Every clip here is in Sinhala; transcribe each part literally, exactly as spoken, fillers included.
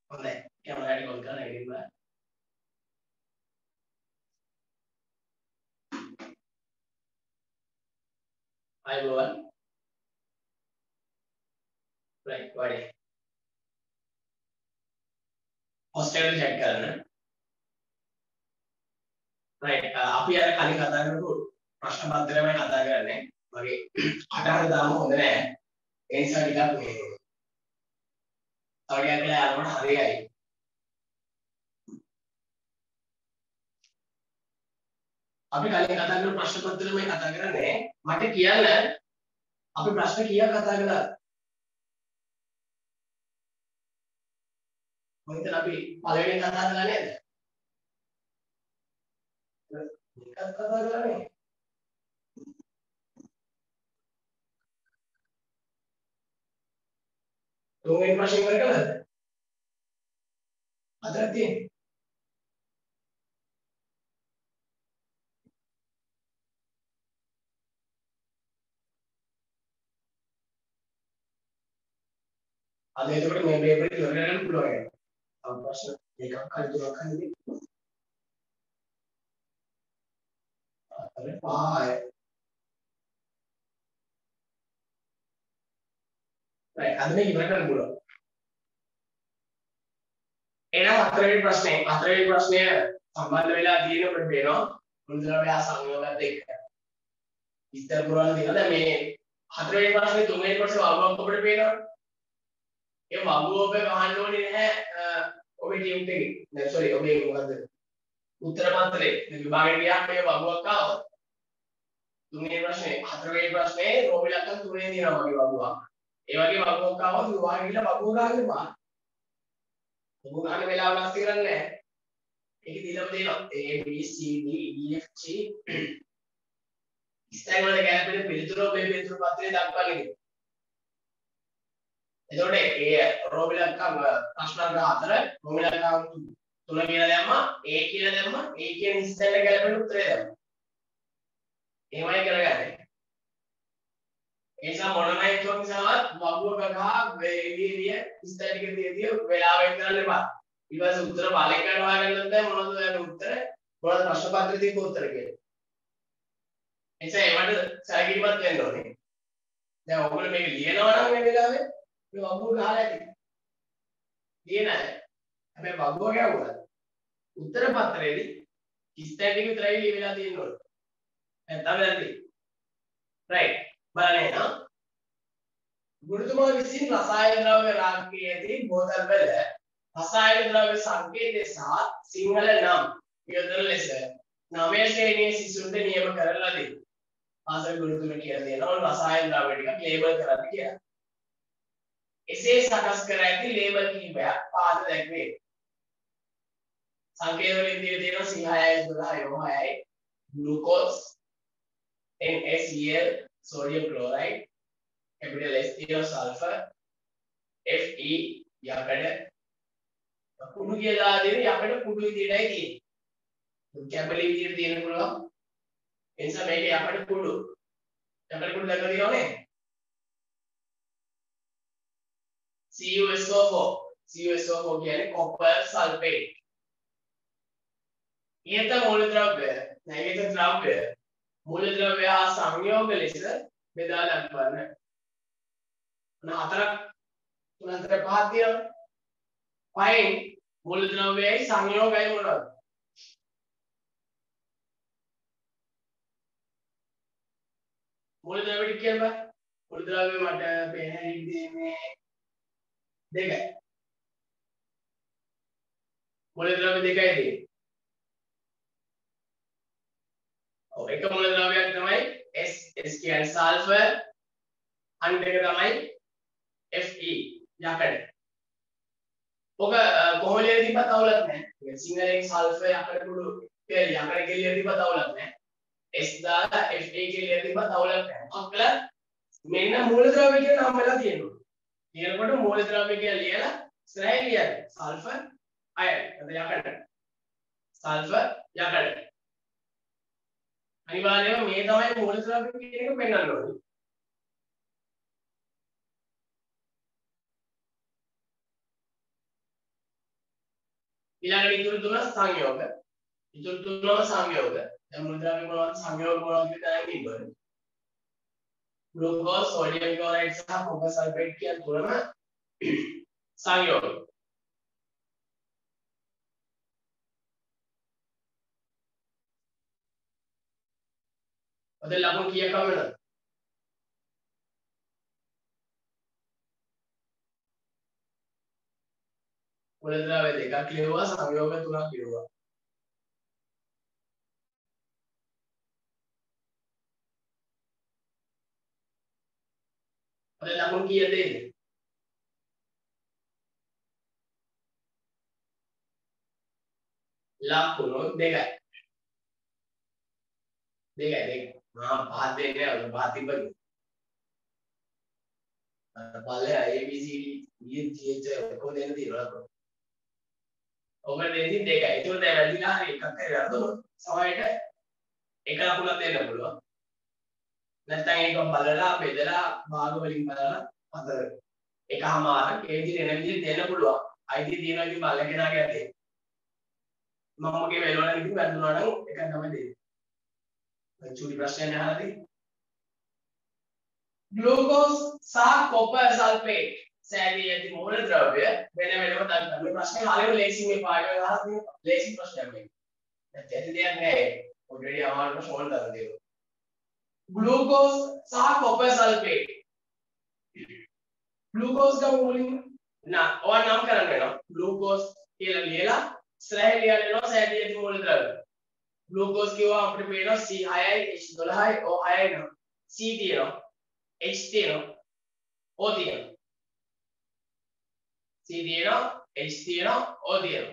හොඳයි. කැමරාවට ගොල් කරලා නැගිටින්න බලන්න. අයබෝවන්. right වඩේ. හොස්ටල් එක චෙක් කරන්න. right අපි අර කලින් කතා කරපු ප්‍රශ්න පත්‍රයමයි කතා කරන්නේ. මගේ අටහර දාම හොඳ නෑ. ඒ නිසා ටිකක් මේ තව ටිකක් වෙලා යනකොට හරියයි. අපි කලින් කතා කරපු ප්‍රශ්න පත්‍රයමයි කතා කරන්නේ. මට කියන්න අපි ප්‍රශ්න කීයක් කතා කළාද? මම හිතන අපි පළවෙනි කතා කළා නේද? දෙකක් කතා කළා නේ. තුන්වෙනි ප්‍රශ්නේ ඉවර කළාද? හතරක් තියෙන්නේ. අද එතකොට මේ පේපර් එක ඉවර කරගන්න පුළුවන්. තව ප්‍රශ්න දෙකක් හරි තුනක් හරි දෙන්න. අර පහයි. right අද මේක ඉවර කරන්න පුළුවන්. එහෙනම් හතරවෙනි ප්‍රශ්නේ හතරවෙනි ප්‍රශ්නය සම්බන්ධ වෙලා තියෙන අපිට පේනවා මුල්ද්‍රව්‍ය සංයෝගات එක්ක. විස්තර පුරවන්න තියෙනවා. දැන් මේ හතරවෙනි ප්‍රශ්නේ තුන්වෙනි ප්‍රශ්නේ වගුවක් අපිට පේනවා. ඒ වගුව ඔබ අහන්න ඕනේ නැහැ ඔබේ ටියුට් එකේ. නෑ sorry ඔබේ මොකද්ද? උත්තර පත්‍රයේ විභාගයට ගියාම මේ වගුවක් ආවොත් තුන්වෙනි ප්‍රශ්නේ හතරවෙනි ප්‍රශ්නේ රෝම ඉලක්කම් තුනේ තියෙනවා වගේ වගුවක්. ඒ වගේ වගුවක් ආවොත් විභාගෙ ගිහලා වගුව ගන්න එපා. වගුව ගන්න වෙලාව නැති කරන්නේ නැහැ. ඒකේ දීලා තියෙනවා A B C D E F G ස්ථාන වල ගැලපෙන පිළිතුරු මේ පිළිතුරු පත්‍රයේ දක්වන්නේ. එතකොට ඒ රෝම ඉලක්කම් ප්‍රශ්නාංක හතර රෝම ඉලක්කම් තුන කියලා දැම්මා A කියලා දැම්මා A කියන ස්ථානයට ගැලපෙන උත්තරය දැම්මා. එහෙමයි කරගන්නේ. ඒ නිසා මොනම එකක් නිසාවත් වගුවක ගහ එළිය ස්ථාන ටික තියදී වෙලාව වෙන් කරන්න එපා. ඊට පස්සේ උත්තර පාලක කරනවා ගන්නත් බෑ මොනවද දැන් උත්තර මොනවද ප්‍රශ්න පත්‍රයේ තියෙන උත්තර කියලා. ඒ නිසා ඒවට සැලකිලිමත් වෙන්න ඕනේ. දැන් ඔයගොල්ලෝ මේක ලියනවා නම් මේ වෙලාවේ මේ වගුව ගහලා ඇති. ලියන අය හැබැයි වගුව ගැවුවා. උත්තර පත්‍රයේදී ස්ථාන ටික විතරයි ලියවිලා තියෙන්න ඕනේ. දැන් තමයි දැන් right බලන්න එහෙනම් ගුරුතුමා විසින් රසායන ද්‍රව්‍ය රාශියේදී බෝතල් වල රසායන ද්‍රව්‍ය සංකේතය සහ සිංහල නම් යොදන ලෙස නවය ශ්‍රේණියේ සිසුන්ට නියම කරලා දෙන්න. ආසල් ගුරුතුමා කියලා දෙනවා රසායන ද්‍රව්‍ය ටික ලේබල් කරන්න කියලා. එසේ සකස් කර ඇති ලේබල් කිහිපයක් පාද දැක්වේ. සංකේත වලින් දීලා තියෙනවා C හයයි දොළහයි හයයි glucose N A C L sodium chloride capital S තියෙනවා sulfur F E යකඩ කුඩු කියලා දෙන යකඩ කුඩු විදියටයි තියෙන්නේ. කැපලි විදියට තියෙන්න පුළුවන්. ඒ නිසා මේක යකඩ කුඩු. යකඩ කුඩු දැක්කද කියවනේ? C U S O four C U S O four කියන්නේ copper sulfate. ඊට මූලද්‍රව්‍ය නැගිට ද්‍රව්‍ය මූලද්‍රව්‍ය හා සංයෝග ලෙස බෙදා දක්වන්න. මොන හතරක් තුන හතර පහක් තියෙනවා. පහෙන් මූලද්‍රව්‍යයි සංයෝගයි මොනවද? මූලද්‍රව්‍ය ටික කියන්න බෑ. මූලද්‍රව්‍ය මට පේන්නේ මේ දෙකයි. මූලද්‍රව්‍ය දෙකයි තියෙන්නේ. ඔව් එක මූලද්‍රව්‍යයක් තමයි S S කියන්නේ සල්ෆර් අනිත් එක තමයි F E යකඩ. ඔක කොහොම ලියලා තිබ්බත් අවුලක් නැහැ. සිංහලෙන් සල්ෆර් යකඩ කුඩු කියලා යකඩ කියලා ලියලා තිබ්බත් අවුලක් නැහැ. S දාලා F E කියලා ලියලා තිබ්බත් අවුලක් නැහැ. මොකක්ද? මෙන්න මූලද්‍රව්‍ය කියන නම් වෙලා තියෙනවා. ලියනකොට මූලද්‍රව්‍ය කියලා ලියලා ඉස්සරහින් ලියන්න. Sulphur iron. එතන යකඩ. සල්ෆර් යකඩ. අනිවාර්යයෙන්ම මේ තමයි මූලද්‍රව්‍ය කියන එක පෙන්වන්න ඕනේ. ඊළඟට ඉතුරු තුන සංයෝග. ඉතුරු තුනම සංයෝග. දැන් මුද්‍රාවේ මොනවද සංයෝග මොනවද කියලා දැනගන්න ඕනේ. glucose, sodium chloride සහ copper sulfate කියන තුනම සංයෝග. ඔතන ලකුණු කීයක් වෙනවද? මුලද්‍රව්‍ය දෙකක් ලියුවා සංයෝග තුනක් ලියුවා. ඔතන ලකුණු කීයද එන්නේ? ලකුණු දෙකයි. දෙකයි දෙක. මා පහ දෙන්නේ නැහැ පහ තිබ්බද? පල්ලේ A B C D E F G H ඔක්කොම දෙන්න තියෙනවා. ඔබ දෙන්නේ දෙකයි. ඒක දැන් වැඩිලා හරි එකක් හරි අරදුනොත් සමහරවිට එක ලකුණක් දෙන්න පුළුවන්. නැත්නම් ඒක බලලා බෙදලා භාග වලින් බලලා හතර එකමාරක් ඒ විදිහට එන විදිහට දෙන්න පුළුවන්. අයිතිය තියෙනවා ඉතින් බලන කෙනාගේ අතේ. මම මගේ වෙලවල ඉතින් වැරදුනා නම් එකක් තමයි දෙන්නේ. දැන් චූටි ප්‍රශ්නයක් අහලා තියෙන්නේ. glucose සහ copper sulfate සෑදී ඇති මූලද්‍රව්‍ය වෙන වෙනම දක්වන්න. මේ ප්‍රශ්නේ හරියම ලේසි මේ පාඩම අහලා තියෙන ලේසි ප්‍රශ්නයක් මේක. දැන් ඇති දෙයක් නෑ. ඔල්රෙඩි අමාරු ප්‍රශ්න වල දාලා තියෙනවා. glucose සහ copper sulfate. glucose ගම මුලින් නා ඔය නම් කරන්න වෙනවා. glucose කියලා ලියලා ඉස්සරහින් ලියන්න වෙනවා සෑදී ඇති මූලද්‍රව්‍ය. glucose කියවා අපිට පේනවා C හයයි H දොළහයි O හයයි නවා. C තියෙනවා H තියෙනවා O තියෙනවා. C තියෙනවා H තියෙනවා O තියෙනවා.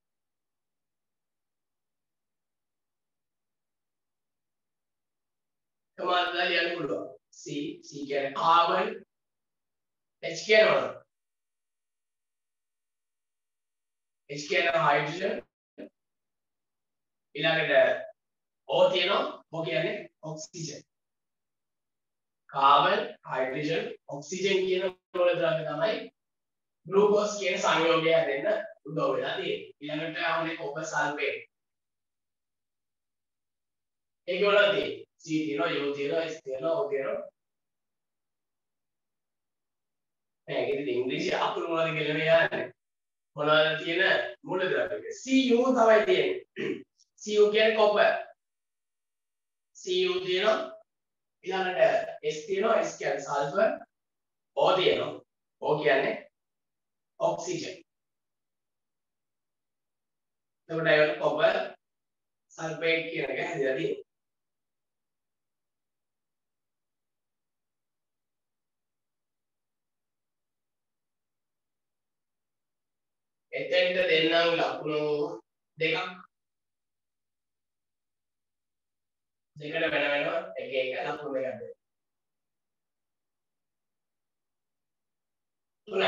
කමාන්ඩ් ලියන්න පුළුවන්. C C කියන්නේ කාබන් H කියනවා. H කියන්නේ හයිඩ්‍රජන් ඊළඟට O තියෙනවා O කියන්නේ ඔක්සිජන්. කාබන් හයිඩ්‍රජන් ඔක්සිජන් කියන මූලද්‍රව්‍ය තමයි glucose කියන සංයෝගය හැදෙන්න උදව් වෙලා තියෙන්නේ. ඊළඟට ආවනේ copper sulfate. ඒක වලදී C තියෙනවා U තියෙනවා H තියෙනවා O තියෙනවා. නෑ ඒක ඉංග්‍රීසි අකුරු මොනවද කියලා මේ යන්නේ. මොනවද තියෙන මූලද්‍රව්‍ය. Cu තමයි තියෙන්නේ. Cu කියන්නේ copper. Cu තියෙනවා ඊළඟට S තියෙනවා S කියන්නේ sulfur. O තියෙනවා O කියන්නේ oxygen. එතකොට ඒක copper sulfate කියන එක හැදලා තියෙනවා. එතෙන්ට දෙන්නම් ලකුණු දෙකක්. දෙකට වෙන වෙනම එක එක ලකුණු දෙකක් දෙන්න. තුනයි.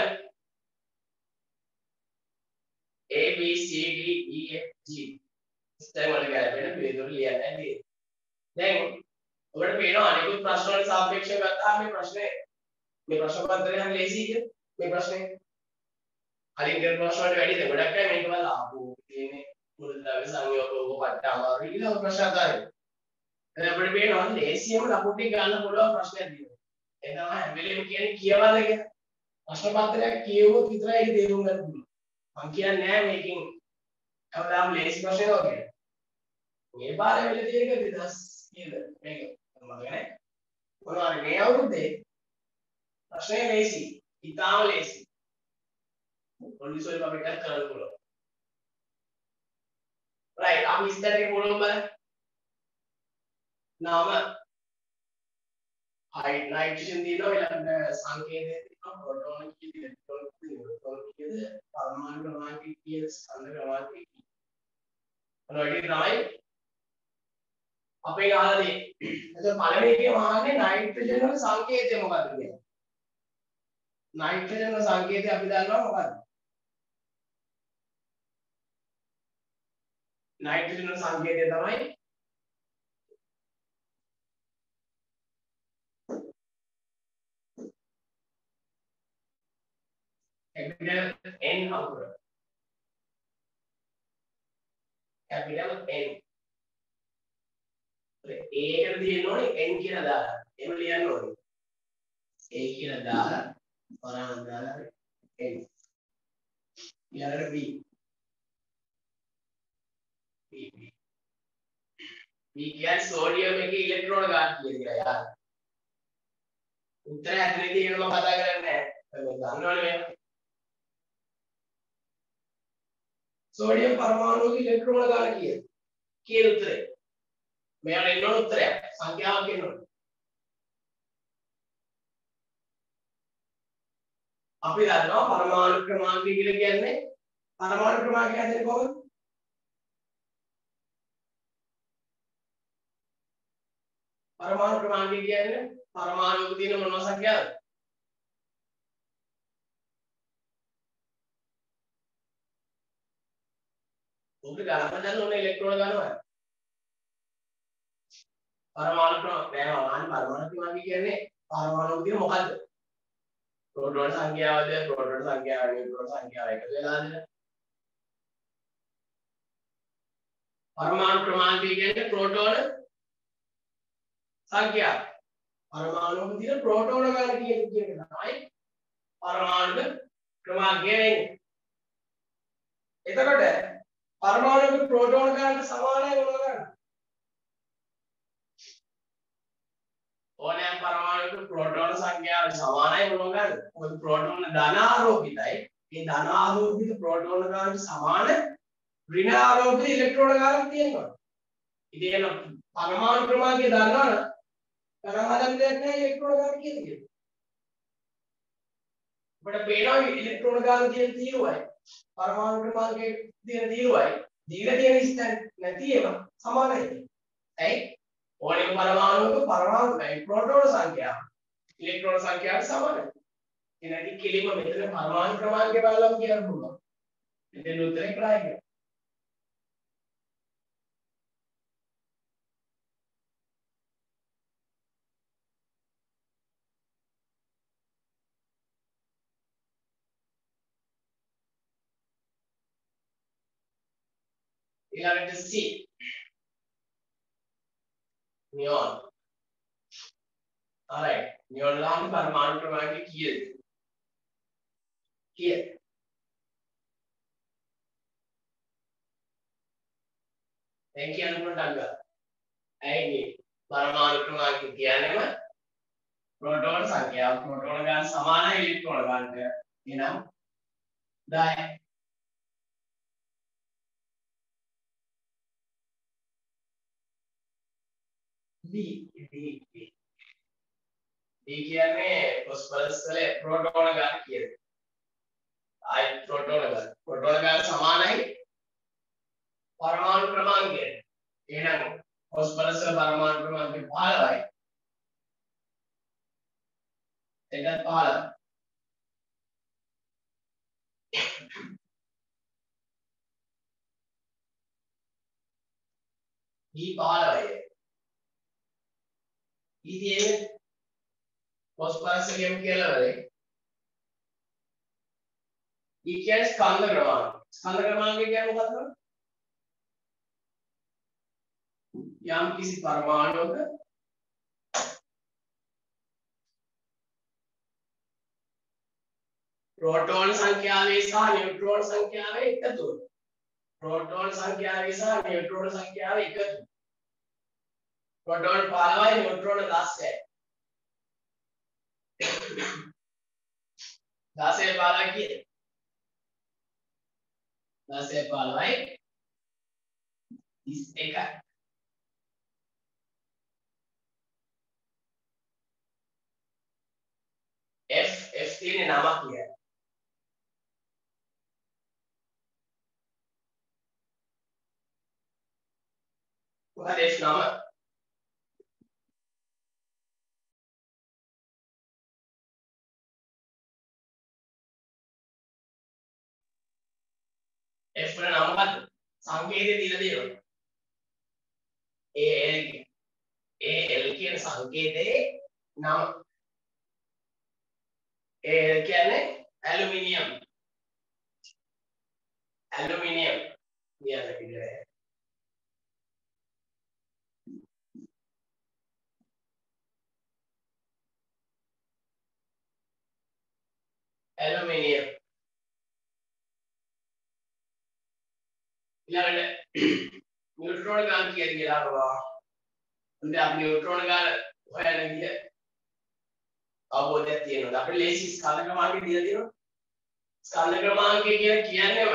A B C D E F G ස්ථාන වල ගැලපෙන පිළිතුරු ලියන්න ඇති. දැන් ඔබට පේනවා අනිකුත් ප්‍රශ්න වලට සාපේක්ෂව ගත්තාම මේ ප්‍රශ්නේ මේ ප්‍රශ්න පත්‍රය හරි ලේසියිද මේ ප්‍රශ්නේ? කලින් කරන ප්‍රශ්න වලට වැඩිද? ගොඩක් අය මේක බලලා ආපු තියෙන්නේ මූලද්‍රව්‍ය සංයෝගෝප පට්ට අමාරු කියලා ප්‍රශ්න අතාරින්න. දැන් අපිට පේනවා ලේසියම ලකුණු ටික ගන්න පුළුවන් ප්‍රශ්නයක් තියෙනවා. ඒ තමයි හැම වෙලේම කියන්නේ කියවල කියන ප්‍රශ්න පත්‍රයක් කියවුවොත් විතරයි ඒක තේරුම් ගන්න පුළුවන්. මම කියන්නේ නෑ මේකෙන් කවදාම ලේසි ප්‍රශ්නයක් වගේ. මේ පාරේ වෙල තියෙන එක දෙදහස් කීයද මේක මම නෑ. මොනවාරි මේ අවුරුද්දේ ප්‍රශ්නේ ලේසි. ඉතාම ලේසි. පොලිස් වල අපිට කරන්න පුළුවන්. right අපි ඉස්සරහට පුළුවන් බලන්න. නාම හයි නයිට්‍රජන් දිනවා ඊළඟ සංකේතය තියෙනවා ප්‍රෝටෝන කීයද ඉලෙක්ට්‍රෝන කීයද නියුට්‍රෝන කීයද පරමාණු ක්‍රමාංක කීයද ස්කන්ධ ක්‍රමාංක කීයද ඔනෝටි තමයි අපේ අහලා තියෙන්නේ. එතකොට පළවෙනි එකේ වහන්නේ නයිට්‍රජන් වල සංකේතය මොකක්ද කියන්නේ. නයිට්‍රජන් වල සංකේතය අපි දන්නවා මොකක්ද? නයිට්‍රජන් වල සංකේතය තමයි capital N අකුර. capital N. A එකට තියෙන්න ඕනේ N කියලා දාලා. එහෙම ලියන්න ඕනේ. A කියලා දාලා පරාණ දාලා N. ඊළඟට B. B B. B කියන්නේ සෝඩියම් එකේ ඉලෙක්ට්‍රෝන ගන්න කියන එක යාර. උත්තරය ඇතුලේ තියෙන මම කතා කරන්නේ නැහැ. දන්නවනේ මේක. සෝඩියම් පරමාණුවක ඉලෙක්ට්‍රෝන ගන්න කියන. කියන උත්තරේ. මෙයාට එන්න ඕන උත්තරයක්. සංඛ්‍යාවක් එන්න ඕන. අපි දන්නවා පරමාණු ක්‍රමාංකය කියලා කියන්නේ පරමාණු ක්‍රමාංකය හැදෙන්නේ කොහොමද? පරමාණු ක්‍රමාංකය කියන්නේ පරමාණුක තියෙන මොන සංඛ්‍යාවද? උඹ ගණන් හදන්න ඕනේ ඉලෙක්ට්‍රෝන ගන්නවා. පරමාණු ක්‍රම නෑ මාන පරමාණු ක්‍රමාංකය කියන්නේ පරමාණුක තියෙන මොකද්ද? प्रोटॉन संख्यावද प्रोटॉन संख्याව न्यूट्रॉन संख्याව එකතු වෙලාද परमाणु क्रमांकය කියන්නේ प्रोटॉन සංඛ්‍යාව परमाणुක තියෙන प्रोटॉन ගන්න කියන එක තමයි परमाणु ක්‍රමාංකය වෙන්නේ එතකොට परमाणुක प्रोटॉन ගන්න සමානයි මොනවද ගන්න ඕනෑම පරමාණුක ප්‍රෝටෝන සංඛ්‍යාව සමානයි මොනවා ගන්න. මොකද ප්‍රෝටෝන ධනාරෝපිතයි. මේ ධනාරෝපිත ප්‍රෝටෝන ගානට සමාන ඍණාරෝපිත ඉලෙක්ට්‍රෝන ගානක් තියෙනවා. ඉතින් එන පරමාණු ක්‍රමාංකය දන්නවනේ. ගණන් හදන්න දෙයක් නැහැ ඉලෙක්ට්‍රෝන ගාන කියන එක. අපිට පේනවා ඉලෙක්ට්‍රෝන ගාන තියෙන තීරුවයි. පරමාණු ක්‍රමාංකයේ තියෙන තීරුවයි. දීලා තියෙන ස්ථාන නැති ඒවා සමානයි. ඇයි? ඕනෙම පරමාණුක පරමාණු ප්‍රෝටෝන සංඛ්‍යාව ඉලෙක්ට්‍රෝන සංඛ්‍යාවට සමානයි. එනදී කෙලින්ම මෙතන පරමාණු ක්‍රමාංකය බලලා කියන්න පුළුවන්. මෙතන උත්තරේ කරායි. ඊළඟට C නියෝන්. alright නියෝන් ලාම පරමාණු ක්‍රමාංකය කීයද? කීයද? දැන් කියන්න පුළුවන් ඩංගා. ඇයි මේ පරමාණු ක්‍රමාංකය කියන්නේම ප්‍රෝටෝන සංඛ්‍යාව ප්‍රෝටෝන ගාන සමානයි ඉලෙක්ට්‍රෝන ගානට. එහෙනම් දහය. D D D D කියන්නේ ફોස්ફરස් වල ප්‍රෝටෝන ගාන කියන්නේ. ආයි ප්‍රෝටෝන ගාන. ප්‍රෝටෝන ගාන සමානයි පරමාණු ක්‍රමාංකයට. එහෙනම් ફોස්ફරස් වල පරමාණු ක්‍රමාංකය පහළොවයි. එකට පහළොව. D පහළොවයි. E තියෙන්නේ ફોස්ફරස් එකෙන් කියලා වලේ. E කියන්නේ ස්කන්ධ ක්‍රමාංක. ස්කන්ධ ක්‍රමාංකය කියන්නේ මොකක්ද? යම් කිසි පරමාණුක प्रोटॉन संख्याවේ සහ न्यूट्रॉन සංඛ්‍යාවේ එකතුව. प्रोटॉन සංඛ්‍යාවේ සහ न्यूट्रॉन සංඛ්‍යාවේ එකතුව. प्रोटॉन පහළොවයි न्यूट्रॉन දහයයි. දහය පහළොවයි කියන්නේ. දහය පහළොවයි තිස් එකයි. F F තියෙන්නේ නමක් කියන්නේ. මොකද F නම? F වල නම මොකද්ද? සංකේතය දීලා දෙනවා. A L A L කියන සංකේතයේ නම. A L කියන්නේ ඇලුමිනියම්. ඇලුමිනියම් කියන විදිහට. ඇලුමිනියම් ඊළඟට නියුට්‍රෝන ගාන කීයද කියලා අහනවා. උන්ට අපි නියුට්‍රෝන ගාන හොයන්න ගිය අවබෝධයක් තියෙනවා. අපිට ලේසි ස්කන්ධ ක්‍රමාංකය දීලා තියෙනවා. ස්කන්ධ ක්‍රමාංකය කියලා කියන්නේම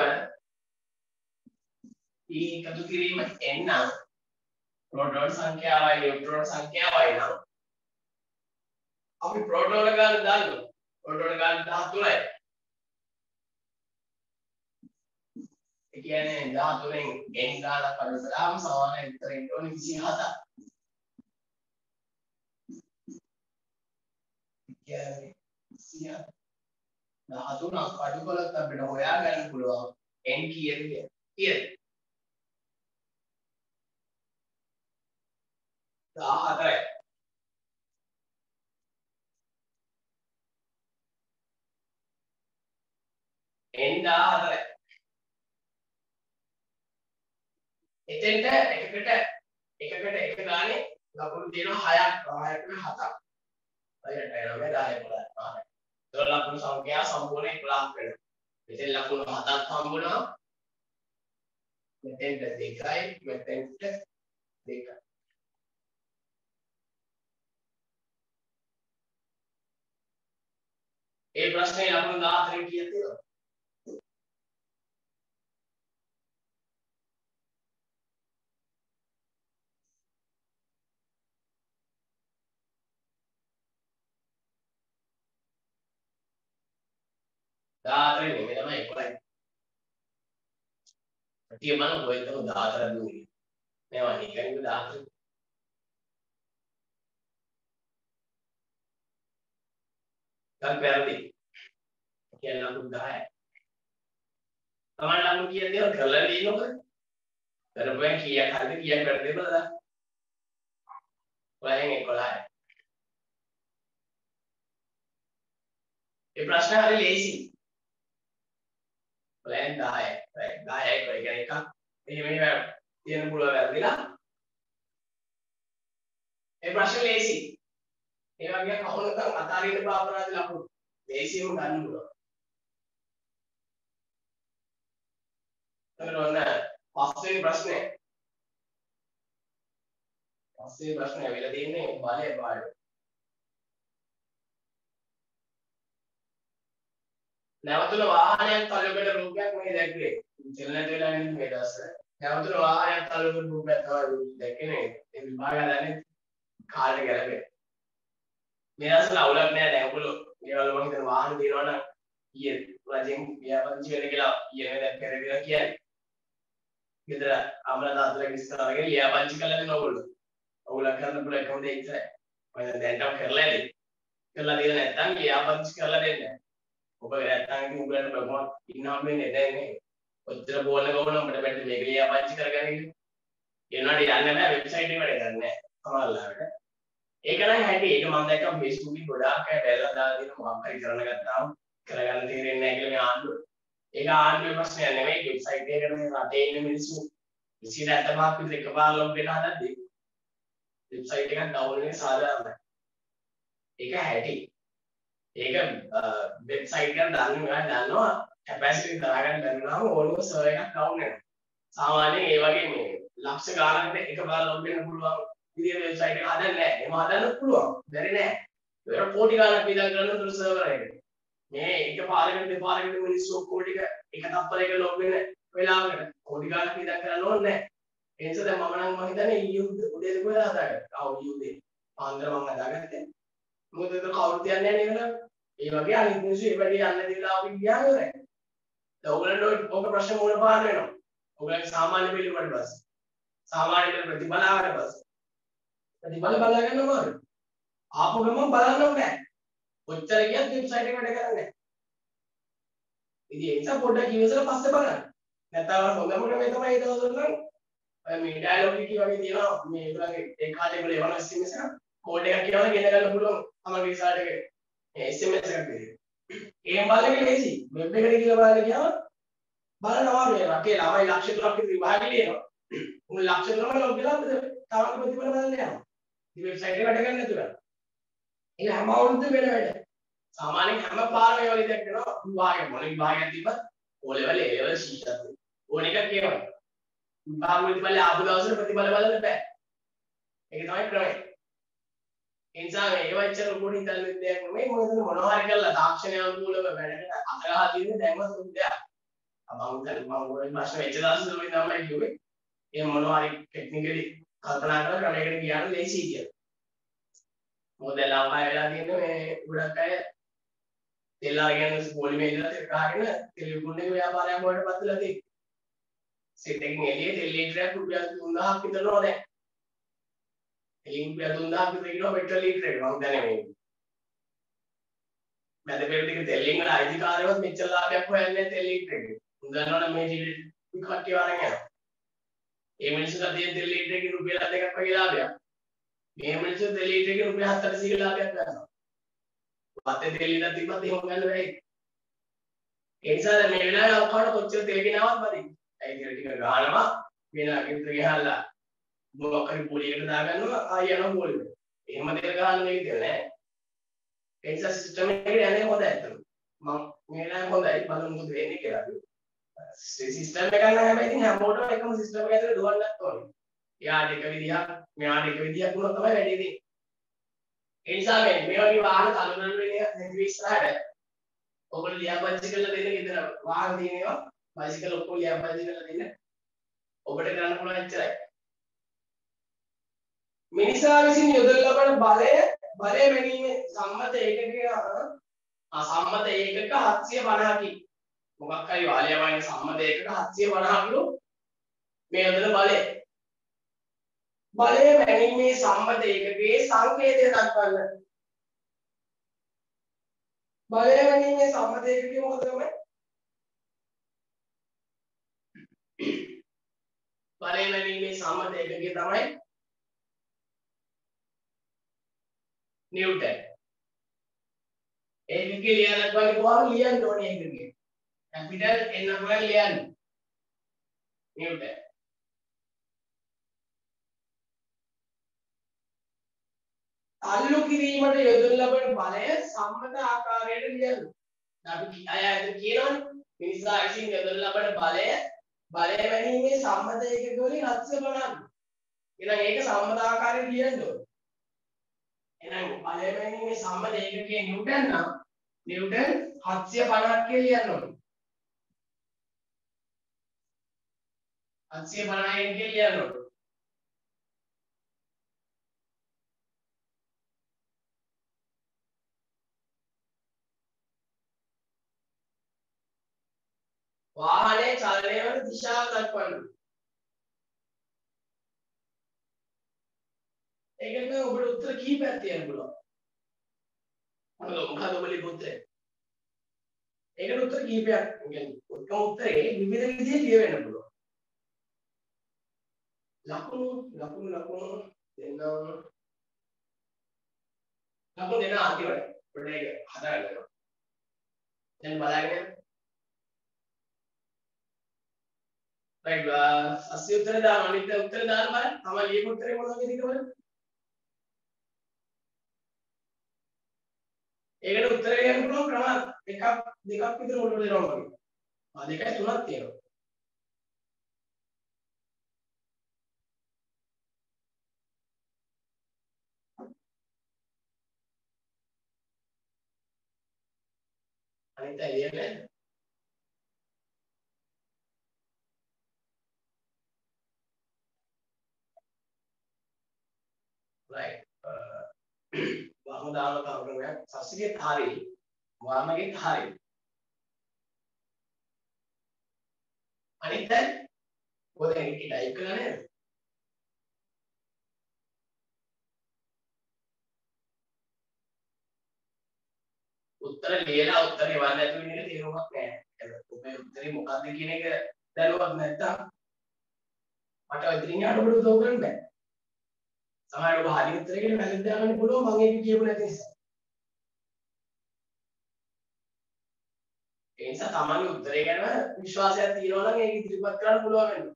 P එකතු කිරීම n නම් ප්‍රෝටෝන සංඛ්‍යාවයි නියුට්‍රෝන සංඛ්‍යාවයි නම් අපි ප්‍රෝටෝන ගාන දානවා. ප්‍රෝටෝන ගාන දහතුනයි. ඒ කියන්නේ දහතුනෙන් n ගානක් අඩු කරාම සමානයි උත්තරෙට ඕනේ විසිහතක්. කියන්නේ විසිහත දහතුනක් අඩු කළොත් අපිට හොයාගන්න පුළුවන් n කීයද කියලා. කීයද? දහහතරයි. n දහහතරයි. එතෙන්ට එකකට එකකට එක ගානේ ලකුණු තියෙනවා හයක් හයකට හතක්. හයට නවය දහය පොළොව. ඒතකොට ලකුණු සංඛ්‍යාව සම්පූර්ණ එකොළහක් වෙනවා. මෙතෙන් ලකුණු හතක් හම්බුණා. මෙතෙන්ට දෙකයි මෙතෙන්ට දෙකයි. ඒ ප්‍රශ්නේ ලකුණු දහහතරෙන් කීයක් තියෙනවද? දහහතරෙන් නෙමෙයි තමයි එකොළහයි. ප්‍රතිය මම කොහෙන්ද දහහතර දුන්නේ. මේවා නිකන් දහහතර. දැන් වැරදි. කියන්නේ ලකුණු දහයයි. තමයි ලකුණු කීයද කියලා කරලා දෙන්නකො. කරපුවෙන් කීයක් හරිද කීයක් වැරදිද බලන්න. ඔයයන් එකොළහයි. ඒ ප්‍රශ්න හරි ලේසි. ඔයයන් දහයයි. දහයයි කොයි කියන්නේ එකක්. මෙහෙම මෙහෙම තියෙන පුළුවන් වැරදිලා. ඒ ප්‍රශ්න ලේසි. ඒ වගේ කවුරුත් අතාරින්න බාපරාදී ලකුණු ලේසියම ගන්න පුළුවන්. ඔන්න පස්වෙනි ප්‍රශ්නේ. පස්වෙනි ප්‍රශ්නේ ඇවිල්ලා තියෙන්නේ බලය පාඩම. නැවතුන වාහනයක් තල්ලුකට රූපයක් මේ දැක්කේ. චලනය වෙලා ඉන්නේ මේ දවස්වල. නැවතුන වාහනයක් තල්ලුකට රූපයක් තමයි දැක්කේ නේ. ඒ විභාගය දන්නේ කාලේ ගැලපෙන්නේ. මේ දවස්වල අවුලක් නෑ දැන් ඔයගොල්ලෝ මේවල මම හිතන වාහන දිනනවා නම් ඊයේ රජෙන් ව්‍යාපෘති වෙන කියලා ඊයේ දැන් පෙරවිලා කියන්නේ. ගෙදර අමලා දාතලා විස්තර අරගෙන ලියාපදිංචි කරලා දෙන ඕගොල්ලෝ. ඕගොල්ලෝ කරන්න පුළුවන් එකම දේ ඉතින්. මම දැන් නම් කරලා ඇති. කරලා දෙන්න නැත්නම් ලියාපදිංචි කරලා දෙන්න. ඔබ නැත්නම් ඉතින් උගලට බගමත් ඉන්නම් වෙන්නේ නැහැ නේ. ඔච්චර බෝල්න ගමන අපිට බැලුවේ මේක ලියාපදිංචි කරගන්න කියලා. ඒනවාට යන්න බෑ වෙබ්සයිට් එකේ වැඩ ගන්න නෑ. සමහරවිට. ඒක නම් හැටි ඒක මම දැක්කම Facebook එකේ ගොඩාක් අය බැලලා දාලා දෙන මොකක් හරි කරන්න ගත්තාම කරගන්න තේරෙන්නේ නැහැ කියලා මේ ආණ්ඩුව. ඒක ආණ්ඩුවේ ප්‍රශ්නයක් නෙමෙයි වෙබ්සයිට් එකකට මේ රටේ ඉන්න මිනිස්සු විසිට අටපහක් විතර එකපාර ලොග් වෙලා හදද්දී වෙබ්සයිට් එකක් ඩවුන්ලෝඩ් වෙන සාධාරණයි. ඒක හැටි. ඒක වෙබ්සයිට් එකට දාන්න ගන්න දන්නවා කැපැසිටි දාගන්න බැරිනම් ඕනම සර්වර් එකක් ඩවුන් වෙනවා. සාමාන්‍යයෙන් ඒ වගේ මේ ලක්ෂ ගානකට එකපාර ලොග් වෙන්න පුළුවන් විදිහේ වෙබ්සයිට් එක හදන්නේ නැහැ. එහෙම හදන්න පුළුවන්. බැරි නෑ. ඒක කෝටි ගාණක් විතර කරන දුර සර්වර් එකකට. මේ එක පාරකට දෙපාරකට මිනිස්සු ඔක්කොම ටික එක තප්පරයක ලොග් වෙන වෙලාවකට කෝටි ගාණක් විතර කරන්න ඕනේ නැහැ. ඒ නිසා දැන් මම නම් මම හිතන්නේ ඊයේ උදේ දුක හදාගත්තා. ආ ඊයේ පාන්දර මම හදාගත්තේ. මොකද ඒක කවුරුත් යන්නේ නැහැ නේද? ඒ වගේ අනිත් මිනිස්සු ඒ වැඩි යන්න දෙලා අපි ගියාම ඉවරයි. දැන් ඔයගොල්ලන්ට ඔක ප්‍රශ්න මූල පාන වෙනවා. ඔයගොල්ලන්ගේ සාමාන්‍ය පිළිවෙලට පස්සේ. සාමාන්‍ය ප්‍රතිඵල ආවට පස්සේ. ප්‍රතිඵල බලා ගන්න ඕනේ. ආපු ගමන් බලන්න ඕනේ. ඔච්චර කියත් වෙබ්සයිට් එක වැඩ කරන්නේ නැහැ. ඉතින් ඒ නිසා පොඩ්ඩක් ඉවසලා පස්සේ බලන්න. නැත්නම් හොඳම ක්‍රමය තමයි ඒ දවස්වල නම් ඔය මේ ඩයලොග් එකේ වගේ තියෙනවා මේ ඒගොල්ලන්ගේ ඒ කාලේ වල එවන එස් එම් එස් එක කෝඩ් එකක් කියවලා ගෙන ගන්න පුළුවන් තමයි රිසල්ට් එකේ එස් එම් එස් එකක් දෙන්නේ. ඒකෙන් බලන්නේ ලේසි. වෙබ් එකට ගිහලා බලන්න ගියාම බලනවා මේ රටේ ළමයි ලක්ෂ තුනක් විතර විභාගෙ ලියනවා. උන් ලක්ෂ තුනම ලොග් වෙලා තවම ප්‍රතිඵල බලන්න යනවා. ඉතින් වෙබ්සයිට් එක වැඩ ගන්න නැතුව. ඒක හැම අවුරුද්දම වෙන වැඩ. සාමාන්‍යයෙන් හැම පාරම ඒ වගේ දෙයක් කරනවා විභාගය මොන විභාගයක් තිබ්බත් O level A level ශීර්ෂත් ඕන එකක් කියවන්න විභාග ප්‍රතිඵල ආපු දවසට ප්‍රතිඵල බලන්න බෑ ඒක තමයි ක්‍රමය ඒ නිසා මේවා ඉච්චර උඩ හිතන්න දෙයක් නෙමෙයි මොකද මොනවා හරි කරලා තාක්ෂණය අනුකූලව වැඩකට අතරහා තියෙන දැන්වත් සුදු දෙයක් මම හිතන්නේ මම ওই ප්‍රශ්න වෙච්ච දවසේ තමයි තමයි කිව්වේ ඒ මොනවා හරි ටෙක්නිකලි කල්පනා කරලා ක්‍රමයකට ගියාම ලේසි කියලා මොකද ලංකාවේ වෙලා තියෙන්නේ මේ ගොඩක් අය තෙල් අරගෙන පොලිමේ ඉඳලා තෙල් ගහගෙන තෙල් විකුණන ව්‍යාපාරයක් වලට පත් වෙලා තියෙන්නේ. සෙට් එකකින් එළියේ තෙල් ලීටරයක් රුපියල් තුන්දාහක් විතර නෝ දැන්. එළින් රුපියල් තුන්දාහක් විතර කියනවා පෙට්‍රල් ලීටරයකට මම දැනේ මේ. මැද පෙරට ටික තෙල්ලින් වල අයිතිකාරයවත් මෙච්චර ලාභයක් හොයන්නේ තෙල් ලීටරයකට. උන් දන්නවනේ මේ ජීවිතේ කට්ටිය වරන් යනවා. ඒ මිනිස්සුන්ට තියෙන තෙල් ලීටරයකින් රුපියල් දෙකක් වගේ ලාභයක්. මේ මිනිස්සු තෙල් ලීටරයකින් රුපියල් හතලිස් ලාභයක් ගන්නවා. පතේ තෙල් ඉඳන් තිබ්බත් එහෙම ගන්න බැහැ. ඒ නිසා දැන් මේ වෙලාවේ ලංකාවට කොච්චර තෙල් ගෙනාවත් මදි. ඒ තෙල් ටික ගහනවා වෙන අකින්තර ගහලා මොකක් හරි පොලියකට දාගන්නවා ආය යනවා පොලියට. එහෙම තෙල් ගහන්න මේක තෙල් නෑ. ඒ නිසා සිස්ටම් එකේ යන්නේ හොඳයි අතන. මම මේ වෙලාවේ හොඳයි බලමු මොකද වෙන්නේ කියලා. සිස්ටම් එක ගන්න හැබැයි ඉතින් හැමෝටම එකම සිස්ටම් එක ඇතුලේ දුවන්නත් ඕනේ. එයාට එක විදිහක් මෙයාට එක විදිහක් වුණොත් තමයි වැඩි දෙන්නේ. ඒ නිසා මේ මේ වගේ වාහන තලුනන වෙන හැටි ඉස්සරහට ඔයගොල්ලෝ ලියාපදිංචි කරලා දෙන්න ගෙදර වාහන තියෙනවා බයිසිකල් ඔක්කොම ලියාපදිංචි කරලා දෙන්න ඔබට කරන්න පුළුවන් එච්චරයි මිනිසා විසින් යොදන ලබන බලය බලය මැනීමේ සම්මත ඒකකයක අසම්මත ඒකක හත්සිය පනහකි මොකක් හරි වාලය වයින් සම්මත ඒකක හත්සිය පනහකලු මේ යොදන බලය බලය මැනීමේ සම්මත ඒකකයේ සංකේතය දක්වන්න බලය මැනීමේ සම්මත ඒකකයේ මොකද තමයි බලය මැනීමේ සම්මත ඒකකයේ තමයි නිව්ටන් ඒකකයේ ලියන්න ගියාම කොහොමද ලියන්න ඕනේ ඒකකයේ කැපිටල් N වලින් ලියන්න නිව්ටන් අල්ලු කිරීමට යොදන ලබන බලය සම්මත ආකාරයට ලියන්න. අපි අය අද කියනවනේ මිනිසා විසින් යොදන ලබන බලය බලය මැනීමේ සම්මත ඒකක වලින් හත්සිය පනහක්. එහෙනම් ඒක සම්මත ආකාරයට ලියන්න ඕනේ. එහෙනම් බලය මැනීමේ සම්මත ඒකකයේ නිව්ටන් නම් නිව්ටන් හත්සිය පනහක් කියලා ලියන්න ඕනේ. හත්සිය පනහයි කියලා ලියන්න ඕනේ. වාහනේ චලනය වන දිශාව දක්වන්න. ඒකට ඔබට උත්තර කීපයක් තියෙන්න පුළුවන්. මොකද මොකද ඔබේ උත්තරේ? ඒකට උත්තර කීපයක් කියන්නේ එකම උත්තරේ විවිධ විදිහට කියවෙන්න පුළුවන්. ලකුණු ලකුණු ලකුණු දෙන්න ලකුණු දෙන්න අන්තිමට අපිට ඒක හදාගන්න. දැන් බලන්න right අස්සිය උත්තර දාන්න අනිත් උත්තර දාන්න බලන්න තමයි ලියපු උත්තරේ මොනවද කියන එක බලන්න ඒකට උත්තර දෙන්න පුළුවන් ක්‍රම එකක් දෙකක් විතර උඩට දෙනවා වගේ ආ දෙකයි තුනක් තියෙනවා අනිත් එළියනේ right වම දාන කවුරුයක් සස්සිගේ හරි වමගේ හරි අනිත් දැන් මොකද ඒක ටයිප් කරලා නේද උත්තර ලියලා උත්තර එවන්න නැතුව ඉන්න එක තේරුමක් නැහැ ඔබේ උත්තරේ මොකක්ද කියන එක දැනුවත් නැත්තම් මට ඉතින් යාට ඔබට උදව් කරන්න බෑ සමහරවිට ඔබ හරි උත්තරයකට මැසේජ් දාගන්න පුළුවන් මම ඒක කියපු නැති නිසා ඒ නිසා තමන්ගේ උත්තරේ ගැන විශ්වාසයක් තියෙනවා නම් ඒක ඉදිරිපත් කරන්න පුළුවන් වෙනවා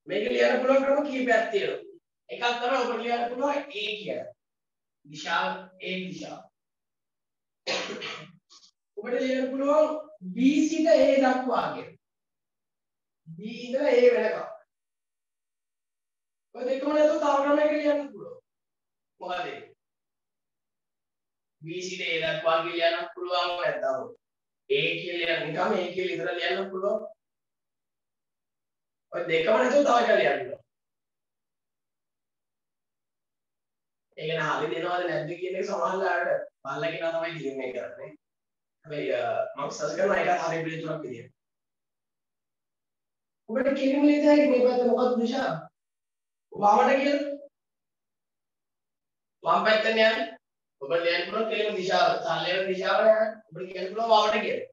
මේක ලියන්න පුළුවන් ක්‍රම කීපයක් තියෙනවා. එකක් තමයි ඔබට ලියන්න පුළුවන් A කියලා. දිශාව A දිශාව. ඔබට ලියන්න පුළුවන් B සිට A දක්වා කියලා. B ඉඳලා A වෙනකම්. ඔය දෙකම නැතුව තව ක්‍රමයකට ලියන්න පුළුවන්. මොකද ඒ? B සිට A දක්වා කියලා ලියන්න පුළුවන් නැත්නම් A කියලා නිකම් A කියලා ඉතල ලියන්න පුළුවන්. ඔය දෙකම නැතුව තව එකක් ලියන්න පුළුවන්. ඒක න හරි දෙනවද නැද්ද කියන එක සමහරවිට බලලා කෙනා තමයි තීරණය කරන්නේ. හැබැයි මම සර්ච් කරනවා ඒක හරි පිළිතුරක් විදියට. ඔබට කෙලිම ලියතයි මේ පැත්ත මොකක්ද දිශාව? වමට කියලා. වම් පැත්තෙන් යන්නේ. ඔබට ලියන්න පුළුවන් කෙලිම දිශාව. සරලව දිශාව යන්නේ. ඔබට කියන්න පුළුවන් වමට කියලා.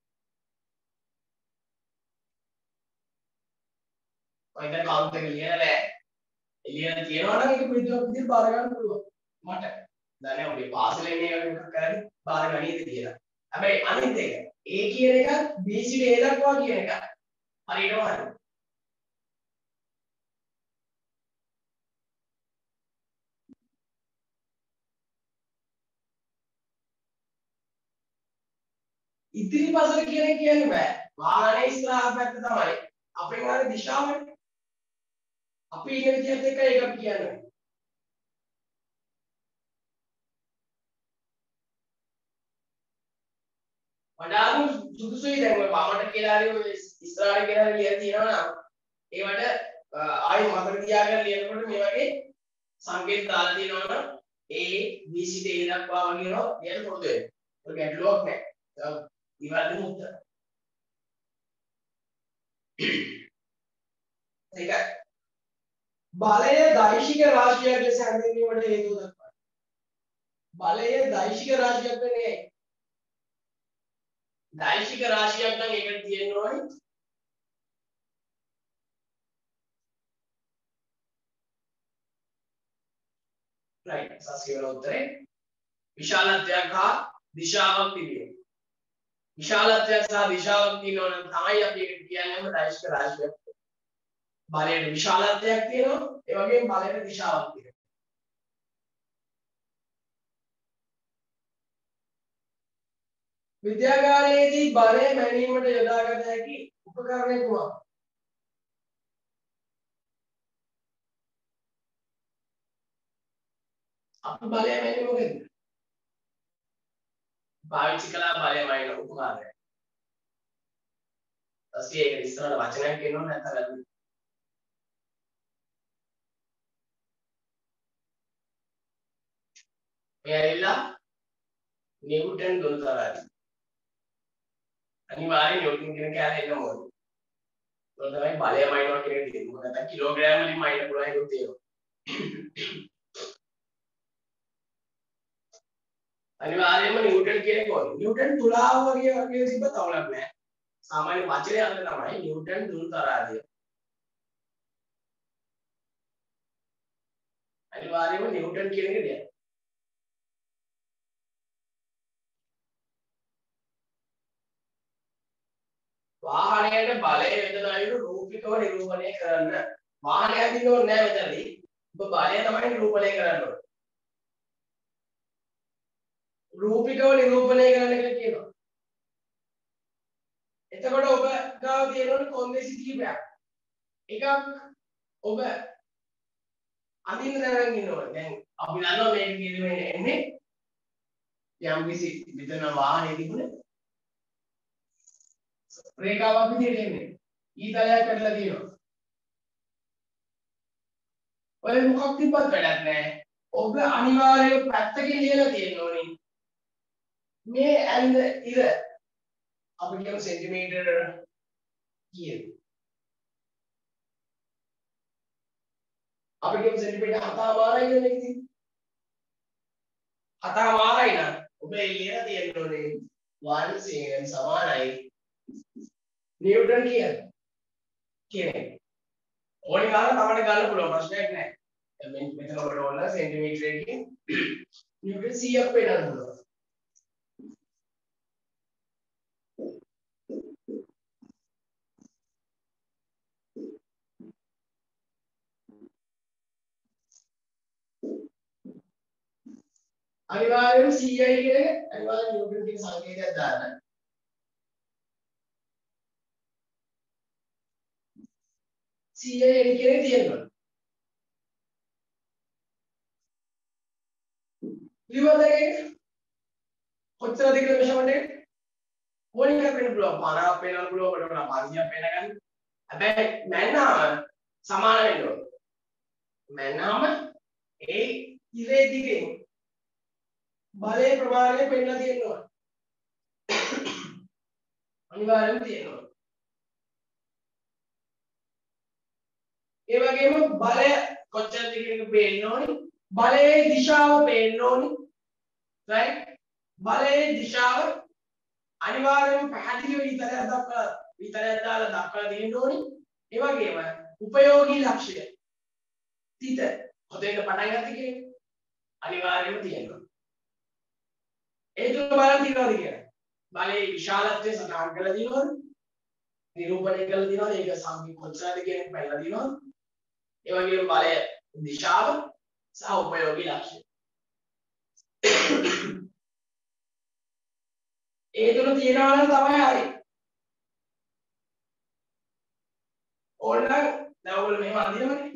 මම දැන් කවුන්ට් එක ලියලා නැහැ. එළියන තියනවා නම් ඒක පිළිතුරක් විදිහට බාර ගන්න පුළුවන් මට. දැන් නේ ඔබේ පාසලේ මේ වගේ එකක් කරන්නේ බාර ගන්නීද කියලා. හැබැයි අනිත් එක A කියන එක B සිට A දක්වා කියන එක හරියටම හරි. ඉතිරි පසල කියන එක කියන්න බෑ. වාහනේ ඉස්සරහා පැත්ත තමයි අපේ ගානේ දිශාවනේ. අපි ඉන්න විදිහත් එක්ක ඒක අපි කියන්නේ. වඩාත්ම සුදුසුයි දැන් ඔය වමට කියලා හරි ඔය ඉස්සරහට කියලා හරි ලියලා තියෙනවා නම් ඒවට ආයෙ මතක තියාගෙන ලියනකොට මේ වගේ සංකේත දාලා තියෙනවා නම් A B සිට A දක්වා වගේ නෝ ලියන්න පුරුදු වෙන්න. ඔය ගැටලුවක් නැහැ. ඉවරද උත්තර. ඒකයි. බලය දෛශික රාශියක් ලෙස හැඳින්වීමට හේතු දක්වයි. බලය දෛශික රාශියක් නෙවෙයි. දෛශික රාශියක් නම් ඒකට තියෙන්න ඕනේ right සස්කේවල උත්තරේ විශාලත්වයක් හා දිශාවක් තිබේ. විශාලත්වයක් සහ දිශාවක් තියෙනවා නම් තමයි අපි ඒකට කියන්නේ දෛශික රාශියක්. බලයට විශාලත්වයක් තියෙනවා ඒ වගේම බලයට දිශාවක් තියෙනවා. විද්‍යාගාරයේදී බලය මැනීමට යොදාගත හැකි උපකරණය කුමක්ද? අපි බලය මැනීම මොකද? පාවිච්චි කළා බලය මැනීම උපකරණය. ඊට ඒක ඉස්සරහට වචනයක් කියනවා නැත්නම් මේ ඇවිල්ලා නිව්ටන් ගුරුත්වාකර්ෂණය. අනිවාර්යෙන් නිව්ටන් කියන කෑල්ල එන්න ඕනේ. ඒක තමයි බලය මයින්නවා කියන එක තියෙන්නේ. මොකද නැත්නම් කිලෝග්‍රෑම් වලින් මයින්න පුළුවන් ඒකත් තියෙනවා. අනිවාර්යයෙන්ම නිව්ටන් කියන එක ඕනේ. නිව්ටන් තුලාව වගේ වගේ තිබ්බ තවලක් නැහැ. සාමාන්‍ය වචනේ අර්ථ තමයි නිව්ටන් ගුරුත්වාකර්ෂණය. අනිවාර්යයෙන්ම නිව්ටන් කියන එක දෙයක්. වාහනයට බලය යොදන අයුරු රූපිකව නිරූපණය කරන්න. වාහනය හදින්න ඕනේ නැහැ මෙතනදී. ඔබ බලය තමයි නිරූපණය කරන්න ඕනේ. රූපිකව නිරූපණය කරන්න කියලා කියනවා. එතකොට ඔබ ගාව තියෙනවනේ කොන්දේසි කීපයක්. එකක් ඔබ අඳින්න දැනගෙන ඉන්න ඕනේ. දැන් අපි දන්නවා මේක කිරීමේ එන්නේ යම් කිසි මෙතන වාහනේ තිබුණේ රේඛාවක් විදිහට එන්නේ. ඊතලයක් කඩලා තියෙනවා. ඔය මොකක් තිබ්බත් වැඩක් නැහැ. ඔබ අනිවාර්යයෙන් පැත්තකින් ලියලා තියෙන්න ඕනේ. මේ ඇඳ ඉර අපි කියමු සෙන්ටිමීටර කීයද? අපි කියමු සෙන්ටිමීටර හතමාරයි කියන එක තියෙන්නේ. හතමාරයි නම් ඔබ ලියලා තියෙන්න ඕනේ one second සමානයි නිව්ටන් කියන්නේ. කියන්නේ. ඕනි කාලේ තමයි ගන්න පුළුවන් ප්‍රශ්නයක් නැහැ. දැන් මෙතන ඔබට ඕන සෙන්ටිමීටර එකකින් නිව්ටන් සීයක් වෙනවද පුළුවන්. අනිවාර්යයෙන්ම C I කියන්නේ අනිවාර්යෙන් නිව්ටන් කියන සංකේතයක් දාන්න. C I N කියන්නේ තියෙනවා. ලියුවද ඒක? කොච්චරද කියලා මෙෂර්මන්ට් එක? ඕනික වෙන්න පුළුවන්. පනහක් වෙනවන්න පුළුවන්. කොට කොට පන්සියයක් වෙන්න ගන්න. හැබැයි මැන්නාම සමාන වෙන්න ඕන. මැන්නාම ඒ ඉරේ දිගෙන් බලයේ ප්‍රමාණය පෙන්නලා තියෙනවා. අනිවාර්යයෙන්ම තියෙනවා. ඒ වගේම බලය කොච්චර දිගට පේන්න ඕනි? බලයේ දිශාව පේන්න ඕනි. right? බලයේ දිශාව අනිවාර්යයෙන්ම පැහැදිලිව විතරයක් දක්වලා විතරයක් දාලා දක්වලා දෙන්න ඕනි. ඒ වගේම උපයෝගී ලක්ෂ්‍ය තිත කොතෙන්ද පටන් ගත්තේ කියන්නේ අනිවාර්යයෙන්ම තියෙනවා. ඒ තුන බලන්න තියනවාද කියලා. බලයේ විශාලත්වය සටහන් කරලා දිනවද? නිරූපණය කරලා දිනවද? ඒක සම්පූර්ණ කොච්චරද කියන එක බලලා දිනවද? ඒ වගේම බලය දිශාව සහ උපයෝගී ලක්ෂ්‍ය. ඒ තුන තියනවා නම් තමයි හරි. ඕනනම් දැන් ඔයගොල්ලෝ මෙහෙම අඳිනවනේ.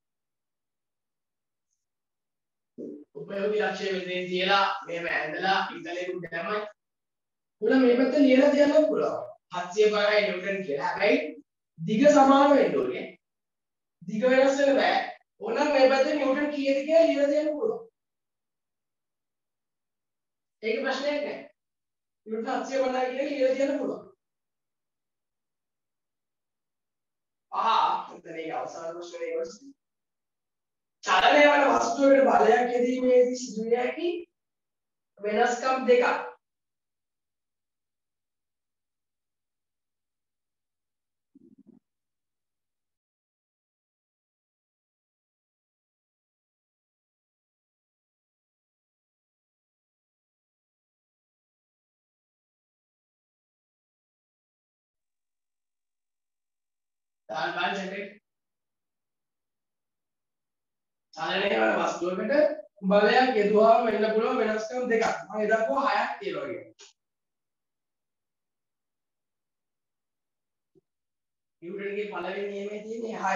උපයෝගී ලක්ෂ්‍ය මෙතන තියලා මෙහෙම ඇඳලා ඉතලෙකුත් දැම්මයි. උන මේ පැත්ත ලියලා තියන්න පුළුවන්. හත්සිය පහයි නිව්ටන් කියලා. හැබැයි දිග සමාන වෙන්න ඕනේ. දිග වෙනස් වෙන්න බෑ. ඕනනම් මේ පැත්තේ නිව්ටන් කීයද කියලා ලියලා තියන්න පුළුවන්. ඒක ප්‍රශ්නයක් නෑ. නිව්ටන් හත්සිය පහයි කියලා ලියලා තියන්න පුළුවන්. ආ එතන ඒ අවසාන ප්‍රශ්නේ ඒක. චලනය වන වස්තුවකට බලයක් යෙදීමේදී සිදුවිය හැකි වෙනස්කම් දෙකක්. දාන්න බලන්න චැට් එක. චලනය වන වස්තුවකට බලයක් යෙදුවාම වෙන්න පුළුවන් වෙනස්කම් දෙකක්. මම එදක්වා හයක් කියලා වගේ. නිව්ටන්ගේ පළවෙනි නියමයේ තියෙන්නේ හය.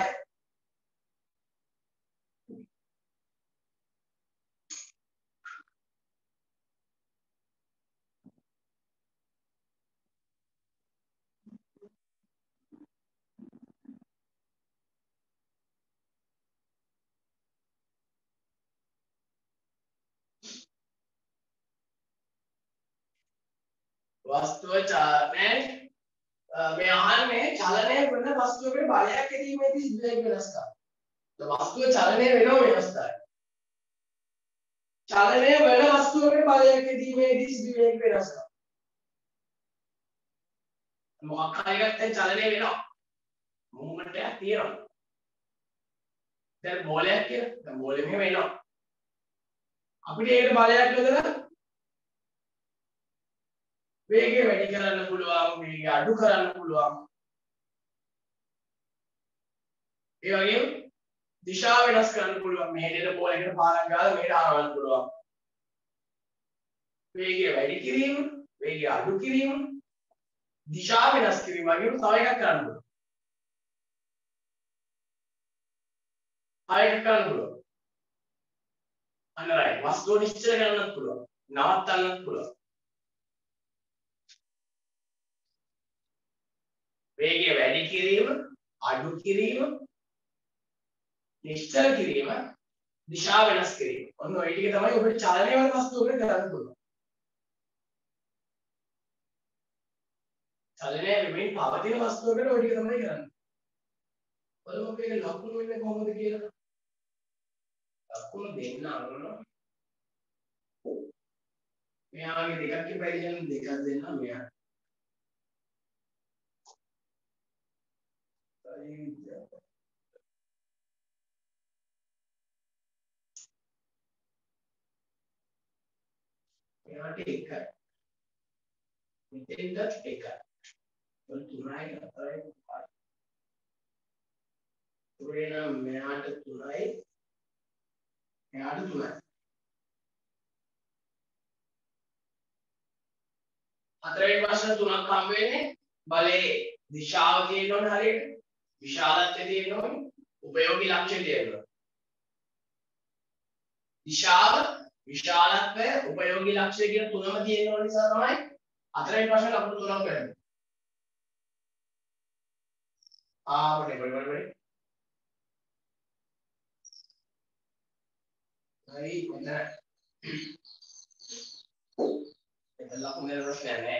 වස්තුව චලනය මේ අහන්නේ චලනය වෙන වස්තුවකට බලයක් යෙදීමේදී සිදුවෙන වෙනස්කම්. වස්තුව චලනය වෙනව වෙනස්කම්. චලනය වෙන වස්තුවකට බලයක් යෙදීමේදී සිදුවෙන වෙනස්කම්. මොකක් හරි එකක් දැන් චලනය වෙනවා. මූවමන්ට් එකක් තියෙනවා. දැන් බෝලයක් කියලා. දැන් බෝලෙ මෙහෙම එනවා. අපිට ඒකට බලයක් යොදලා වේගය වැඩි කරන්න පුළුවන්, වේගය අඩු කරන්න පුළුවන්. ඒ වගේම දිශාව වෙනස් කරන්න පුළුවන්. මෙහෙට බෝලයකට පාරක් ගාලා මෙහෙට ආවන්න පුළුවන්. වේගය වැඩි කිරීම, වේගය අඩු කිරීම, දිශාව වෙනස් කිරීම වගේම තව එකක් කරන්න පුළුවන්. ආයෙත් කරන්න පුළුවන්. අන්න රයිට්. වස්තුව නිශ්චල කරන්නත් පුළුවන්. නවත්තන්නත් පුළුවන්. වේගය වැඩි කිරීම, අඩු කිරීම, නිශ්චල කිරීම, දිශාව වෙනස් කිරීම. ඔන්න ඔය ටික තමයි ඔබට චලනය වන වස්තුවකට කරන්න පුළුවන්. චලනය වෙමින් පවතින වස්තුවකට ඔය ටික තමයි කරන්නේ. බලමු මේක ලකුණු වෙන්නේ කොහොමද කියලා. ලකුණු දෙන්න අරනවා. මෙයාගේ දෙකක් ඉපැරියන් දෙකක් දෙන්න මෙයා. මෙයාට එකයි. මෙතෙන්ද එකයි. ඔය තුනයි හතරයි පහයි. තුනේ නම් මෙයාට තුනයි. මෙයාට තුනයි. හතරවෙනි ප්‍රශ්න තුනක් හම්බ වෙන්නේ බලයේ දිශාව තියෙන්න ඕනේ හරියට. විශාලත්වය තියෙන්න ඕනේ. උපයෝගී ලක්ෂ්‍ය තියෙන්න ඕනේ. දිශාව, විශාලත්වය, උපයෝගී ලක්ෂ්‍ය කියන තුනම තියෙන්න ඕන නිසා තමයි හතරවෙනි ප්‍රශ්නේ ලකුණු තුනක් වෙන්නේ. ආ බඩේ බඩේ බඩේ. හරි මෙතන. මෙතන ලකුණු දෙන්න ප්‍රශ්නයක් නැහැ.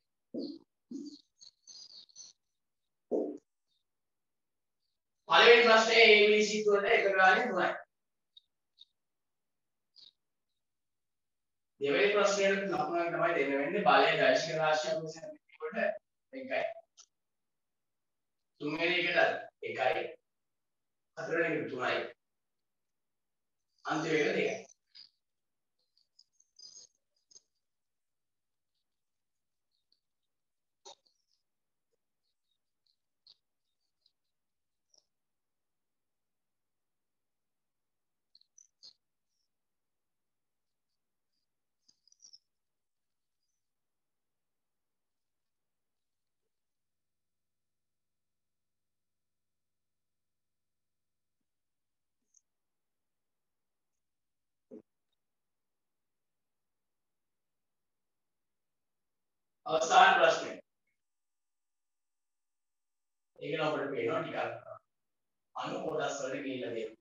පළවෙනි ප්‍රශ්නේ A B C වලට එක ගානේ තුනයි. දෙවෙනි ප්‍රශ්නයට ලකුණක් තමයි දෙන්න වෙන්නේ බලයේ දෛශික රාශියක් නිසා කොට එකයි. තුන්වෙනි එකට එකයි. හතරවෙනි එකට තුනයි. අන්තිම එක දෙකයි. අවසාන ප්‍රශ්නේ. ඒක නම් අපිට පේනවා ටිකක් අණු කොටස් වලට ගිහිල්ලා තියෙනවා.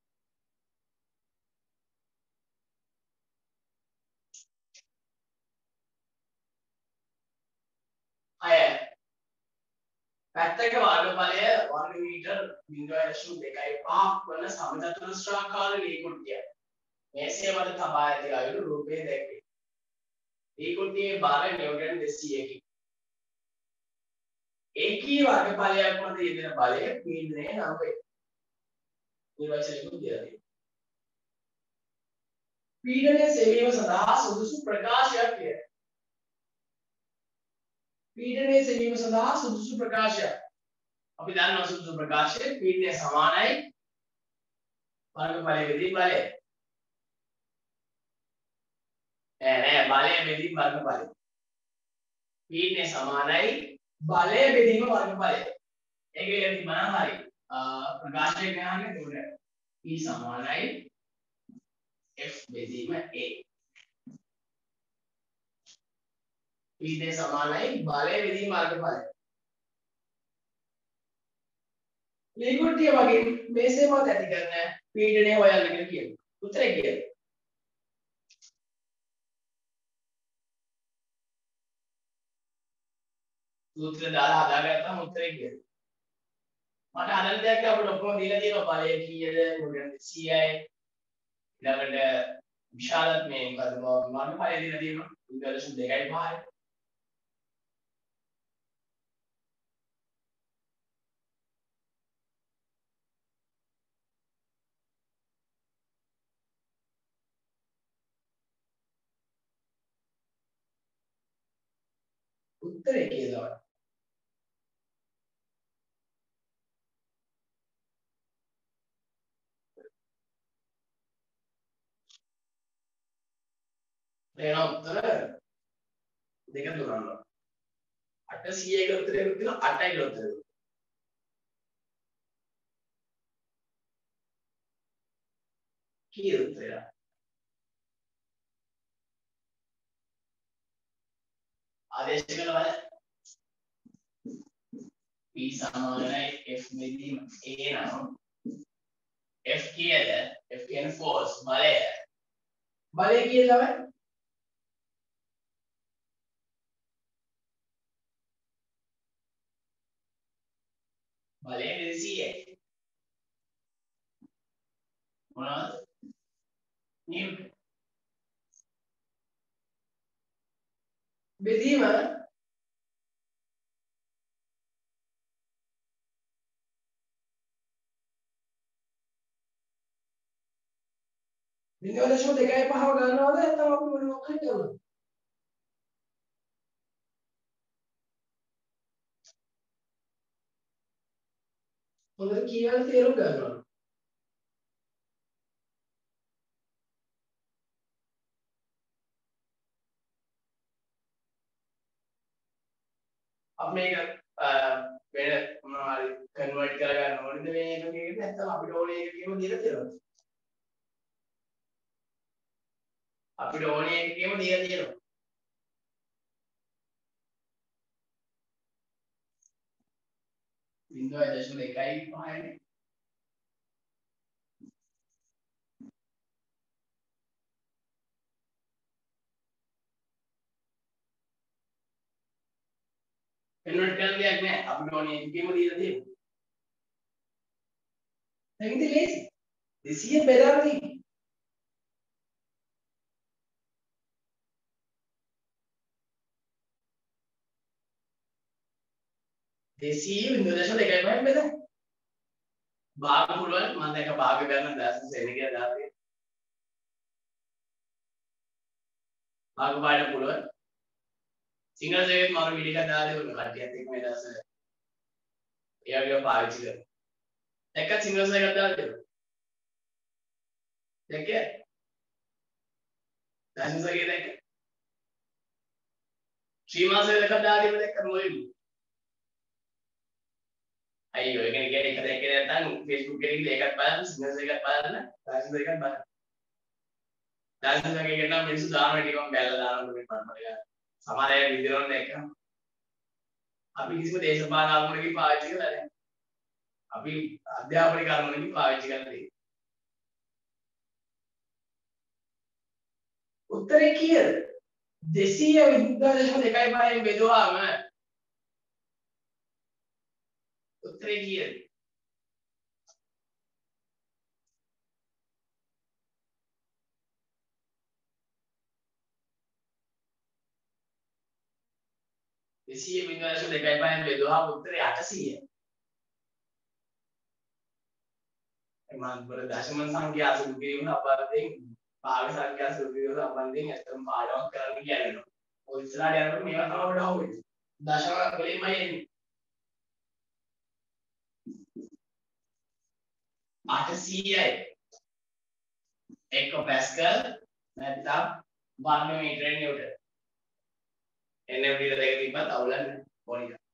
අය පැත්තක වර්ගඵලය වර්ග metre zero point two five වන සමචතුරස්‍රාකාර ලී කුට්ටිය. මේසේ මත තබා ඇති අයුරු රූපයේ දැක්වේ. ලී කුට්ටියේ බර නිව්ටන් දෙසීයකි. ඒකී වර්ගඵලයක් මත යෙදෙන බලය පීඩනය නම් වේ. නිර්වචනයකුත් දීලා තියෙනවා. පීඩනය සෙවීම සඳහා සුදුසු ප්‍රකාශයක් කිය. පීඩනය සෙවීම සඳහා සුදුසු ප්‍රකාශයක්. අපි දන්නවා සුදුසු ප්‍රකාශය පීඩනය සමානයි වර්ගඵලය බෙදී බලය. නෑ නෑ බලය බෙදීම වර්ගඵලය. පීඩනය සමානයි බලය බෙදීම වර්ගඵලය. ඒක ඉතින් මම හරි. ප්‍රකාශය ගහන්නේ එතකොට P සමානයි F බෙදීම A. පීඩනය සමානයි බලය බෙදීම වර්ගඵලය. ලී කුට්ටිය වගේ මේසේ මත ඇති කරන පීඩනය හොයන්න කියලා කියනවා. උත්තරේ කියන්න. සූත්‍රය දාලා හදාගත්තාම උත්තරේ කියන්න. මට අනන්ත දෙයක් අපිට ඔක්කොම දීලා තියෙනවා බලය කීයද මොකද දෙසීයයි ඊළඟට විශාලත් මේ මොකද වර්ගඵලය දීලා තියෙනවා two point two five. උත්තරේ කියලා එන උත්තර දෙක තුනක්. අටසිය කියලා උත්තරයක් තියෙනවා අටයි කියලා උත්තරයක්. කී උත්තරය? ආදේශ කරලා බලන්න. P සමානයි F බෙදීම A නම් F කීයද? F කියන්නේ force බලය. බලය කියලා බලන්න. බලය දෙසීයයි. මොනවද? නිව්ටන්. බෙදීම zero point two five ගන්නවද නැත්නම් අපි මොනවද කරන්නේ? හොඳට කියලා තේරුම් ගන්නවා. අපි මේක වෙන මොනවා හරි කන්වර්ට් කරගන්න ඕනද මේ එක කියන්නේ නැත්නම් අපිට ඕනේ එකකෙම දීලා තියෙනවා. අපිට ඕනේ එකකෙම දීලා තියෙනවා. බිංදුවයි දශම එකයි පහයි කන්වර්ට් කරන්න දෙයක් නැහැ. අපිට ඕනේ එකකෙම දීලා තියෙනවා. දැන් ඉතින් ලේසි. දෙසිය බෙදලා තියෙන්නේ. දෙසිය බිංදුව දශම එකයි පහෙන් බෙදන්න. භාග පුළුවන් මම දැන් භාග ගන්න දශම සෙන කියලා දාලා භාග පාඩම් පුළුවන්. සිංහල සේවයේ මම වීඩියෝ එකක් දාලා දෙනවා කට්ටියත් එක්ක මේ දවස්වල. ඒ වගේ පාවිච්චි කරනවා. දැක්කත් සිංහල සේවයක් දාලා දෙනවා. දැක්කේ? දශම සේවය දැක්ක. ශ්‍රී මාසෙක එකක් දාලා දෙන්න දැක්ක මොකද? අයියෝ ඒක කියන්නේ එක දැක්කේ නැත්නම් Facebook එකේ ගිහලා ඒකත් බලන්න සිංහල සේවයක් බලන්න දශම සේවයක් බලන්න. දශම සේවයකට නම් මිනිස්සු දානවා ටිකක් බැලලා දානවා මේ පරමඩ. සමහර අය විදිනවනේ දැක්කම. අපි කිසිම දේශපාලන ආගමනකින් පාවිච්චි කරලා නැහැ. අපි අධ්‍යාපනික ආගමනකින් පාවිච්චි කරලා තියෙනවා. උත්තරේ කීයද? දෙසිය විද්දා දශම දෙකයි පහෙන් බෙදුවාම උත්තරේ කීයද? දෙසිය විද්දා දශම දෙකයි පහෙන් බෙදුවාම උත්තරේ අටසියයි. මම වල දශම සංඛ්‍යා සුළු කිරීම අපරදෙන් භාග සංඛ්‍යා සුළු කිරීම සම්බන්ධයෙන් ඇත්තම පාඩමක් කරන්න කියනවා. ඔය ඉස්සරහට යනකොට මේවා තමයි අපිට අහුවෙන්නේ. දශම වලින්මයි එන්නේ. අටසියයි. එක පැස්කල් නැත්නම් වර්ග මීටර නිව්ටන්. එන්න විදිහට දෙක තිබ්බත් අවුලක් නැහැ. පොඩි එකක්.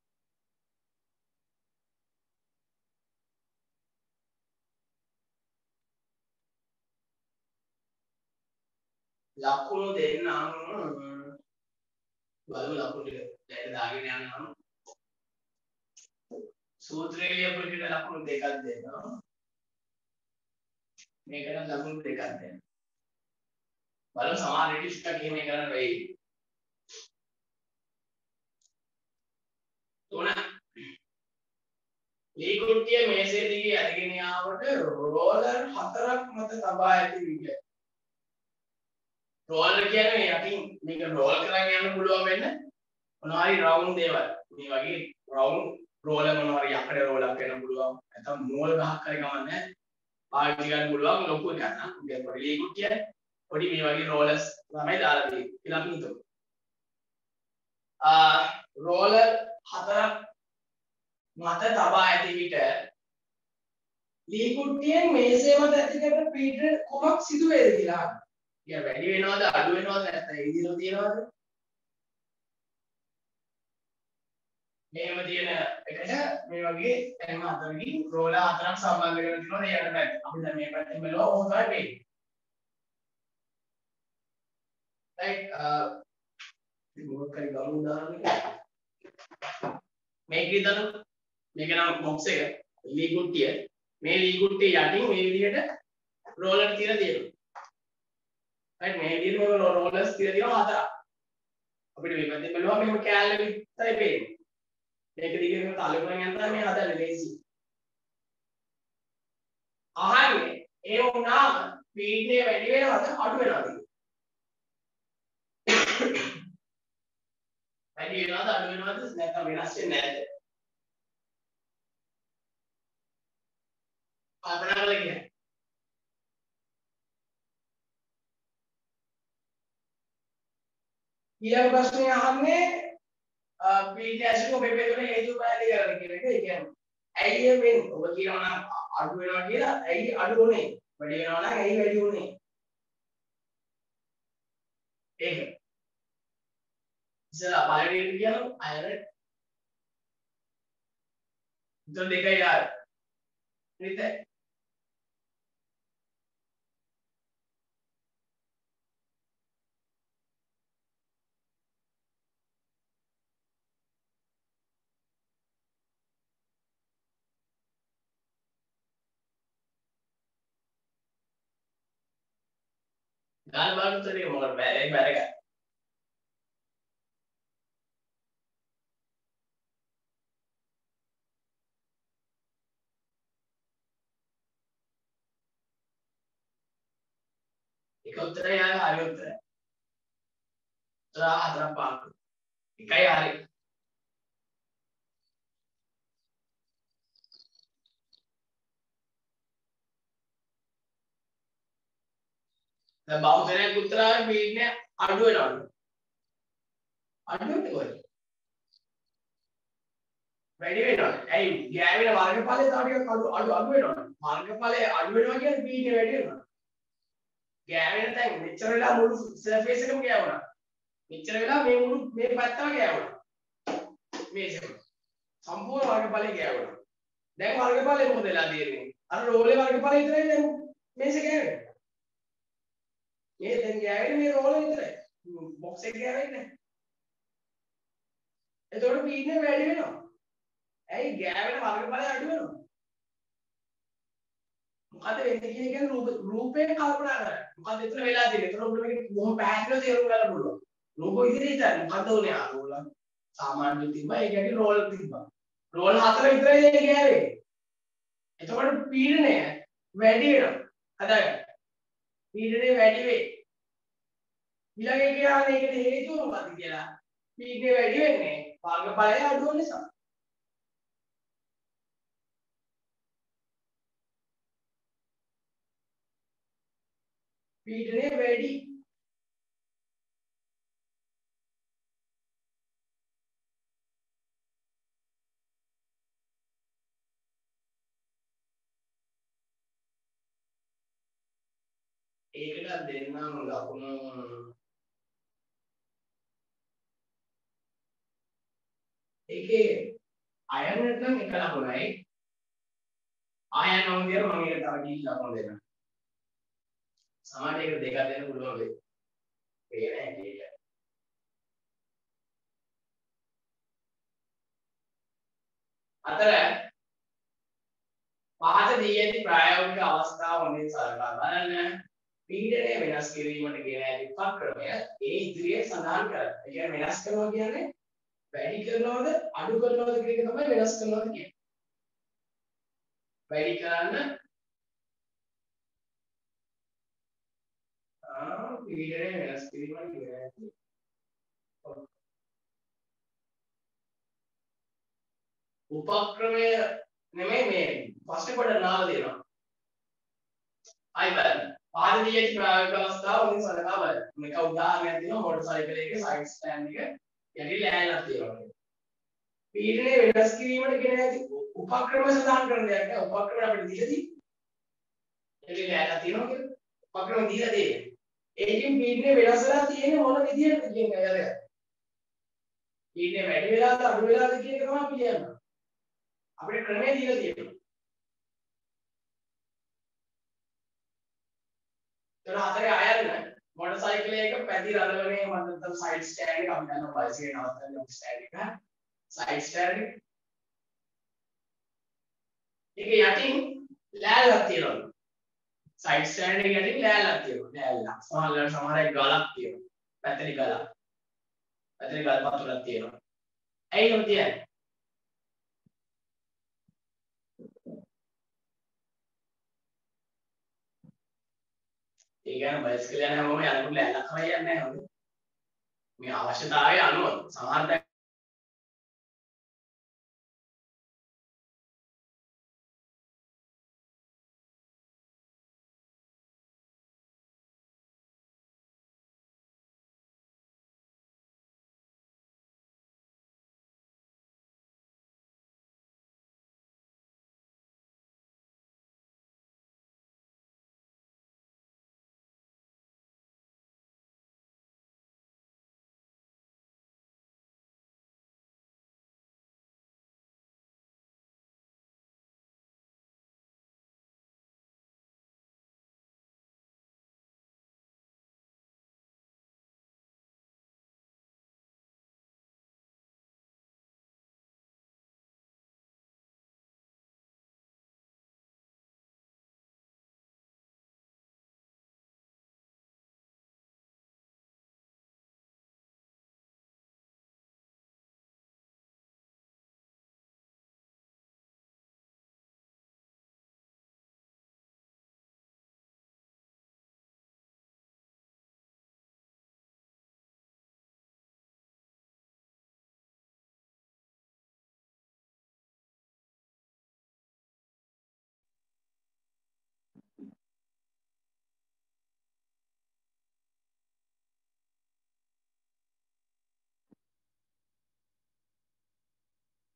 ලකුණු දෙන්නම් බලමු ලකුණු ටික දැන් දාගෙන යනවා. සූත්‍රයේ ලියපු එකට ලකුණු දෙකක් දෙනවා. මේකට ලකුණු දෙකක් දෙනවා. බලමු සමාන රිටිස්ට් එකක් එහෙම කරන්න වෙයි. තුන ලී කුට්ටිය මේසේ දිගේ අරගෙන යාමට රෝලර් හතරක් මත තබා ඇති විට රෝලර් කියන්නේ යටින් මේක රෝල් කරගෙන යන්න පුළුවන් වෙන්න මොනවා හරි රවුන්ඩ් දේවල් මේ වගේ රවුන්ඩ් රෝලර් මොනවා හරි යකඩ රෝලක් වෙන්න පුළුවන් නැත්නම් මෝල් ගහක් හරි ගමන්නේ පාවිච්චි කරන්න පුළුවන් ලොකු එකක් නම් මේ පොඩි ලී කුට්ටිය පොඩි මේ වගේ රෝලර්ස් තමයි දාලා තියෙන්නේ කියලා අපි හිතමු ආ රෝලර් හතරක් මත තබා ඇති විට ලී කුට්ටියෙන් මේසේ මත ඇතිකරන පීඩන කොමක් සිදු වේද කියලා අහන්න. කියන්නේ වැඩි වෙනවද අඩු වෙනවද නැත්නම් ඒ විදිහට තියනවද? මෙහෙම තියෙන එකට මේ වගේ තැන් හතරකින් රෝලර් හතරක් සම්බන්ධ කරගෙන තියෙනවා ඒ යට පැත්ත. අපි දැන් මේ පැත්තෙන් බලුවා ඕක තමයි වෙන්නේ. right ඉතින් මොකක් හරි ගමු උදාහරණයක්. මේක විතරක් මේක නම් බොක්ස් එක ලී කුට්ටිය මේ ලී කුට්ටිය යටින් මේ විදිහට රෝලර් තියලා තියෙනවා. right මේ විදිහට මේ රෝලර්ස් තියලා තියෙනවා හතරක්. අපිට මේ පැත්තෙන් බලුවා මෙහෙම කෑල්ල විතරයි පේන්නේ. මේක දිගේ මෙහෙම තලුණෙන් යනවා මේ හදන්නේ ලේසි. අහන්නේ ඒ වුණාම පීඩනය වැඩි වෙනවද අඩු වෙනවද? වැඩි වෙනවද අඩු වෙනවද නැත්නම් වෙනස් වෙන්නේ නැද්ද? කල්පනා කරලා කියන්න. ඊළඟ ප්‍රශ්නේ අහන්නේ පීඩනය ඇසුරු මේ පෙරේ හේතු පැහැදිලි කරන්න කියන එක. ඒ කියන්නේ ඇයි ඒ වෙන්නේ? ඔබ කියනවා නම් අඩු වෙනවා කියලා. ඇයි අඩු වුනේ? වැඩි වෙනවා නම් ඇයි වැඩි වුනේ? ඒක. ඉතලා පළවෙනි කියනවා අයරන් එතකොට දෙකයි ආර. නේද? දාන්න බලන්න උත්තරේ මොකක්ද බෑ ඒක බෑ එක. එක උත්තරය ආය හරි උත්තරය. උත්තර හතරක් පාක්. එකයි හරි. දැන් බහුතරයක් උත්තර ආවේ පීඩනය අඩු වෙනවලු. අඩු වෙන්නේ කොහෙද? වැඩි වෙනවනේ. ඇයි ගෑවෙන වර්ගඵලය තව ටිකක් අඩු අඩු අඩු වෙනවනේ. වර්ගඵලය අඩු වෙනවා කියන්නේ පීඩනය වැඩි වෙනවා. ගෑවෙන තැන් මෙච්චර වෙලා මුළු සර්ෆේස් එකම ගෑවුණා. මෙච්චර වෙලා මේ මුළු මේ පැත්තම ගෑවුණා. මේසෙම. සම්පූර්ණ වර්ගඵලය ගෑවුණා. දැන් වර්ගඵලය මොකද වෙලා තියෙන්නේ? අර රෝලේ වර්ගඵලය විතරයි දැන් මේසෙ ගෑවෙන්නේ. මේ දැන් ගෑවෙන්නේ මේ රෝලේ විතරයි. බොක්ස් එක ගෑවෙන්නේ නැහැ. එතකොට පීඩනය වැඩි වෙනවා. ඇයි ගෑවෙන වර්ගඵලය අඩු වෙනවා. මොකද වෙන්නේ කියන එක රූප රූපේ කල්පනා කරන්න. මොකද එතන වෙලා තියෙන්නේ. එතන ඔබට මේක බොහොම පැහැදිලිව තේරුම් ගන්න පුළුවන්. රූප ඉදිරියට හිතන්න. මොකද උනේ ආ රෝල සාමාන්‍ය තිබ්බා. ඒක ඇටි රෝල් තිබ්බා. රෝල් හතර විතරයි ඒක ගෑවේ. එතකොට පීඩනය වැඩි වෙනවා. හදාගන්න. පීඩනය වැඩි වෙයි. ඊළඟ එක කියන්නේ ඒකට හේතුව මොකක්ද කියලා. පීඩනය වැඩි වෙන්නේ වර්ගඵලය අඩු වෙන නිසා. පීඩනය වැඩි. ඒකට දෙන්නම් ලකුණු ඒකේ අයනට නම් එක ලකුණයි ආයන නම් කියන මම ඒකට තව ඩී ලකුණු දෙන්නම් සමහරට ඒකට දෙකක් දෙන්න පුළුවන් වෙයි ඒ නෑ ඒක අතර පහත දී ඇති ප්‍රායෝගික අවස්ථාව හොඳින් සලකා බලන්න පීඩනය වෙනස් කිරීමට ගෙන ඇති උපක්‍රමය ඒ ඉදිරියේ සඳහන් කරන්න. ඒ කියන්නේ වෙනස් කරනවා කියන්නේ වැඩි කරනවද අඩු කරනවද කියන එක තමයි වෙනස් කරනවද කියන්නේ. වැඩි කරන්න ආ පීඩනය වෙනස් කිරීමට ගෙන ඇති උපක්‍රමය නෙමෙයි මේ ෆස්ට් කොට නාම දෙනවා. අයි බලන්න. පාදදී ඇති ප්‍රායෝගික අවස්ථාව වලින් සලකා බලන්න. මේක උදාහරණයක් දෙනවා මොටර් සයිකලයක සයිඩ් ස්ටෑන්ඩ් එක යටි ලෑල්ලක් තියෙනවා. පීඩනය වෙනස් කිරීමට ගෙන ඇති උපක්‍රම සඳහන් කරන දෙයක් නෑ. උපක්‍රම අපිට දීලා තියෙන්නේ. යටි ලෑල්ලක් තියෙනවා කියලා. උපක්‍රම දීලා තියෙන්නේ. ඒකෙන් පීඩනය වෙනස් වෙලා තියෙන්නේ මොන විදියටද කියන එක යරගන්න. පීඩනය වැඩි වෙලාද අඩු වෙලාද කියන එක තමයි අපි කියනවා. අපිට ක්‍රමය දීලා තියෙනවා. ඒතර හතරේ අයන්න මොටර් සයිකලයක පැති රළවනේ මන්දම් සයිඩ් ස්ටෑන්ඩ් එක අපි ගන්නවා බයිසිකල් නවත්තන්න ස්ටෑන්ඩ් එක. සයිඩ් ස්ටෑන්ඩ් එක. ඒක යටින් ලෑල්ලක් තියෙනවා. සයිඩ් ස්ටෑන්ඩ් එක යටින් ලෑල්ලක් තියෙනවා. ලෑල්ලක්. සමහරවල් සමහරයි ගලක් තියෙනවා. පැතලි ගලක්. පැතලි ගල් පතුලක් තියෙනවා. ඇයි එහෙම තියන්නේ? ඒ කියන්නේ බයිසිකල් යන හැමෝම යනකොට ලෑල්ලක් කරා යන්නේ නැහැ නේද? මේ අවශ්‍යතාවය අනුව සමහර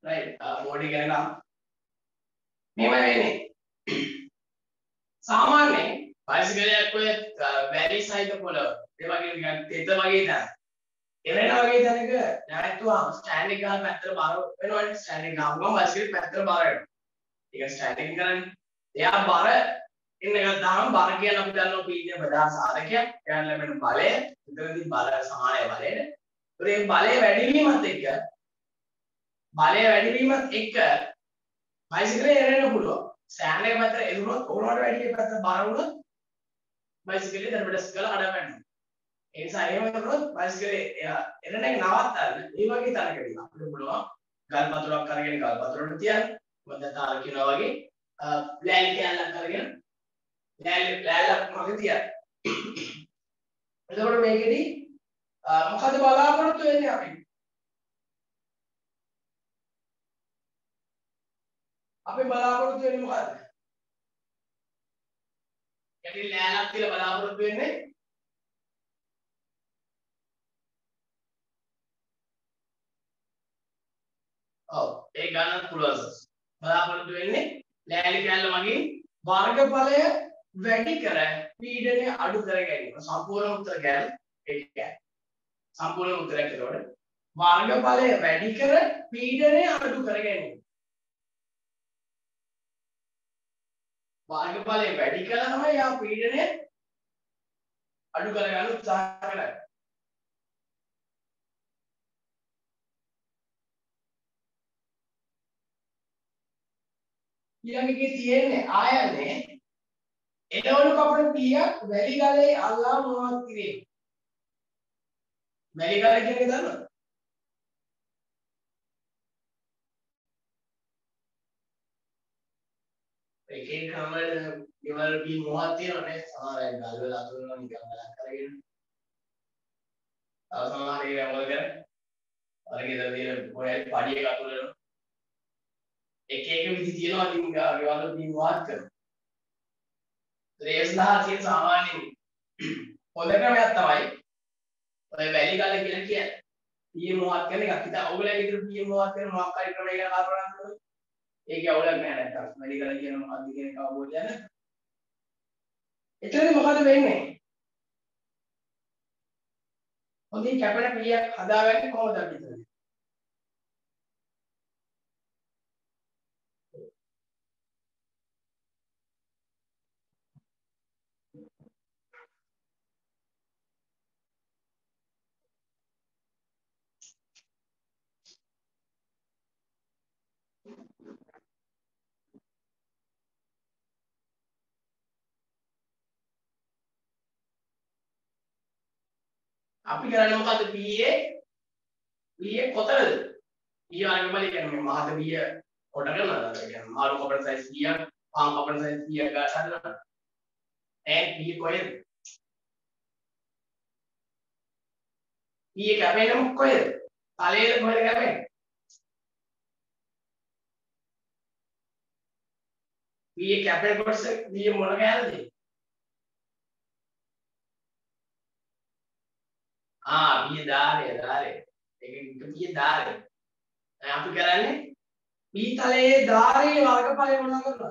right බෝඩ් එක ගැන නම් මේවයි වෙන්නේ සාමාන්‍යයෙන් බයිසිකලයක් ඔය වැලි සහිත පොළව ඒ වගේ නිකන් තෙත වගේ තැන එරෙන වගේ තැනක නැවතුවාම ස්ටෑන්ඩ් එක ගන්න පැත්තට බර වෙනවනේ ස්ටෑන්ඩ් එක ගාම ගම බයිසිකල් පැත්තට බර වෙනවා ඒක ස්ටෑන්ඩ් එක කරන්නේ එයා බර එන්න ගත්තාම බර කියන අපි දන්නවා පීඩන ප්‍රධාන සාධකයක් එයාට ලැබෙන බලය උදේදී බල සමානයි බලයට ඒ බලය වැඩි වීමත් එක්ක බලය වැඩි වීමත් එක්ක බයිසිකලේ එරෙන්න පුළුවන් ස්ටෑන්ඩ් එක පැත්තට එළුනොත් ඕනවට වැඩි එක පැත්තට බර වුණොත් බයිසිකලේ දරබඩස් කරලා අඩ වෙනවා ඒ නිසා එහෙම කරනොත් බයිසිකලේ එරෙන්න එක නවත්තන්න මේ වගේ තැනකදී අපිට පුළුවන් ගල් පතුරක් අරගෙන ගල් පතුරට තියන්න මොකද තාර කියනවා වගේ ලෑලි කැලක් අරගෙන ලෑලි ලෑල්ලක් මගේ තියන්න එතකොට මේකෙදි මොකද බලාපොරොත්තු වෙන්නේ අපි අපි බලාපොරොත්තු වෙන්නේ මොකද්ද? යටි ලෑල්ලක් තියලා බලාපොරොත්තු වෙන්නේ ඔව් ඒක ගන්න පුළුවන් බලාපොරොත්තු වෙන්නේ ලෑලි කැල්ල මගින් වර්ගඵලය වැඩි කර පීඩනය අඩු කර ගැනීම සම්පූර්ණ උත්තර ගැන ඒක සම්පූර්ණ උත්තරයක් ඒකට වර්ගඵලය වැඩි කර පීඩනය අඩු කර ගැනීම වර්ගඵලය වැඩි කළා තමයි යා පීඩනය අඩු කර ගන්න උත්සාහ කරන්නේ ඊළඟකේ තියෙන්නේ ආයතනයේ එළවලු කපන පියක් වැලි ගලේ අල්ලා මොනවද කිරීම වැලි ගල කියන්නේ දන්නවද එක එක කමල ගෙවල් බී මොහොත් තියෙනවනේ සමහර අය ගල් වල අතුරනවා නිකන් බලක් කරගෙන තව සමහර අය මොකද කරන්නේ අර ගෙදර තියෙන පොඩි පඩි එක අතුරනවා එක එක විදි තියෙනවා ඉතින් ගෙවල් බී මොහොත් කරනවා රේස්ලා තියෙන සාමාන්‍යයෙන් හොඳ ක්‍රමයක් තමයි ඔය වැලි ගල කියලා කියන්නේ පී මොහොත් කරන එකක් හිතා ඔයගොල්ලෝ ගෙදර පී මොහොත් කරන මොකක් හරි ක්‍රමයක කල්පනා කරනවා ඒකේ අවුලක් නෑ නැත්තම් වැඩි කරලා කියන මොකක්ද කියන එක අවබෝධය නැහැ. එතනදී මොකද වෙන්නේ? හොඳින් කැපෙන පිළියක් හදාගන්නේ කොහොමද අපි හිතන්නේ? අපි කරන්නේ මොකද්ද P A P A කොතනද? P වර්ගඵලය කියන්නේ මහත B කොට කරනවා. ඒ කියන්නේ මාළු කපන සයිස් B පාන් කපන සයිස් B ගන්න හදනවා. ඒ P කොහෙද? P කැපෙන්නේ කොහෙද? තලයේද කොහෙද කැපෙන්නේ? P කැපෙන කොටස B මොන කැලේද? ආ B ධාරය ධාරය. ඒක B ධාරය. දැන් අපි කරන්නේ B තලයේ ධාරයේ වර්ගඵලය මොනවා කරනවද?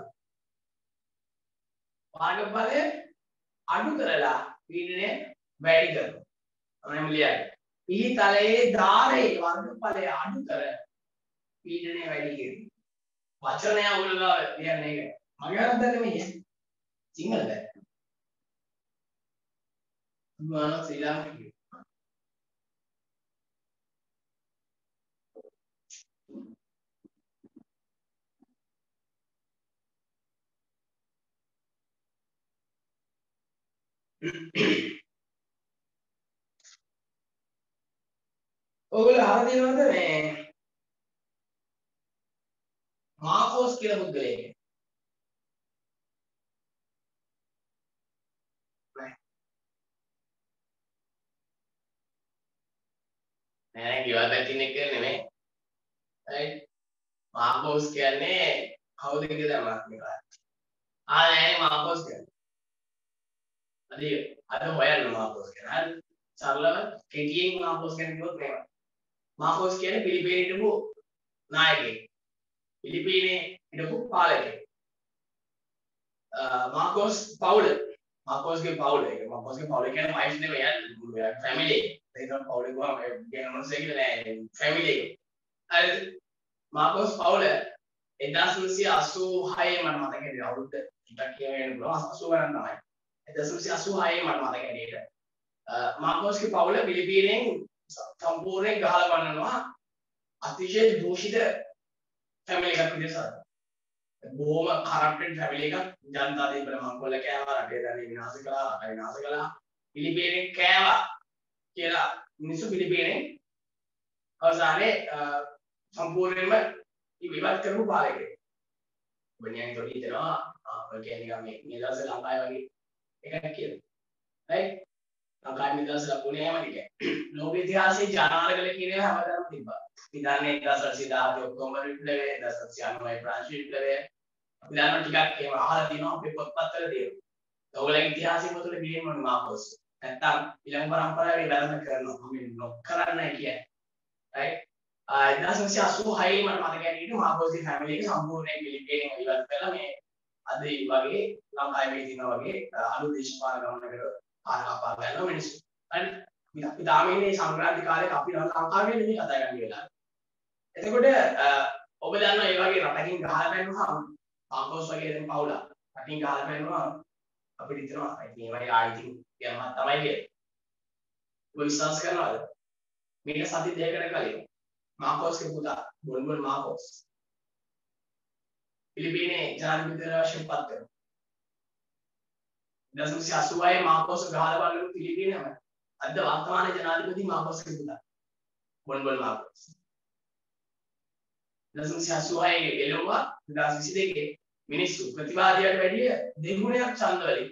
වර්ගඵලය අඩු කරලා පීඩනය වැඩි කරනවා. තමයි ලියන්නේ. B තලයේ ධාරයේ වර්ගඵලය අඩු කර පීඩනය වැඩි කිරීම. වචනය උගලගාව කියන්නේ ඒක. මගේ අරද්ද නෙමෙයි. සිංහලද? මොනවා ශ්‍රී ලාංකිකයෝ ඔයගොල්ලෝ අහලා තියෙනවද මේ මාකෝස් කියලා පුද්ගලයෙක් නෑ ගෙවල් පැතින එක නෙමෙයි right මාකෝස් කියන්නේ කවුද කියලා මම කියනවා ආ නෑනේ මාකෝස් කියන්නේ අද අද හොයන්න මාකෝස් කියන හරි සරලව කෙටියෙන් මාකෝස් කියන්නේ කිව්වොත් මේවා මාකෝස් කියන්නේ පිලිපිනේට හිටපු නායකයෙක්. පිලිපීනේ හිටපු පාලකයෙක්. මාකෝස් පවුල. මාකෝස්ගේ පවුල. ඒක මාකෝස්ගේ පවුල කියන්නේ වයිෆ් නෙවෙයි යන්නේ. ෆැමිලි එක. ඒක පවුල ගාම කියන මොනසෙ කියලා නෑ. ෆැමිලි එක. හරිද? මාකෝස් පවුල එක්දාස් නවසිය අසූ හයේ මට මතක හිටියේ අවුරුද්ද ටිකක් කියවෙන්න පුළුවන් අසූ ගණන් තමයි. එක්දාස් නවසිය අසූ හයේ මට මතක හිටියේ. මාකෝස්ගේ පවුල පිලිපීනෙන් සම්පූර්ණයෙන් ගහලා බලනවා අතිශය දූෂිත ෆැමිලි එකක් විදිහට. බොහොම කරප්ටඩ් ෆැමිලි එකක්. ජනතා දෙබල මංකොල්ල කෑවා, රටේ දන්නේ විනාශ කළා, රට විනාශ කළා. පිලිපීනෙන් කෑවා කියලා මිනිස්සු පිලිපීනෙන් අවසානයේ සම්පූර්ණයෙන්ම ඉවත් කරපු පාලකයෙක්. වෙනියන් තොරි හිතනවා ඔය කියන්නේ මේ මේ දවස්වල ලංකාවේ වගේ එකක් කියලා. right? ලංකාවේ මේ දවස්වල ලකුණේ යම ටික. ලෝක ඉතිහාසයේ ජනාරගල කියන ඒවා හැමදාම තිබ්බා. ඉතින් එක්දාස් අටසිය දහඅට ඔක්තෝබර් විප්ලවය, එක්දාස් අටසිය අනූ ප්‍රංශ විප්ලවය. අපි දන්නවා ටිකක් ඒවා අහලා තියෙනවා අපේ පොත්පත්වල තියෙනවා. ඒගොල්ලන්ගේ ඉතිහාසය පොතේ ලියන්න ඕනේ මාකෝස්. නැත්තම් ඊළඟ පරම්පරාවේ වැරද්ද කරනවා. මම නොකරන්නයි කියන්නේ. right? එක්දාස් නවසිය අසූ හයේ මට මතක හිටියේ මාකෝස්ගේ ෆැමිලි එක සම්පූර්ණයෙන් පිලිපීනෙන් ඉවත් කරලා මේ අද වගේ ලංකාවේ තියෙනවා වගේ අලුත් දේශපාලන ගමනකට පාර කපා ගන්නවා මිනිස්සු. හරි? අපි තාම ඉන්නේ සංක්‍රාන්ති කාලේක අපි ලංකාවේ නෙමෙයි කතා කරන්නේ වෙලාව. එතකොට ඔබ දන්නවා මේ වගේ රටකින් ගහලා බැලුවහම මාකෝස් වගේ දැන් පවුල රටින් ගහලා බැලුවහම අපිට හිතෙනවා මේ වගේ ආයිති කියනවා තමයි කියලා. ඔබ විශ්වාස කරනවද? මේක සති දෙකකට කලින් මාකෝස්ගේ පුතා බොන්බොන් මාකෝස් පිලිපීනේ ජනාධිපතිවරයා වශයෙන් පත් කරනවා. එක්දාස් නවසිය අසූ හයේ මාකෝස් ගහලා බලන පිලිපීනම අද වර්තමාන ජනාධිපති මාකෝස්ගේ පුතා බොන්බොන් මාකෝස්. එක්දාස් නවසිය අසූ හයේ එළවුවා එක්දාස් විසි දෙකේ මිනිස්සු ප්‍රතිවාදියාට වැඩිය දෙගුණයක් ඡන්දවලින්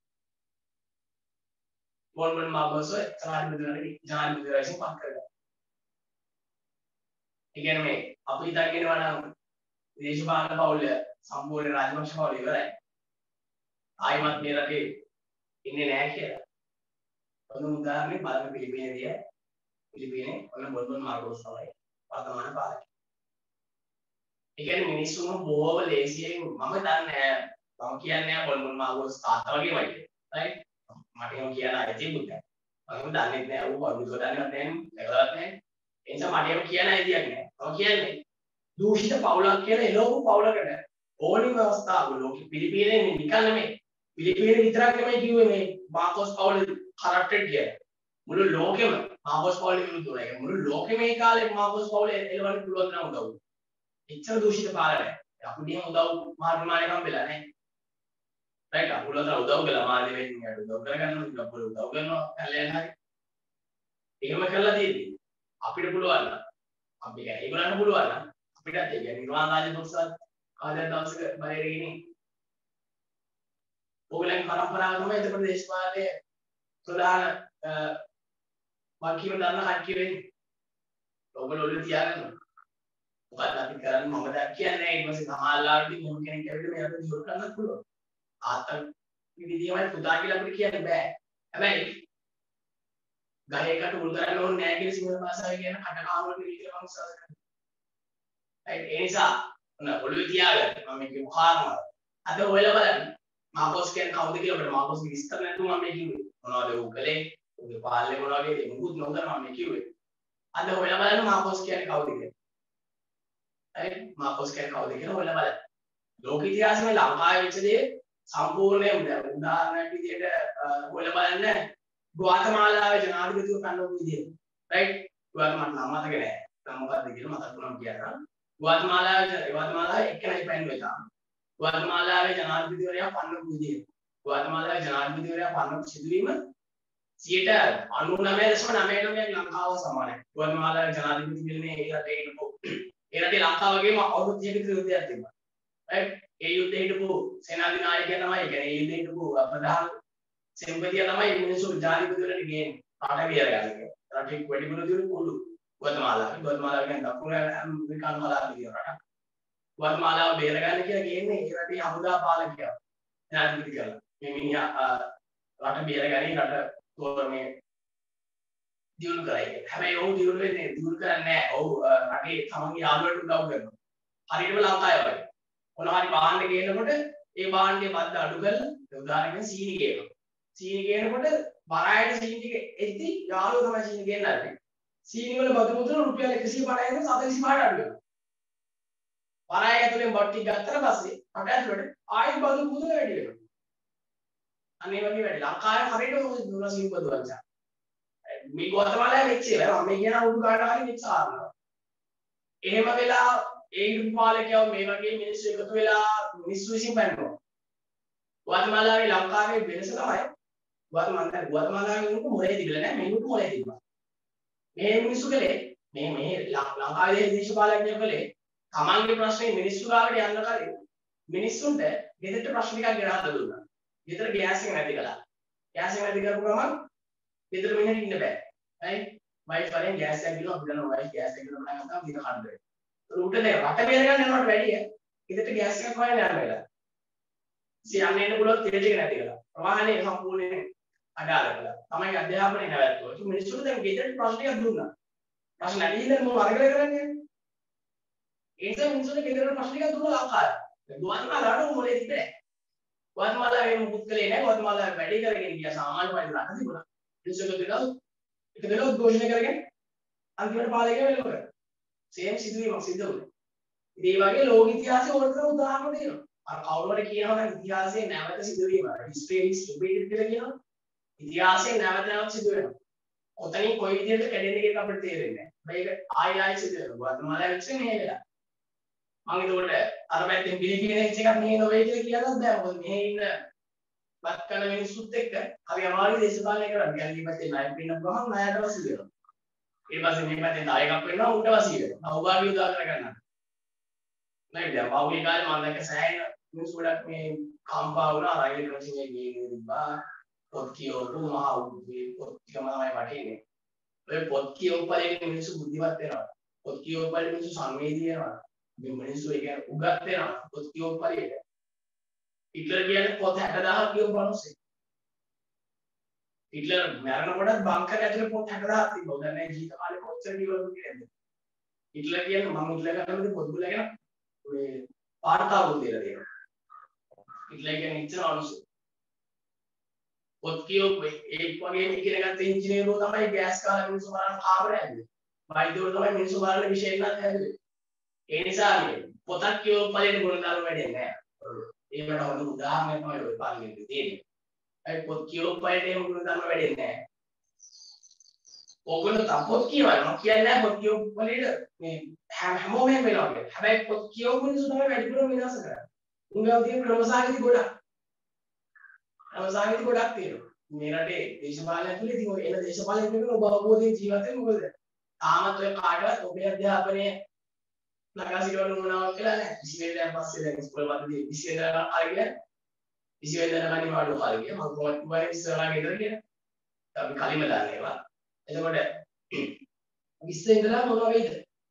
බොන්බොන් මාකෝස් ජනාධිපතිවරයාට ජනාධිපතිවරයා වශයෙන් පත් කරගත්තා. ඒ කියන්නේ මේ අපි හිතගෙනවා නම් දේශපාලන පවුල සම්පූර්ණ රාජපක්ෂ පවුල ඉවරයි. ආයිමත් මේ රටේ ඉන්නේ නැහැ කියලා. ඔන්න උදාහරණයක් බලන්න පිලිපීනේදී පිලිපීනේ ඔන්න බොන්බොන් මාකෝස් තමයි වර්තමාන පාලකයා. ඒ කියන්නේ මිනිස්සුම බොහොම ලේසියෙන් මම දන්නේ මම කියන්නේ බොන්බොන් මාකෝස් තාත්තා වගේමයි කියලා. right? මට එහෙම කියන අය තිබුණා. මම දන්නේ නැහැ ඌ වරුදු දන්නේවත් නැහැ ඒකවත් නැහැ. ඒ නිසා මට එහෙම කියන අය තියක් නැහැ. මම කියන්නේ දූෂිත පවුලක් කියලා එළවපු පවුලකට ඕනිම අවස්ථාවක ලෝකෙ පිලිපීනේ නිකන් නෙමෙයි. පිලිපීනේ විතරක් නෙමෙයි කිව්වේ මේ මාකෝස් පවුල කරප්ටඩ් කියලා. මුළු ලෝකෙම මාකෝස් පවුල විරුද්ධව ඒක මුළු ලෝකෙම මේ කාලේ මාකෝස් පවුල එළවන්න පුළුවන් නම් උදව්. එච්චර දූෂිත පාලනය. අපිට එහෙම උදව් මාර්ගමාලයක් හම්බෙලා නැහැ. right? අපුලට උදව් කළා මාධ්‍ය වේදිකාවට උදව් කරගන්න උදව් උදව් කරනවා කැලේන හරි. එහෙම කරලා තියෙන්නේ. අපිට පුළුවන් නම් අපි කියන්නේ ඒගොල්ලන්ට පුළුවන් නම් අපිටත් ඒ කියන්නේ නිර්වාණ රාජපක්ෂත් කාලයක් දවසක බයරේ ඉන්නේ. ඕගලන් පරම්පරාව තමයි එතකොට දේශපාලනයේ ප්‍රධාන වාක්‍යම දන්න කට්ටිය වෙන්නේ. ඔයගොල්ලෝ ඔළුව තියාගන්න. මොකද අපි කරන්නේ මම දැන් කියන්නේ ඊට පස්සේ සමාජලාවදී මොන කෙනෙක් ඇවිල්ලා මේකට දියුණු කරන්නත් පුළුවන්. ආතල් විදියමයි පුතා කියලා අපිට කියන්න බෑ. හැබැයි ගහේකට උල් කරන්න ඕනේ නෑ කියලා සිංහල භාෂාවේ කියන කටකාවුවට විදියට මම විශ්වාස කරනවා. ඒ නිසා ඔන්න ඔළුවේ තියාගන්න මම මේක උදාහරණයක්. අද ඔයලා බලන්න මාකෝස් කියන්නේ කවුද කියලා අපිට මාකෝස්ගේ විස්තර නැතුව මම මේ කිව්වේ. මොනවද ඌ කළේ? ඌගේ පාලනේ මොනවා වගේද? මුකුත් නොකර මම මේ කිව්වේ. අද ඔයලා බලන්න මාකෝස් කියන්නේ කවුද කියලා. right? මාකෝස් කියන්නේ කවුද කියලා ඔයලා බලන්න. ලෝක ඉතිහාසයේ ලංකාවේ වෙච්ච දේ සම්පූර්ණයෙන් උදාහරණයක් විදියට ඔයලා බලන්න ගුවාතමාලාවේ ජනාධිපතිව කන්නපු විදිය. right? ගුවාතමාලා නම මතක නැහැ. නම මොකක්ද කියලා මතක් වුණාම කියනවා. ගුවාතමාලාවේ ගුවාතමාලාවේ එක්කෙනයි පැන්නුවේ තාම. ගුවාතමාලාවේ ජනාධිපතිවරයා පන්නපු විදිය. ගුවාතමාලාවේ ජනාධිපතිවරයා පන්නපු සිදුවීම සියයට අනූනවය දශම නවය නවයක් ලංකාව සමානයි. ගුවාතමාලාවේ ජනාධිපති වෙන්නේ ඒ රටේ හිටපු ඒ රටේ ලංකාව වගේම අවුරුදු තිහක විතර යුද්ධයක් තිබ්බා. right? ඒ යුද්ධේ හිටපු සේනාධිනායකයා තමයි. ඒ කියන්නේ ඒ යුද්ධේ හිටපු ප්‍රධාන සෙම්පතියා තමයි මිනිස්සු ජනාධිපතිවරට ගේන්නේ. රට බේරගන්න. රටේ වැඩිපුර දියුණු පොළු ගුවතමාලාව. ගුවතමාලාව කියන්නේ දකුණු ඇමරිකානු කලාපයේ තියෙන රටක්. ගුවතමාලාව බේරගන්න කියලා කියන්නේ ඒ රටේ හමුදා පාලකයා. ජනාධිපති කරලා. මේ මිනිහා රට බේරගන්නේ රට තෝරන්නේ දියුණු කරයි කියලා. හැබැයි ඔහු දියුණු වෙන්නේ දියුණු කරන්නේ නැහැ. ඔහු රටේ තමන්ගේ යාළුවන්ට උදව් කරනවා. හරියටම ලංකාවේ වගේ. මොනවා හරි භාණ්ඩ ගේනකොට ඒ භාණ්ඩයේ බද්ද අඩු කරලා උදාහරණයක් සීනි ගේනවා. සීනි ගේනකොට බරායට සීනි ටික එද්දි යාළුවෝ තමයි සීනි ගේන්නන්නේ. සීනි වල බදු මුදල රුපියල් එකසිය පනහයෙන් සතලිස් පහට අඩු වෙනවා. බරාය ඇතුලෙන් බඩු ටික ගත්තට පස්සේ රට ඇතුලට ආයෙ බදු මුදල වැඩි වෙනවා. අනේ වගේ වැඩි. ලංකාවේ හරියට දුර සීනි බදු වංචා. මේ ගෝතමාලයා වෙච්චේ නෑ. මම කියන උඩු කාට හරි වෙච්ච ආරනවා. එහෙම වෙලා ඒ හිටපු පාලකයෝ මේ වගේ මිනිස්සු එකතු වෙලා මිනිස්සු විසින් බැන්නවා. ගෝතමාලාවේ ලංකාවේ වෙනස තමයි ගෝතමාලා ගෝතමාලාවේ උණු මොලේ තිබිලා නෑ මේ උණු මොලේ තිබ්බා. මේ මිනිස්සු කලේ මේ මේ ලංකාවේ දේශපාලකයෝ කලේ තමන්ගේ ප්‍රශ්නේ මිනිස්සු ගාවට යන්න කලින් මිනිස්සුන්ට ගෙදරට ප්‍රශ්න ටිකක් ගෙනහලා දුන්නා. ගෙදර ගෑස් එක නැති කළා. ගෑස් එක නැති කරපු ගමන් ගෙදර මෙහෙට ඉන්න බෑ. හරි? වයිෆ් වරෙන් ගෑස් එක ගිහලා අපිට නෝ වයිෆ් ගෑස් එක ගිහලා මම ගත්තා විතර කන්න බෑ. උට දැන් රට බේරගන්න යනවට වැඩිය ගෙදරට ගෑස් එකක් හොයන්න යන්න වෙලා. සියන්නේ එන්න පුළුවන් තේජ එක නැති කළා. ප්‍රවාහනේ සම්පූර්ණයෙන් අඩාල කළා. තමයි අධ්‍යාපනය නැවැත්තුවා. ඒක මිනිස්සුන්ට දැන් ගෙදරට ප්‍රශ්න ටිකක් දුන්නා. ප්‍රශ්න නැති ඉඳන් මොනව අරගෙන කරන්නේ? ඒ නිසා මිනිස්සුන්ට ගෙදරට ප්‍රශ්න ටිකක් දුන්නා ලංකාවේ. දැන් ගුවන්මාලාට මොලේ තිබ්බේ නැහැ. ගුවන්මාලාවේ මුකුත් කළේ නැහැ. ගුවන්මාලාවේ වැඩි කරගෙන ගියා සාමාන්‍ය පරිදි රට තිබුණා. මිනිස්සුන්ට දෙනවා එක දෙනවා උද්ඝෝෂණය කරගෙන අන්තිමට පාලකයා වෙලව කරා. සේම් සිදුවීමක් සිද්ධ වුණා. ඉතින් මේ වගේ ලෝක ඉතිහාසයේ ඕනතරම් උදාහරණ තියෙනවා. අර කවුරුහරි කියනවා නම් ඉතිහාසයේ නැවත සිදුවීම history is repeated කියලා කියනවා. ඉතිහාසයේ නැවත නැවත සිදු වෙනවා. කොතනින් කොයි විදිහට කැඩෙන්නේ කියලා අපිට තේරෙන්නේ නැහැ. මේක ආයි ආයි සිදු වෙනවා. ගුවන්මාලා වෙච්චේ මේ වෙලාව. මම ඒකට අර පැත්තෙන් පිළිපිනේච්ච එකක් මේ නොවේ කියලා කියනත් බෑ. මොකද මෙහි ඉන්න බත් කන මිනිස්සුත් එක්ක හරි අමාරු දේශපාලනය කරන්නේ. يعني මේ පැත්තේ ණය පින්න ගමන් ණයට වසූ වෙනවා. ඊට පස්සේ මේ පැත්තෙන් ණයකක් වෙනවා උන්ට වසී වෙනවා. අවභාවය උදාහරණ ගන්නවා. නේද? දැන් පෞලි කාලේ මම දැක්ක සෑහෙන මිනිස්සු ගොඩක් මේ කම්පා වුණා රයිල් ක්‍රොසින් එකේ ගියේ තිබ්බා. පොත් කියවපු මහා උදේ පොත් ටිකම තමයි වටින්නේ. ඔය පොත් කියවපු පරිදි මිනිස්සු බුද්ධිමත් වෙනවා. පොත් කියවපු පරිදි මිනිස්සු සංවේදී වෙනවා. මේ මිනිස්සු ඒ කියන්නේ උගත් වෙනවා. පොත් කියවපු පරිදි. හිට්ලර් කියන්නේ පොත් හැට දහසක් කියවපු මිනිස්සෙක්. හිට්ලර් මරණ කොටත් බංකර් ඇතුලේ පොත් හැට දහසක් තිබ්බා. දැන් මේ ජීවිත කාලේ කොච්චර කියවලු කියන්නේ. හිට්ලර් කියන්නේ මම හිට්ලර් ගන්නකොට පොත් බුලගෙන ඔය පාර්තාවුන් දෙලා දෙනවා. හිට්ලර් කියන්නේ ඉච්චන මිනිස්සු. පොත් කියවපු ඒ වගේ ඉගෙන ගත්ත ඉංජිනේරුවෝ තමයි ගෑස් කාලා මිනිස්සු මරන්න කාමරය ඇදුවේ. වෛද්‍යවරු තමයි මිනිස්සු මරන්න විශේෂ නම් ඇදුවේ. ඒ නිසා මේ පොතක් කියවපු පළේන ගුණධර්ම වැඩි නැහැ. ඒකට හොඳ උදාහරණයක් තමයි ඔය පාර්ලිමේන්තුවේ තියෙන්නේ. ඒ පොත් කියවපු පළේන එහෙම ගුණධර්ම වැඩි නැහැ. ඕගොල්ලෝ තම පොත් කියවනවා. මම කියන්නේ නැහැ පොත් කියවපු පළේට මේ හැමෝම එහෙම වෙනවා කියලා. හැබැයි පොත් කියවපු මිනිස්සු තමයි වැඩිපුරම විනාශ කරන්නේ. උන්ගාව තියෙන ක්‍රමසාගති ගොඩක්. ක්‍රමසාගති ගොඩක් තියෙනවා. මේ රටේ දේශපාලනය ඇතුලේ ඉතින් ඔය එන දේශපාලනය කියන ඔබ අවබෝධයෙන් ජීවත් වෙන්න මොකද? තාමත් ඔය කාටවත් ඔබේ අධ්‍යාපනයේ නගා සිටවන්න උනනවා කියලා නැහැ. විසි වෙනිදාන් පස්සේ දැන් ඉස්කෝල පද්ධතිය විසි වෙනිදා කාලේ විසි වෙනිදා නම් අනිවාර්යව කාලේ ගියා. මම කොහොමද වගේ ඉස්සරහා ගෙදර කියලා. අපි කලින්ම දාන්න ඒවා. එතකොට විසි වෙනිදා මොනවා වෙයිද?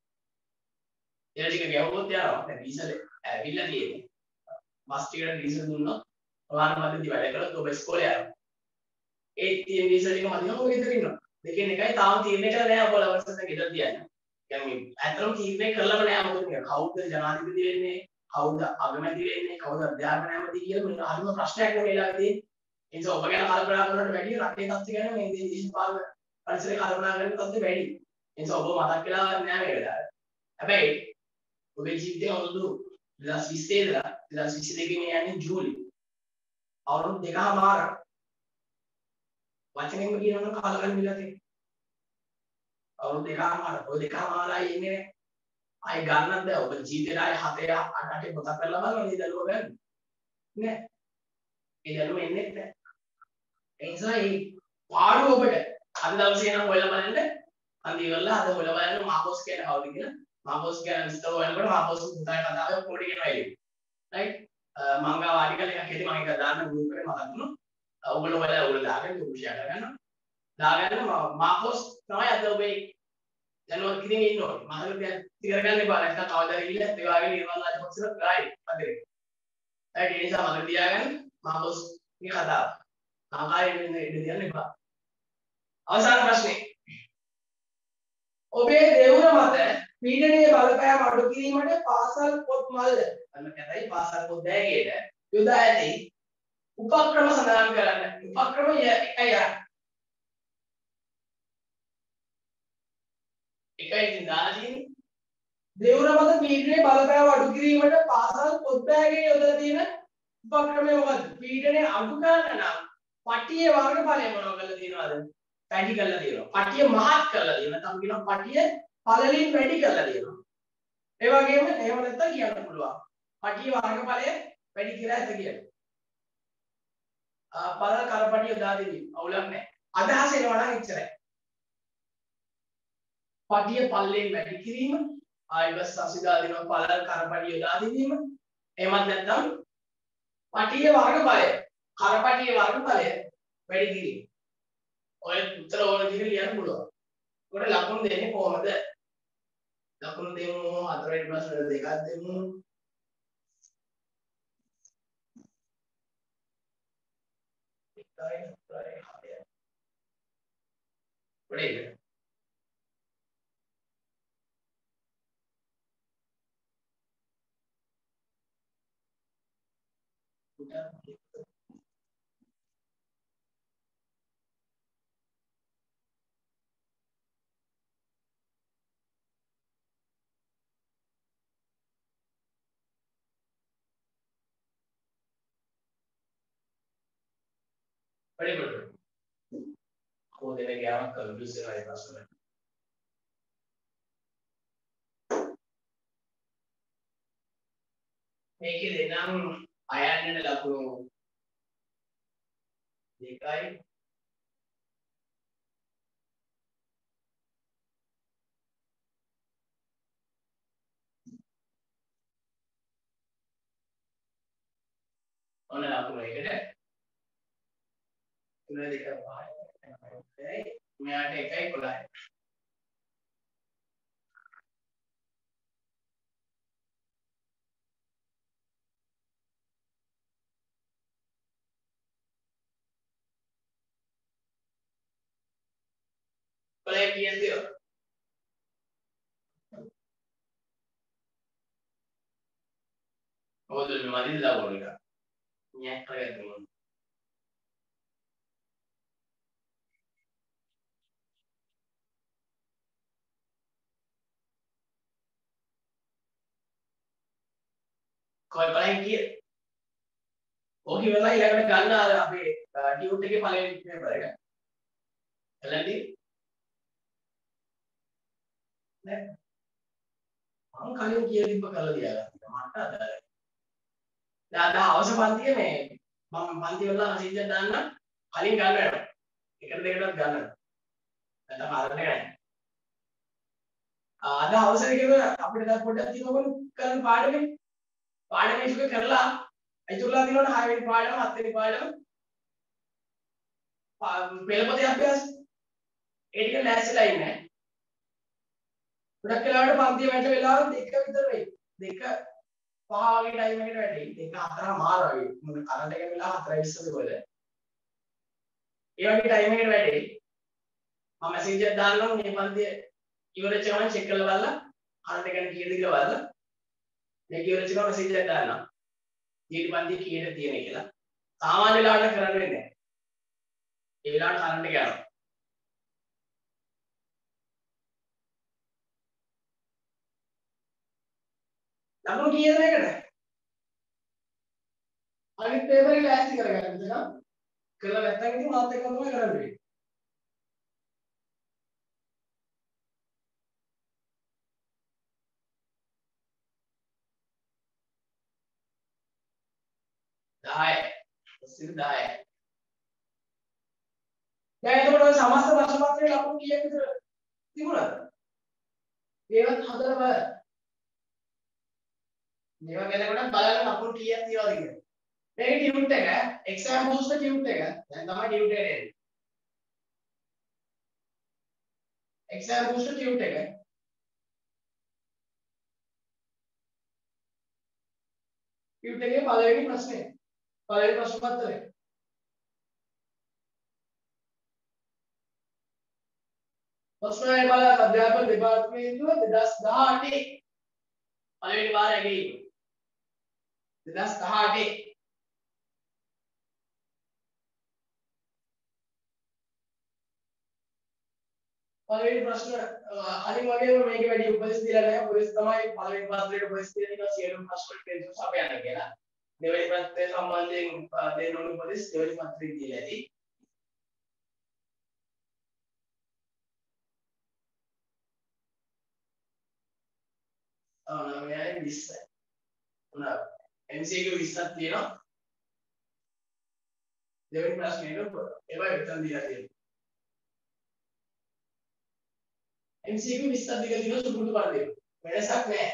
ඒ ටික ගැහුවොත් යනවා. දැන් ඩීසල් ඇවිල්ලා තියෙන්නේ. බස් ටිකට ඩීසල් දුන්නොත් ප්‍රවාහන පද්ධතිය වැඩ කළොත් ඔබ ඉස්කෝලේ යනවා. ඒ තියෙන ඩීසල් ටික මදිනම ඔබ ගෙදර ඉන්නවා. දෙකෙන් එකයි තාම තීරණය කරලා නැහැ ඔබ ලවර්ස්ට ගෙදර තියන්නේ. يعني ඇත්තටම තීරණය කළම නැහැ මොකද මේ කවුද ජනාධිපති වෙන්නේ කවුද අගමැති වෙන්නේ කවුද අධ්‍යාපන ඇමති කියලා මේ අනිම ප්‍රශ්නයක් නෙමෙයි වෙලාවේ තියෙන්නේ. ඒ නිසා ඔබ ගැන කල්පනා කරනවට වැඩිය රටේ තත්ත්වය ගැන මේ දේශපාලන පරිසරය කල්පනා කරන තත්ත්වය වැඩි. ඒ නිසා ඔබ මතක් වෙලා නැහැ මේ වෙලාවේ. හැබැයි ඔබේ ජීවිතේ අවුරුදු දෙදාස් විස්සේ ඉඳලා දෙදාස් විසි දෙකේ මේ යන්නේ ජූලි. අවුරුදු දෙකමාරක් වචනෙන්ම කියනවා නම් කාලකන්ණි වෙලා තියෙනවා. අවුරුදු දෙකමාරක් ඔය දෙකමාරයි ඉන්නේ ආයි ගන්නත් බෑ. ඔබ ජීවිතේ ආයි හතේ අට අටේ පොතක් කරලා බලන්න මේ දරුවෝ ගන්න. නෑ. ඒ දරුවෝ එන්නේ නැහැ. ඒ නිසා මේ පාඩුව ඔබට අද දවසේ නම් හොයලා බලන්න අන්ති වෙලා අද හොයලා බලන්න මාකෝස් කියන කවුද කියලා. මාකෝස් කියන විස්තර හොයනකොට මාකෝස් පුතාගේ කතාවේ පොඩි කෙනා එළියි. රයිට්? මම ගාව ආටිකල් එකක් හිටියේ මම ඒක දාන්න ගෲප් එකේ මතක් වුණා. ඔයගොල්ලෝ හොයලා ඔයගොල්ලෝ දාගන්න ෂෙයා කරගන්න. දාගන්න මාකෝස් තමයි අද ඔබේ දැනුවත් කිරීමේ ඉන්න ඕනේ. මම හිතුවා ඉතින් කරගන්න එපා. නැත්නම් කවදා ගිහිල්ලා ඒ වගේ නිර්මාණ රාජපක්ෂට ගායි අදේ. ඒ නිසා මම තියාගන්න මාකෝස් මේ කතාව. ආකාරයෙන් ඉඳ තියන්න එපා. අවසාන ප්‍රශ්නේ. ඔබේ දෙවුර මත පීඩනයේ බලපෑම අඩු කිරීමට පාසල් පොත් මල්ල අන්න කැතයි පාසල් පොත් බෑගයට යොදා ඇති උපක්‍රම සඳහන් කරන්න. උපක්‍රම එකයි යන්න. එකයි ඉතින් දාලා තියෙන්නේ. දෙවුර මත පීඩනයේ බලපෑම අඩු කිරීමට පාසල් පොත් බෑගයේ යොදලා තියෙන උපක්‍රමය මොකද්ද? පීඩනය අඩු කරන්න නම් පටියේ වර්ගඵලය මොනව කරලා තියෙනවද? වැඩි කරලා තියෙනවා. පටිය මහත් කරලා තියෙනවා. නැත්නම් කියනවා පටිය පළලින් වැඩි කරලා තියෙනවා. ඒ වගේම එහෙම නැත්නම් කියන්න පුළුවන්. පටිය වර්ගඵලය වැඩි කියලා ඇත කියලා. ආ පළල කරපටිය දාලා දෙවි. අවුලක් නැහැ. අදහස එනවා නම් එච්චරයි. පටිය පල්ලෙන් වැඩි කිරීම, ආයිබස් අසිදා දෙනවා පළල කරපටිය දාලා දෙවීම. එහෙමත් නැත්නම් පටිය වර්ගඵලය, කරපටිය වර්ගඵලය වැඩි කිරීම. ඔය උත්තර ඕන විදිහට ලියන්න පුළුවන්. උඩ ලකුණු දෙන්නේ කොහොමද? ලකුණු දෙමු හතරවෙනි ප්‍රශ්නෙට දෙකක් දෙමු. එකයි හතරයි හයයි. උඩේද? උඩ Very good. කොහොමද ගියාම කන්ෆියුස් වෙනවා ඒ ප්‍රශ්න. මේකේ දෙනම් අයන්නන ලකුණු දෙකයි ඔන්න ලකුණු එකට තුන දෙක පහයි මෙයාට එකයි පොළයි. පොළේ කියන්නේ ඔතන මදින් දාගන්න එක. nyek කරගන්න. කොයි පලෙන් කිය? ඕකි වෙලා ඊළඟට ගන්න අර අපේ ටියුට් එකේ පළවෙනි පේපර් එක. එළඳි නෑ. මම කලින් කියලා තිබ්බ කරලා තියාගත්තා. මට අදාළයි. දැන් අද අවශ්‍ය පන්තියේ මේ මම පන්ති වල අසින්ජන් දාන්න කලින් ගන්න වෙනවා. එකට දෙකටත් ගන්න. නැත්නම් ආරම්භ නැහැ. අද අවසරය කියලා අපිට දැන් පොඩ්ඩක් තියෙනවලු කරන පාඩමේ පාඩමේ ඉස්සුක කරලා ඉතුරුලා දිනවන හය වෙනි පාඩම හත් වෙනි පාඩම පෙළපොතේ අභ්‍යාස ඒ ටික ලෑස්තිලා ඉන්නේ. ගොඩක් වෙලාවට පන්තිය වැට වෙලාව දෙක විතර වෙයි. දෙක පහ වගේ ටයිම් එකකට වැටෙයි. දෙක හතර මාර වගේ. මොකද කරන්ට් එක වෙලාව හතර විස්ස වල. ඒ වගේ ටයිම් එකකට වැටෙයි. මම මැසේජ් එකක් දාන්නම් මේ පන්තිය ඉවරච්ච ගමන් චෙක් කරලා බලලා කරන්ට් එක ගැන කීයද කියලා බලලා මේක ඉවරච්ච ගමන් මැසේජ් එකක් දාන්නම්. ඊට පන්තිය කීයද තියෙන්නේ කියලා. සාමාන්‍ය වෙලාවට කරන්න වෙන්නේ නැහැ. ඒ වෙලාවට කරන්ට් එක යනවා. ලකුණු කීයද මේකට? අනිත් පේපර් එක ලෑස්ති කරගන්න ඉතින්. කරලා නැත්නම් ඉතින් මාත් එක්කම තමයි කරන්නේ. දහය. සිල් දහය. දැන් එතකොට ඔය සමස්ත ප්‍රශ්න පත්‍රයේ ලකුණු කීයක් විතර තිබුණාද? ඒවත් හදලා බලන්න. මේවා ගැනකට බලන්න ලකුණු කීයක් තියනවද කියලා. මේක ටියුට් එක එක්සෑම් බූස්ටර් ටියුට් එක දැන් තමයි ටියුට් එකට එන්නේ. එක්සෑම් බූස්ටර් ටියුට් එක ටියුට් එකේ පළවෙනි ප්‍රශ්නේ පළවෙනි ප්‍රශ්න පත්‍රය ප්‍රශ්නය බලලා අධ්‍යාපන දෙපාර්තමේන්තුව දෙදහස් දහඅටේ පළවෙනි වාරය ඇගීම දෙදහස් දහඅටේ පළවෙනි ප්‍රශ්න අනිත් වගේම මේකේ වැඩි උපදෙස් දීලා නැහැ. උපදෙස් තමයි පළවෙනි පත්‍රයේ උපදෙස් දීලා තියෙනවා සියලුම ප්‍රශ්න වලට අපි යන්න කියලා. දෙවෙනි පත්‍රය සම්බන්ධයෙන් දෙන්න ඕන උපදෙස් දෙවෙනි පත්‍රයේ දීලා ඇති. ආ නවයයි විස්සයි. උනා M C Q විස්සක් තියෙනවා. දෙවෙනි ප්‍රශ්නේට ඒවා විතර දීලා තියෙනවා. M C Q විස්සක් දීලා තියෙනවා සුපුරුදු පරිදි. වෙනසක් නැහැ.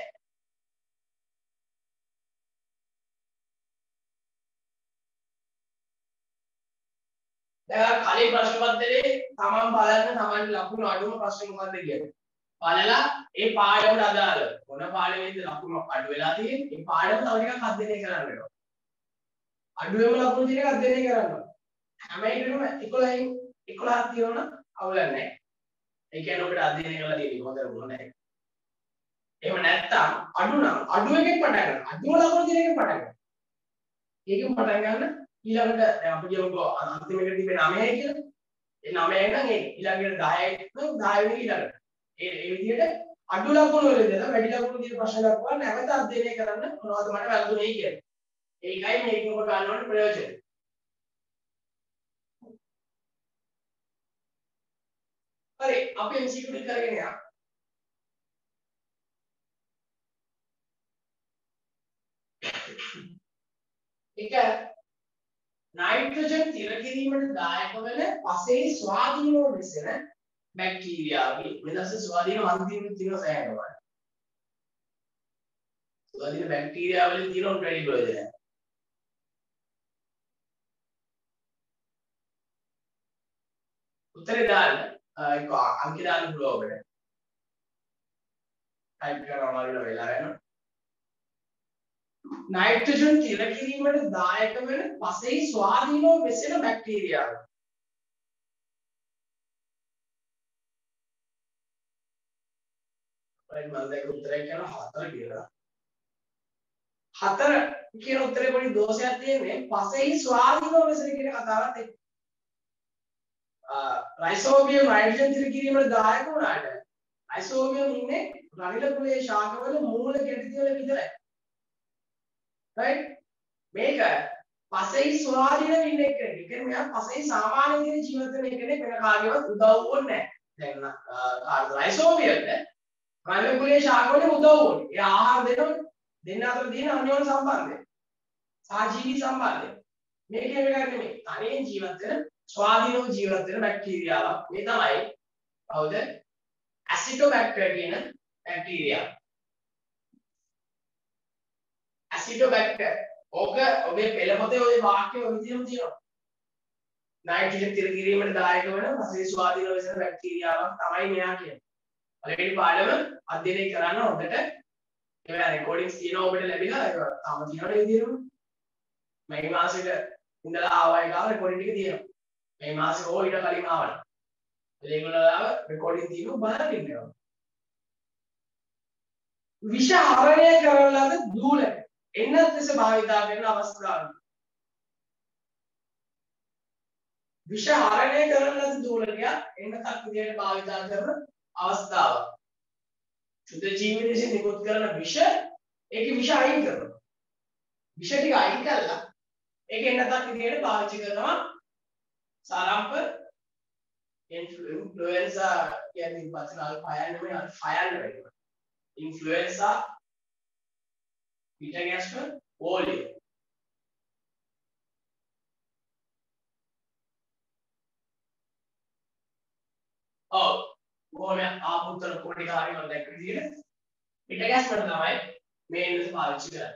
දැන් කලින් ප්‍රශ්න පත්‍රයේ තමන් බලන්න තමන්ගේ ලකුණු අඩුම ප්‍රශ්න මොකක්ද කියන්නේ. බලලා ඒ පාඩමට අදාළ මොන පාඩමේද ලකුණු අඩු වෙලා තියෙන්නේ ඒ පාඩම තව ටිකක් අධ්‍යයනය කරන්න වෙනවා. අඩුවෙම ලකුණු ටික අධ්‍යයනය කරන්න ඕන. හැම එකකම එකොළහෙන් එකොළහක් තියෙනවනම් අවුලක් නැහැ. ඒ කියන්නේ ඔබට අධ්‍යයනය කරලා තියෙන්නේ හොඳට මොන නැහැ. එහෙම නැත්තම් අඩු නම් අඩු එකෙන් පටන් ගන්න. අඩුම ලකුණු තියෙන එකෙන් පටන් ගන්න. ඒකෙන් පටන් ගන්න ඊළඟට දැන් අපි කියමුකෝ අන්තිමේට තිබෙන නවයයි කියලා. ඒ නවයයි නම් ඒ ඊළඟට දහයයි නම් දහ වෙනි ඊළඟට. ඒ ඒ විදිහට අඩු ලකුණු වල ඉඳලා වැඩි ලකුණු දින ප්‍රශ්න දක්වා නැවත අධ්‍යයනය කරන්න මොනවද මට වැරදුනේ කියන්නේ. ඒකයි මේකෙන් ඔබ ගන්න ඕනේ ප්‍රයෝජන. හරි අපි M C Q ටික කරගෙන යමු. එක නයිට්‍රජන් තිර කිරීමට දායක වන පසේ ස්වාධීනව වෙසෙන බැක්ටීරියාගේ මෙලෙස ස්වාධීන අන්තිම තියෙන සෑහෙනවා. ස්වාධීන බැක්ටීරියා වලින් තියෙන වැඩි ප්‍රයෝජනයි. උත්තරේ දාන්න ඒක අංක දාන්න පුළුවන් ඔබට. ටයිප් කරනවා වල වෙලා යනවා. නයිට්‍රජන් තිර කිරීමට දායක වන පසේ ස්වාධීනව වෙසෙන බැක්ටීරියාව. මම දැන් උත්තරය කියන හතර කියලා. හතර කියන උත්තරේ පොඩි දෝෂයක් තියෙන්නේ පසෙහි ස්වාධීනව වෙසෙන කියන කතාවත් එක්ක. රයිසෝබියම් නයිට්‍රජන් තිර කිරීමට දායක වුණාට රයිසෝබියම් ඉන්නේ රනිල කුලයේ ශාකවල මූල ගැටි වල විතරයි. right මේක පසෙහි ස්වාධීන වෙන්න එක. ඒ කියන්නේ මෙයා පසෙහි සාමාන්‍ය විදිහට ජීවත් වෙන කෙනෙක් වෙන කාගේවත් උදව් ඕනේ නැහැ. දැන් රයිසෝබියම්ට රනිල කුලයේ ශාකවල උදව් ඕනේ. ඒ ආහාර දෙනවනේ. දෙන්න අතර තියෙන අන්‍යෝන්‍ය සම්බන්ධය. සහජීවී සම්බන්ධය. මේකේ වෙලා නෙමෙයි. තනියෙන් ජීවත් වෙන ස්වාධීනව ජීවත් වෙන බැක්ටීරියාවක්. මේ තමයි කවුද? ඇසිටෝබැක්ටර් කියන බැක්ටීරියාව. ඇසිටෝබැක්ටර්. ඕක ඔබේ පෙළපොතේ ওই වාක්‍ය ඔය විදිහම තියෙනවා. නයිට්‍රජන් තිර කිරීමට දායක වන පසේ ස්වාධීනව වෙසෙන බැක්ටීරියාවක් තමයි මෙයා කියන්නේ. පළවෙනි පාඩම අධ්‍යයනය කරන්න හොඳට ඒවා රෙකෝඩින්ග්ස් තියෙනවා ඔබට ලැබිලා ඒක තාම තියෙනවා ඒ විදිහම. මේ මාසෙට ඉඳලා ආවයි ගාව රෙකෝඩින් ටික තියෙනවා. මේ මාසෙ ඕ ඊට කලින් ආවන. ඒගොල්ලෝව රෙකෝඩින් තියෙනවා බලන්න ඉන්නවා. විෂ හරණය කරන ලද ධූල එන්නත් ලෙස භාවිතා කරන අවස්ථාව. විෂ හරණය කරන ලද ධූලකයක් එන්නතක් විදිහට භාවිතා කරන අවස්ථාව. සුද්ධ ජීවි විසින් නිකුත් කරන විෂ ඒකේ විෂ අයින් කරනවා. විෂ ටික අයින් කළා ඒක එන්නතක් විදිහට පාවිච්චි කරනවා. සාරම්ප ඉන්ෆ්ලුවෙන්සා කියන්නේ වචන අල්ප හයන්න නෙමෙයි අල්ප හයන්න වෙනවා. ඉන්ෆ්ලුවෙන්සා පිටගැස්ම ඕලිය. ඔව් කොහොම ආපුතර පොඩි කාර්යයක් දැක්ක විදිහට පිටගැස්මට තමයි මේ ඉන්ස් පාවිච්චි කරන්නේ.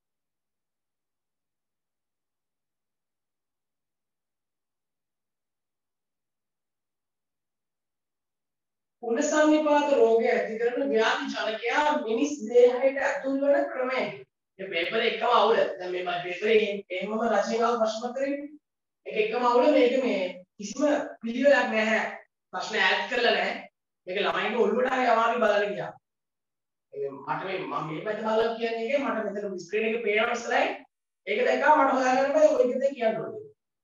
උණ සම්නිපාත රෝගය ඇති කරන ව්‍යාධි ජනකයා මිනිස් දේහයට ඇතුල් වන ක්‍රමය. මේ පේපර් එකම අවුල. දැන් මේ මම පේපරේ එහෙමම රචනාව ප්‍රශ්න පත්‍රේ ඒක එකම අවුල මේක මේ කිසිම පිළිවෙලක් නැහැ. ප්‍රශ්න ඈඩ් කරලා නැහැ. මේක ළමයින්ගේ ඔළුවට හරි අමාරුයි බලන්න ගියා. මට මේ මම මේ පැත්ත බලලා කියන්නේ එකේ මට මෙතන ස්ක්‍රීන් එකේ පේනවා ඉස්සරහින්. ඒක දැක්කම මට හොයාගන්න බෑ ඔය විදිහට කියන්න ඕනේ.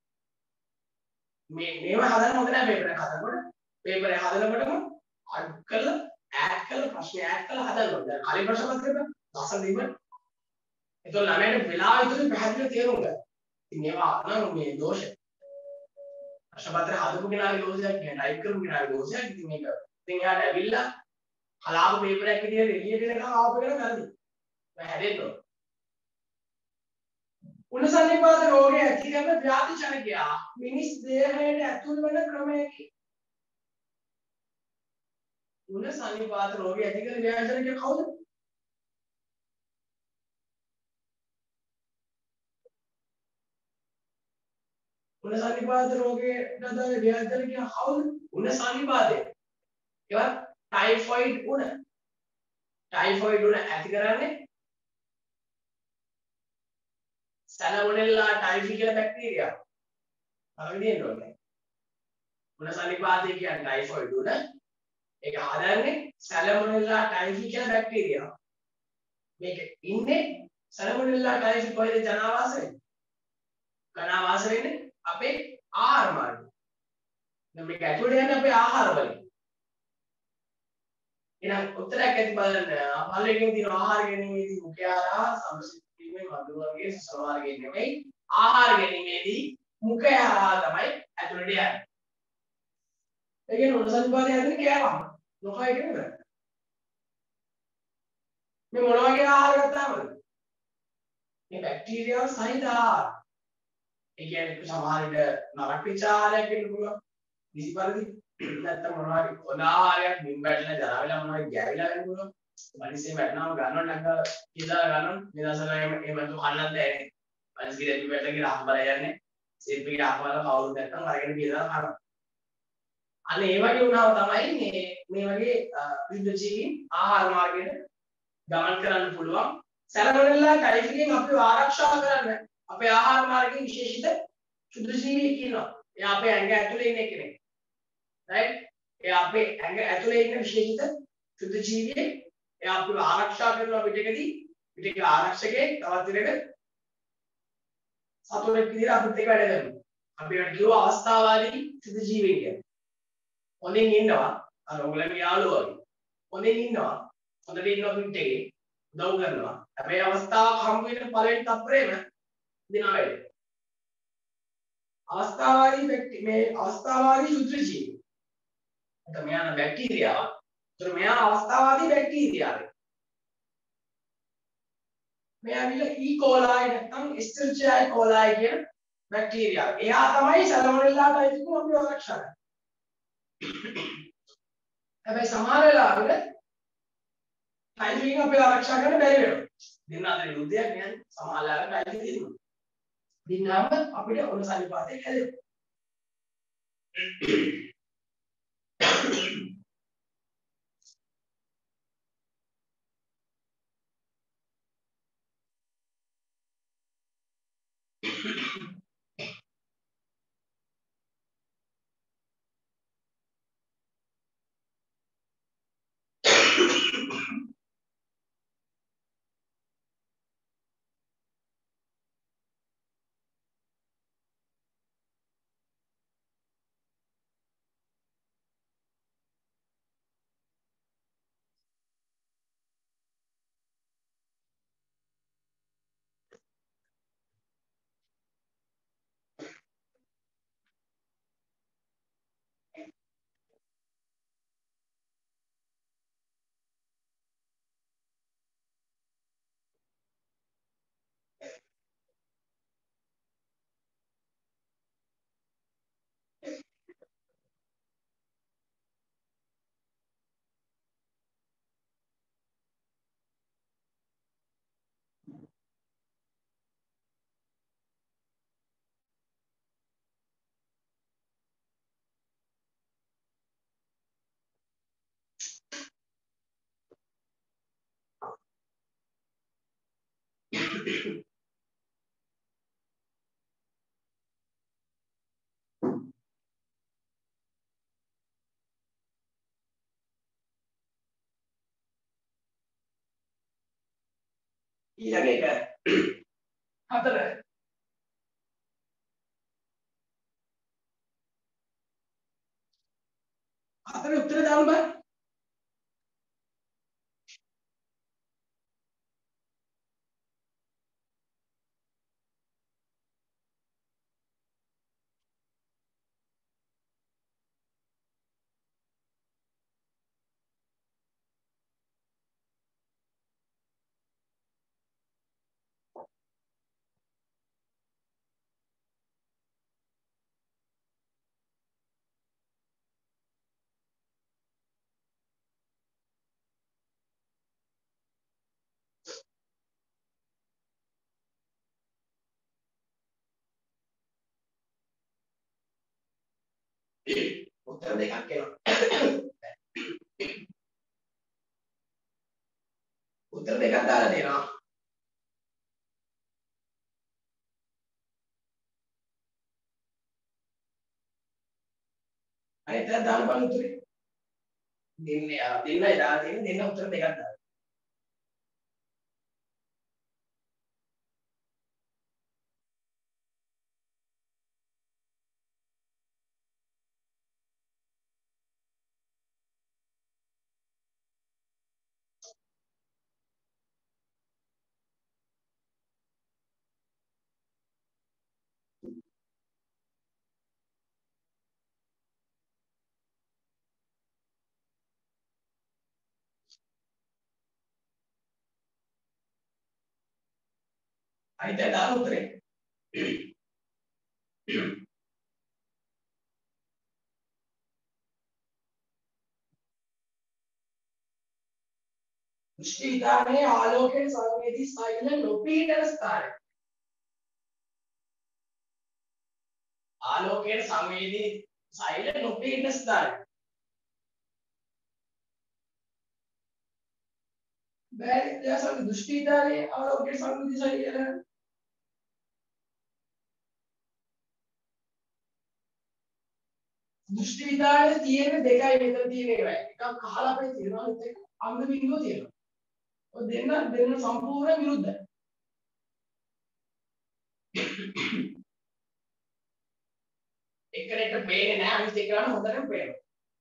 මේ මේව හදන්න හොඳ නෑ පේපර් එක හදනකොට. පේපර් එක හදනකොටම අඩ් කරලා ඈඩ් කරලා ප්‍රශ්න ඈඩ් කරලා හදන්න ඕනේ. දැන් කලින් ප්‍රශ්න පත්‍රෙක දසල් දීපන්. ඒතකොට ළමයට වෙලාව විතර පැහැදිලිව තේරුම් ගන්න. ඉතින් මේවා නම් මේ දෝෂ. ප්‍රශ්න පත්‍රය හදපු කෙනාගේ දෝෂයක් නේ. ටයිප් කරපු කෙනාගේ දෝෂයක්. ඉතින් මේක ඉතින් එයාට ඇවිල්ලා කලාප පේපර් එකක් විදියට එළියට එනකම් ආපු එක කරදි. මම හැදෙන්න ඕන. උණුසන්නිපාත රෝගය ඇති කරන ව්‍යාධි ජනකයා මිනිස් දේහයට ඇතුල් වෙන ක්‍රමයකි. උණුසන්නිපාත රෝගය ඇති කරන ව්‍යාධි ජනකයා කවුද? උණුසන්නිපාත රෝගයට අදාළ ව්‍යාධි ජනකයා කවුද? උණුසන්නිපාතය. ඒවත් ටයිෆොයිඩ් උණ. ටයිෆොයිඩ් උණ ඇති කරන්නේ සැලමොනෙල්ලා ටයිෆි කියලා බැක්ටීරියාව. හරිද නේද? උණුසන්නිපාතය කියන්නේ ටයිෆොයිඩ් උණ. ඒක හදන්නේ සැලමොනෙල්ලා ටයිෆි කියලා බැක්ටීරියාව. මේක ඉන්නේ සැලමොනෙල්ලා ටයිෆි කොහෙද ජනාවාස වෙන්නේ? ජනාවාස වෙන්නේ අපේ ආහාර මාර්ගය. දැන් මේක ඇතුළට යන්නේ අපේ ආහාර වලින්. එහෙනම් උත්තරයක් ඇති බලන්න. පළවෙනියෙන් තියෙන ආහාර ගැනීමේදී මුඛ්‍ය ආහාර සමසිතීමේ මధుර වර්ගයේ සසර වර්ගයේ නෙමෙයි ආහාර ගැනීමේදී මුඛ්‍ය ආහාර තමයි ඇතුළට යන්නේ. ඒ කියන්නේ උණුසන්නිපාතය හැදෙන්නේ කෑවම. නොකා කියන්නේ නේද? මේ මොන වගේ ආහාර ගත්තාමද? මේ බැක්ටීරියා සහිත ආහාර. ඒ කියන්නේ සමහර විට නරක පිට ආහාරයක් වෙන්න පුළුවන්. නිසි පරිදි නැත්තම් මොනවා හරි හොඳ ආහාරයක් මින් වැටලා ජරා වෙලා මොනවා හරි ගෑවිලා වෙන්න පුළුවන්. මිනිස්සේ වැටෙනවම ගන්නව නැගලා කියලා ගන්නව. මේ දවස්වල එහෙම එහෙම තු කන්නත් බැහැ. මිනිස්ගේ දෙවි වැටලා කියලා අහබල යන්නේ. සෙල්පි අහවල කවුරුත් නැත්තම් අරගෙන කියලා කරනවා. අන්න ඒ වගේ වුණාම තමයි මේ මේ වගේ විවිධ ජීවීන් ආහාර මාර්ගයෙන් ගමන් කරන්න පුළුවන්. සැලමොනෙල්ලා ටයිෆිගෙන් අපිව ආරක්ෂා කරන්න අපේ ආහාර මාර්ගයේ විශේෂිත ශුද්ධ ජීවියෙක් ඉන්නවා. එයා අපේ ඇඟ ඇතුලේ ඉන්න කෙනෙක්. right? එයා අපේ ඇඟ ඇතුලේ ඉන්න විශේෂිත ශුද්ධ ජීවියෙක්. එයා අපිව ආරක්ෂා කරනවා පිටකදී. පිටක ආරක්ෂකයෙක් තවත් විදිහකට සතුරෙක් විදිහට අපිත් එක්ක වැඩ කරනවා. අපි ඒකට කියව අවස්ථාවාදී ශුද්ධ ජීවියෙක් කියලා. හොඳින් ඉන්නවා අර ඔයගොල්ලන්ගේ යාළුවෝ වගේ. හොඳින් ඉන්නවා. හොඳට ඉන්නවා පිට එකේ. උදව් කරනවා. හැබැයි අවස්ථාවක් හම්බ වෙන පළවෙනි තප්පරේම දිනා වැඩි. අවස්ථාවාදී බැක්ටි මේ අවස්ථාවාදී ශුද්ධ ජීවි. එතකොට මෙයාන බැක්ටීරියාව. ඒතර මෙයා අවස්ථාවාදී බැක්ටීරියාව. මෙයා විල E. coli නැත්නම් Escherichia coli කියන බැක්ටීරියාව. එයා තමයි සැලමොනෙල්ලා ටයිෆි කුම අපිව ආරක්ෂා කරන්නේ. හැබැයි සමහර වෙලාවට ටයිෆින් අපිව ආරක්ෂා කරන්න බැරි වෙනවා. දෙන්න අතර යුද්ධයක් නෑ. සමහර වෙලාවට ටයිෆි දිනුවා. දින්නාම අපිට උණුසන්නිපාතය හැදෙනවා. ඊළඟ එක හතර හතර උත්තර දාන්න බෑ. උත්තර දෙකක් එනවා. උත්තර දෙකක් දාලා දෙනවා. අනිත් එක දාන්න බලන්න උත්තරේ. දෙන්නේ දෙන්නයි දාලා තියෙන්නේ දෙන්න උත්තර දෙකක් දාලා. අනිත් එක දාන්න උත්තරේ. දෘෂ්ටි විධානයේ ආලෝකයේ සංවේදී සෛල නොපීඩන ස්ථානය. ආලෝකයේ සංවේදී සෛල නොපීඩන ස්ථානය. බෑ දැන් දෘෂ්ටි විධානයේ ආලෝකයේ සංවේදී සෛල දෘෂ්ටි විධානයේ තියෙන දෙකයි මෙතන තියෙන ඒවා. එකක් කහලා අපේ තියෙනවා අනිත් එක අන්ධ බිඳුව තියෙනවා. ඔය දෙන්න දෙන්න සම්පූර්ණ විරුද්ධයි. එක්කෙනෙක්ට පේන්නේ නැහැ අනිත් එක්කනට හොඳටම පේනවා.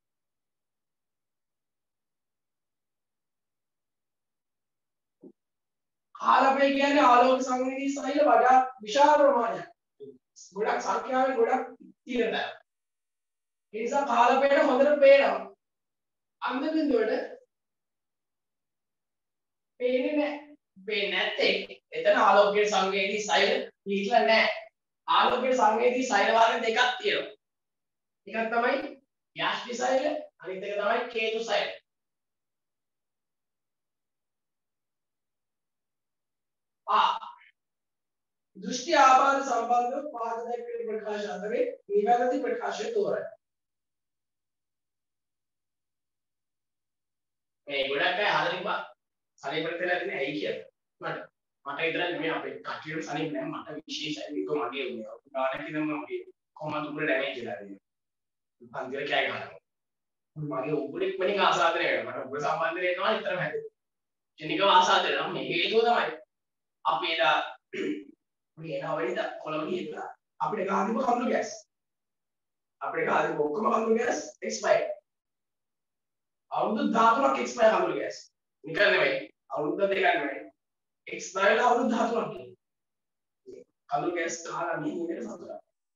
ආලෝකය කියන්නේ ආලෝක සංවේදී සෛල වඩා විශාල ප්‍රමාණයක්. ගොඩක් සංඛ්‍යාවෙන් ගොඩක් තියෙනවා. ඒ නිසා කාලපේට හොඳට පේනවා. අන්ධ බිඳුවට පේන්නේ නැහැ. පේන්නේ නැත්තේ එතන ආලෝකයේ සංවේදී සෛල පිළිලා නැහැ. ආලෝකයේ සංවේදී සෛල වර්ග දෙකක් තියෙනවා. එකක් තමයි යාෂ්ටි සෛල අනිත් එක තමයි කේතු සෛල. ආ දෘෂ්ටි ආබාධ සම්බන්ධව පාද දැක්වෙන ප්‍රකාශ අතරේ නිවැරදි ප්‍රකාශය තෝරයි. මේ ගොඩක් අය හදලින් බා සනීපට වෙලා තියෙන ඇයි කියලා. මට මට විතරක් නෙමෙයි අපේ කට්ටියට සනීප නෑ මට විශේෂයි මේක මගේ උනේ. ගානක් ඉදම මගේ කොහොමද උගුර ඩැමේජ් වෙලා තියෙන්නේ. පන්තිර කෑ ගන්නවා. මගේ උගුරෙක් වෙනින් ආසාදනය වෙනවා. මට උගුර සම්බන්ධ වෙනවා විතරම හැදෙන්නේ. ක්ෂණිකව ආසාදනය නම් මේ හේතුව තමයි. අපි එදා මේ එනවා වෙයිද කොළඹ ගිහිල්ලා අපිට ගාදිම කඳුළු ගෑස්. අපිට ගාදිම ඔක්කොම කඳුළු ගෑස් එක්ස්පයර්. අවුරුදු දහතුනක් එක්ස්පයර් කඳුළු ගෑස්. නිකන් නෙමෙයි. අවුරුදු දෙකක් නෙමෙයි. එක්ස්පයර් අවුරුදු දහතුනක් තියෙනවා. කඳුළු ගෑස් කාලා මේ ඉන්නේ සතුටක්.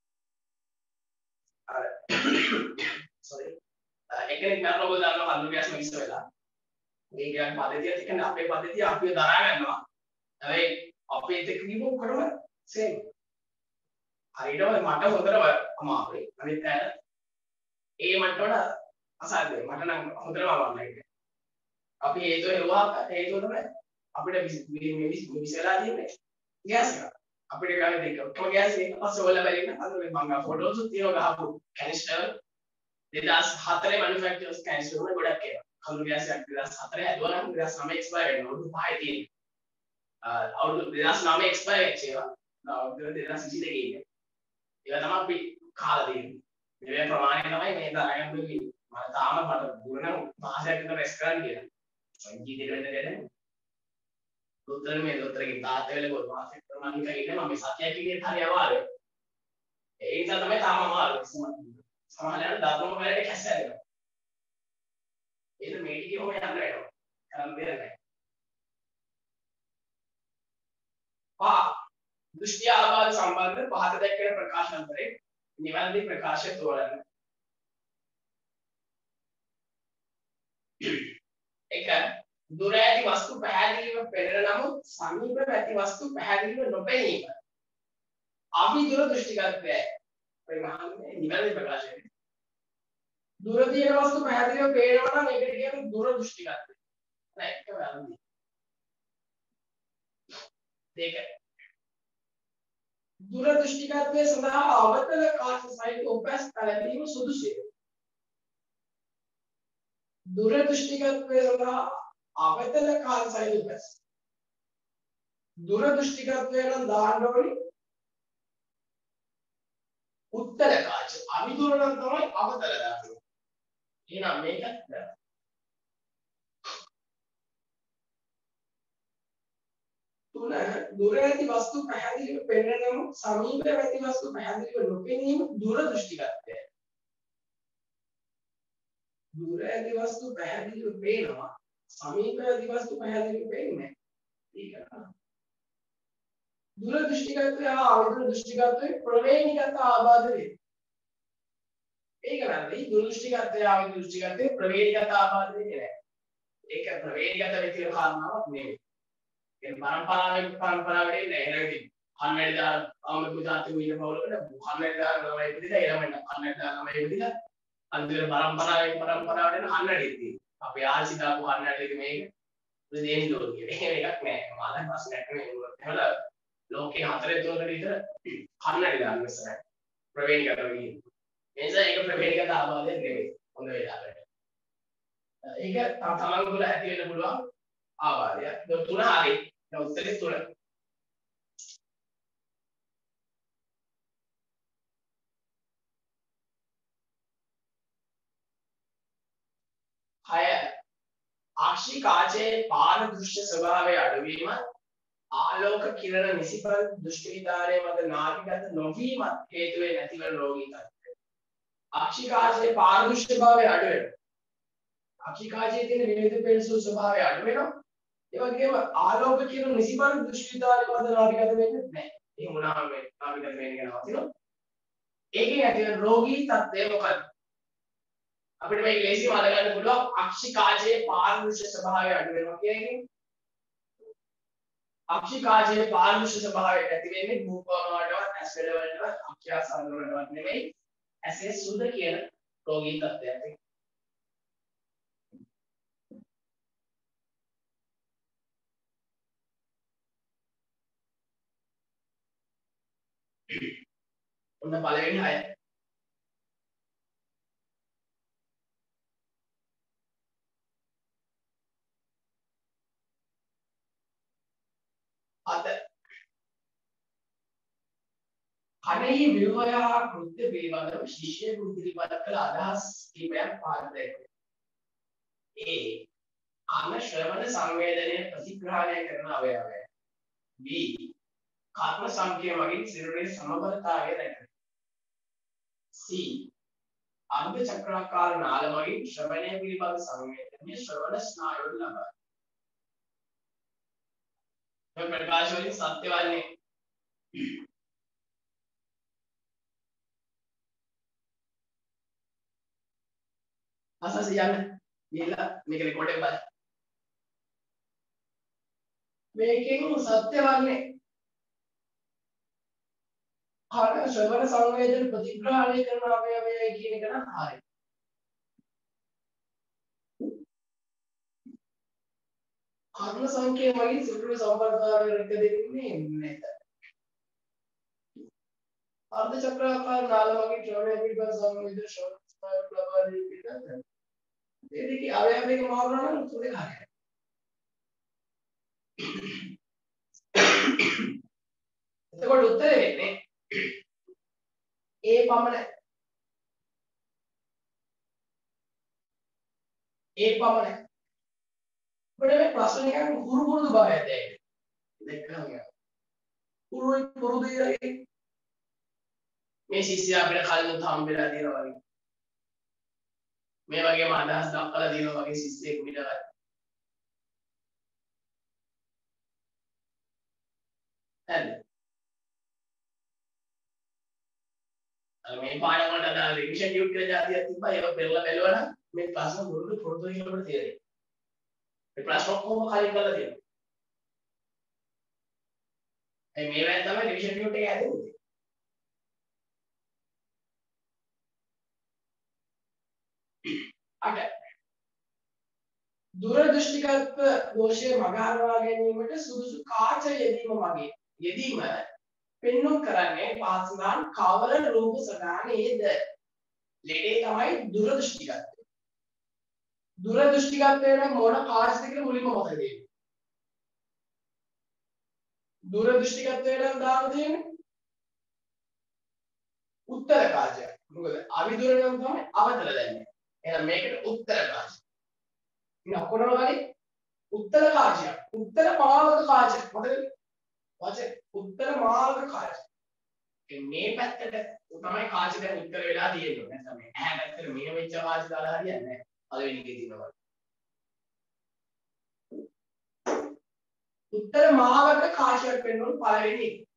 අර sorry. එකෙක් මරන ඔබ දන්නවා කඳුළු ගෑස් මිස් වෙලා. මේ කියන්නේ පද්ධතියත් එක්කනේ අපේ පද්ධතිය අපිව දරා ගන්නවා. හැබැයි අපේ දෙක කිව්ව කරම සේම්. හරියටම මට හොඳටම අමාරුයි. අනිත් අය ඒ මට වඩා අසාධ්‍යයි. මට නම් හොඳටම අමාරුයි. අපි හේතුව හෙළුවා හේතුව තමයි අපිට මේ විසලා තියෙන්නේ ගෑස් එක. අපිට ගානේ දෙක ඔක්කොම ගෑස් එක පස්සේ ඔයාලා බැලුවා අද මේ මම ෆොටෝස් තියෙනවා ගහපු කැනිස්ටර් දෙදාස් හතරේ මැනුෆැක්චරර්ස් කැනිස්ටර් වල ගොඩක් ඒවා. කඳුළු ගෑස් එකක් දෙදාස් හතරේ හදුවා නම් දෙදාස් නවය එක්ස්පයර් වෙනවා. අවුරුදු පහයි තියෙනවා. අවුරුදු දෙදාස් නවය එක්ස්පයර් වෙච්ච ඒවා. අවුරුදු දෙදාස් විසි දෙකේ ඉන්නේ. ඒවා තමයි අපි කාලා තියෙන්නේ. මේ ප්‍රමාණය තමයි මේ දායම් වෙන්නේ. මම තාම මට දුර නම් මාසයක් විතර රෙස්ට් කරන්න කියලා. ජීවිතේ වෙන්න දෙන්නේ. උත්තර මේ උත්තරකින් තාත්ත වෙලේ පොත් මාසෙක් ප්‍රමාණික ඉන්නේ මම මේ සත්‍යය කියන හරිය අමාරුයි. ඒ නිසා තමයි තාම අමාරු සමහරවිට ධර්ම වලට කැස්සෙනවා. ඒක මේ ටිකේ ඔය යන්න වෙනවා. කරන්න දෙයක් නැහැ. පහ දෘෂ්ටි ආබාධ සම්බන්ධ පහත දැක්වෙන ප්‍රකාශන අතරේ නිවැරදි ප්‍රකාශය තෝරන්න. එක දුර ඇති වස්තු පැහැදිලිව පෙනෙන නමුත් සමීපව ඇති වස්තු පැහැදිලිව නොපෙනීම. අපි දුර දෘෂ්ටිගතය. ප්‍රමාණය නිවැරදි ප්‍රකාශය. දුර තියෙන වස්තු පැහැදිලිව පේනවා නම් ඒකට කියන්නේ දුර දෘෂ්ටිගතය. නෑ ඒක වැරදි. දෙක දුර දෘෂ්ටිගතය සඳහා අවතල කාච සහිත උපැස් පැලැදීම සුදුසුය. දුර දෘෂ්ටිගතය සඳහා අවතල කාච සහිත උපැස්. දුර දෘෂ්ටිගතය නම් දාන්න ඕනේ උත්තර කාච. අවිදුර නම් තමයි අවතල දාන්නේ. එහෙනම් මේකත් තුන දුර ඇති වස්තු පැහැදිලිව පෙනෙන නමුත් සමීපව ඇති වස්තු පැහැදිලිව නොපෙනීම දුර දෘෂ්ටිගතය. දුර ඇති වස්තු පැහැදිලිව පේනවා සමීපව ඇති වස්තු පැහැදිලිව පේන්නේ නැහැ. ඒක නේද? දුර දෘෂ්ටිගතය හා අවිදුර දෘෂ්ටිගතය ප්‍රවේණිගත ආබාධ වේ. ඒක වැරදි. දුර දෘෂ්ටිගතය හා අවිදුර දෘෂ්ටිගතය ප්‍රවේණිගත ආබාධ වෙන්නේ නැහැ. ඒක ප්‍රවේණිගත වෙච්ච කාරණාවක් නෙවෙයි. ඒ පරම්පරාවෙන් පරම්පරාවට එන්නේ නැහැ. හන්නඩ දාන ආමතු ජාති වීන බවලකට හන්නඩ දාන ළමයි ඉපදිලා ඊළඟට හන්නඩ දාන ළමයි ඉපදිලා අන්තිම පරම්පරාවෙන් පරම්පරාවට එන හන්නඩ ඉතින් අපි ආසි දාපු හන්නඩ එක මේක දෙන්නේ දෝල් කියන්නේ. එහෙම එකක් නෑ. මාලා ප්‍රශ්නයක් නෙවෙයි. ඒවල ලෝකේ හතරේ තුනකට විතර හන්නඩ දාන ඉස්සරහ ප්‍රවේණිගත වෙන්නේ. ඒ නිසා ඒක ප්‍රවේණිගත ආබාධයක් නෙවෙයි. හොඳ වෙලාවට. ඒක තමන් තුළ ඇති වෙන්න පුළුවන් ආබාධය. ඒ තුන හරි. දැන් උත්තරේ තුන. හය ආක්ෂි කාචයේ පාර දෘශ්‍ය ස්වභාවය අඩුවීම ආලෝක කිරණ නිසිපල් දෘෂ්ටි විදාරයේ මත නාභිගත නොවීමත් හේතු වේ නැතිවන රෝගී තත්ත්වය. ආක්ෂි කාචයේ පාර දෘශ්‍ය ස්වභාවය අඩු වෙනවා. ආක්ෂි කාචයේ තියෙන විවිධ පෙන්සු ස්වභාවය අඩු වෙනවා. ඒ වගේම ආලෝක කිරණ නිසිපල් දෘෂ්ටි විදාරයේ මත නාභිගත වෙන්නේ නැහැ. ඒ මොනවාම මේ නාභිගත වෙන්නේ කියලා වදිනවා. ඒකේ ඇතිවන රෝගී තත්ත්වය මොකක්ද? අපිට මේක ලේසිව අල්ලගන්න පුළුවන් අක්ෂි කාචයේ පාරදෘශ්‍ය ස්වභාවය අඩු වෙනවා කියන එකෙන්. අක්ෂි කාචයේ පාරදෘශ්‍ය ස්වභාවය ඇති වෙන්නේ භූකෝණවලටවත් ඇස් වලටවත් අක්ෂාසන වලටවත් නෙමෙයි ඇසේ සුද කියන රෝගී තත්ත්වයක්. ඔන්න පළවෙනි හය. අද කණෙහි ව්‍යුහය හා කෘත්‍ය පිළිබඳව ශිෂ්‍යයෙකු ඉදිරිපත් කළ අදහස් කීපයක් පාදක. ඒ කන ශ්‍රවණ සංවේදනය ප්‍රතිග්‍රහණය කරන අවයවය. B කර්ම සංකේය මගින් සිරුරේ සමබරතාවය දැක්වේ. C අර්ධ චක්‍රාකාර නාල මගින් ශ්‍රවණය පිළිබඳ සංවේදනය ශ්‍රවණ ස්නායුවල ලබයි. මේ ප්‍රකාශ වලින් සත්‍ය වන්නේ අසස් යන්න ගිහලා මේක රෙකෝඩ් එක බලන්න. මේකෙන් සත්‍ය වන්නේ කන ශ්‍රවණ සංවේදන ප්‍රතිග්‍රහණය කරන අවයවය කියන එක නම් හරියි. කර්ම සංකේය මගින් සිරුරේ සමබරතාවය රැක දෙන්නේ නැත. අර්ධ චක්‍රාකාර නාල මගින් ශ්‍රවණය පිළිබඳ සංවේදන ශ්‍රවණ ස්නායු ලබා දී පිළිබඳ. ඒ දෙකේ අවයව දෙක මාරුනා නම් උත්තරේ හරියි. එතකොට උත්තරේ වෙන්නේ ඒ පමණයි. ඒ පමණයි. අපිට මේ ප්‍රශ්න නිකන් හුරු පුරුදු භාවයක් දැනෙන්නේ. දෙකම පුරුයි පුරුදුයි මේ ශිෂ්‍යයා අපිට කලින් හම්බෙලා තියෙනවා වගේ මේ වගේම අදහස් දක්වලා තියෙනවා වගේ ශිෂ්‍යෙක් විතරයි හරිද අර මේ පාඩම වලට අදාළ රිවිෂන් ටියුට් කියලා જાතියක් තිබ්බා ඒක පෙරලා බැලුවා නම් මේ ප්‍රශ්න මුරුදු පුරුදු කියලා අපිට තේරෙයි මේ ප්‍රශ්න ඔක්කොම කලින් කරලා තියෙනවා ඒ මේවෙන් තමයි රිවිෂන් ටියුට් එක හැදෙන්නේ අට දුරදෘෂ්ටිකත්ව දෝෂය මගහරවා ගැනීමට සුදුසු කාච යෙදීම මගේ යෙදීම පෙන්නුම් කරන්නේ පාසුදාන් කවර රූප සටහනේද ලෙඩේ තමයි දුරදෘෂ්ටිකත්වය දුරදෘෂ්ටිකත්වයට මොන කාචද කියලා මුලින්ම මතක තියෙන්න දුරදෘෂ්ටිකත්වයට දාන තියෙන්නේ උත්තර කාචය මොකද අවිදුර නම් තමයි අවතල දැන්නේ එහෙනම් මේකට උත්තර කාචය ඉතින් අකොරම ගානේ උත්තර කාචය උත්තර මාවක කාචය මොකද වාචේ උත්තර මාවක කාචය මේ පැත්තට තමයි කාචය දැන් උත්තර වෙලා තියෙන්නේ නැත්නම් මේ ඇහැ පැත්තට මේ වෙච්ච කාචය දාලා හරියන්නේ නැහැ පළවෙනි එකේ තියෙනවා උත්තර මාවක කාචයක් වෙන්න ඕන පළවෙනි එක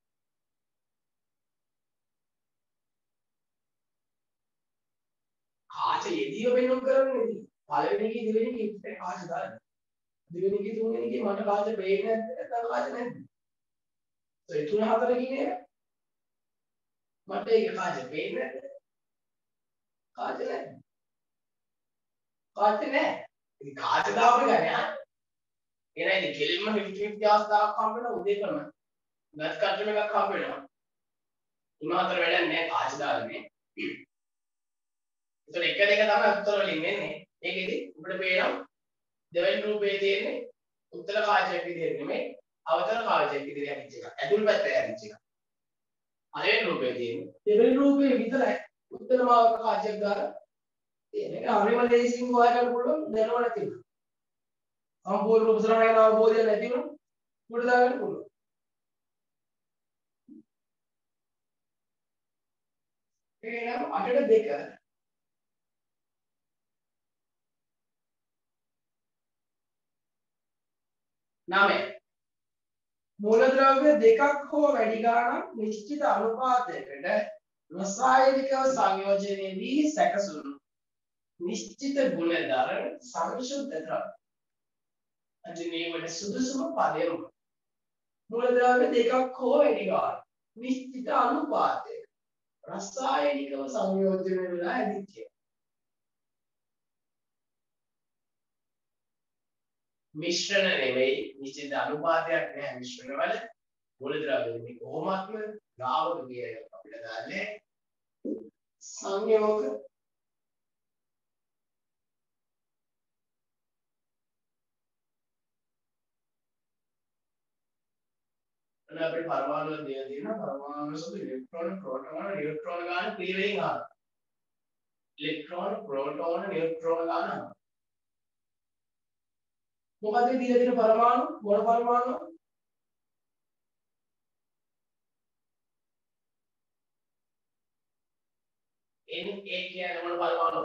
කාච යෙදීම වෙනුම් කරන්නේ පළවෙනි එකේ දෙවෙනි එකේ කාච දාන්න දෙවෙනි එකේ තුන්වෙනි එකේ මට කාච පේන්නේ නැත්නම් කාච නැද්ද ඒ තුන හතර කියන්නේ මට ඒක කාච පේන්නේ නැද්ද කාච නැහැ කාච නැහැ ඉතින් කාච දාපු ගන්නේ ආ එනයි ඉතින් කෙලින්ම ෆිෆ්ටි ෆිෆ්ටි අවස්ථාවක් හම්බ වෙනවා උදේ කරන ගස් කට්ටම එකක් හම්බ වෙනවා තුන හතර වැඩක් නැහැ කාච දාන්නේ ඒතර එක දෙක තමයි උත්තර වලින් එන්නේ ඒකෙදි අපිට පේනවා දෙවෙනි රූපයේ තියෙන්නේ උත්තර කාචයක් විදිහට නෙමෙයි අවතර කාචයක් විදිහට හැදිච්ච එක. ඇතුල් පැත්තේ හැදිච්ච එක. අලෙවෙනි රූපයේ තියෙන්නේ දෙවෙනි රූපයේ විතරයි උත්තර මාවක කාචයක් දාලා තියෙන එක. හරිම ලේසියෙන් හොයාගන්න පුළුවන් දැනුම නැතිව. සම්පූර්ණ රූප සරණ ගැන අවබෝධය නැති වුණොත් උඩ දාගන්න පුළුවන්. ඒක නම් අටට දෙක නවය මූලද්‍රව්‍ය දෙකක් හෝ වැඩි ගණනක් නිශ්චිත අනුපාතයකට රසායනිකව සංයෝජනය වී සැකසුණු නිශ්චිත ගුණධර්ම සංශුද්ධ ද්‍රව්‍ය. අදිනේවට සුදුසුම පදය මොකක්ද? මූලද්‍රව්‍ය දෙකක් හෝ වැඩි ගණනක් නිශ්චිත අනුපාතයක රසායනිකව සංයෝජනය වෙලා හැදිච්ච මිශ්‍රණ නෙවෙයි නිශ්චිත අනුපාතයක් නැහැ මිශ්‍රණ වල මූලද්‍රව්‍ය මේ කොහොමත්ම ද්‍රාවක කියන අපිට ගන්නේ සංයෝග අන්න අපේ පරමාණු වල දෙය තියෙනවා පරමාණු වල ඉලෙක්ට්‍රෝන ප්‍රෝටෝන නියුට්‍රෝන ගන්න පිළිවෙලින් ආවා ඉලෙක්ට්‍රෝන ප්‍රෝටෝන නියුට්‍රෝන ගන්න මොකද දීලා තියෙන පරමාණු මොන පරමාණු Na කියන්නේ මොන පරමාණුද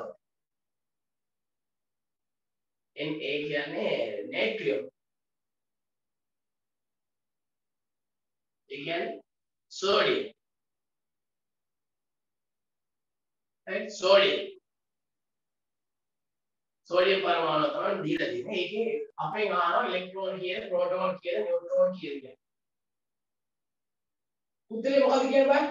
Na කියන්නේ නේට්‍රියම් ඒ කියන්නේ සෝඩියම් right සෝඩියම් සෝඩියම් පරමාණු තමයි දීලා තියෙන්නේ ඒකේ අපෙන් ආන ඉලෙක්ට්‍රෝන කියන ප්‍රෝටෝන කියන නියුට්‍රෝන කියන උත්තරේ මොකද කියන්නේ බෑ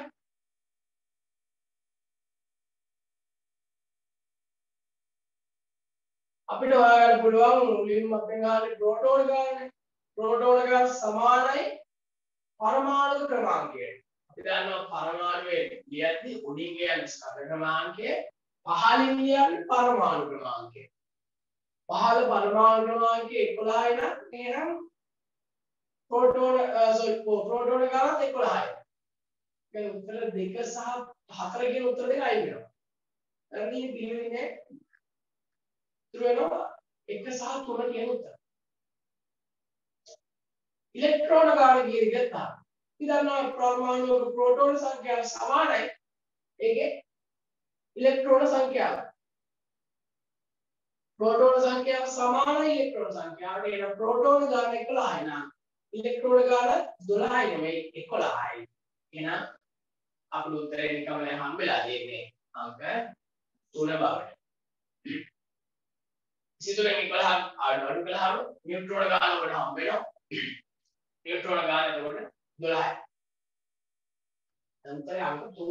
අපිට හොයාගන්න පුළුවන් මුලින්ම අපෙන් ආන්නේ ප්‍රෝටෝන ගන්න ප්‍රෝටෝන ගන්න සමානයි පරමාණු ක්‍රමාංකය අපි දන්නවා පරමාණුවේ ලියද්දී උඩින් කියන්නේ ස්කන්ධ ක්‍රමාංකය පහළින් කියන්නේ පරමාණු ක්‍රමාංකය පහළ පරමාණු ක්‍රමාංකය එකොළහයි නම් එහෙනම් ප්‍රෝටෝන සෝරි ප්‍රෝටෝන ගානත් එකොළහයි. ඒ උත්තර දෙක සහ හතර කියන උත්තර දෙක අයින් වෙනවා. දැන් මේ පිළිවෙලිනේ ඉතුරු වෙනවා එක සහ තුන කියන උත්තර. ඉලෙක්ට්‍රෝන ගාන කියන එක ගත්තා. අපි දන්නවා පරමාණුවක ප්‍රෝටෝන සංඛ්‍යාව සමානයි ඒකේ ඉලෙක්ට්‍රෝන සංඛ්‍යාව. प्रोटॉन संख्या समान इलेक्ट्रॉन संख्या అంటే प्रोटॉन ගාන එකොළහයි නම් ඉලෙක්ට්‍රෝන ගාන දොළහයි නෙමෙයි එකොළහයි. එහෙනම් අපේ උත්තරේ නිකම්ම හම්බෙලා දෙන්නේ අංක තුන බවට. සිතුරෙන් එකොළහ අඩු කළාම නියුට්‍රෝන ගාන වලට හම්බ වෙනවා. නියුට්‍රෝන ගාන එතකොට දොළහයි. අන්තරය අංක තුන.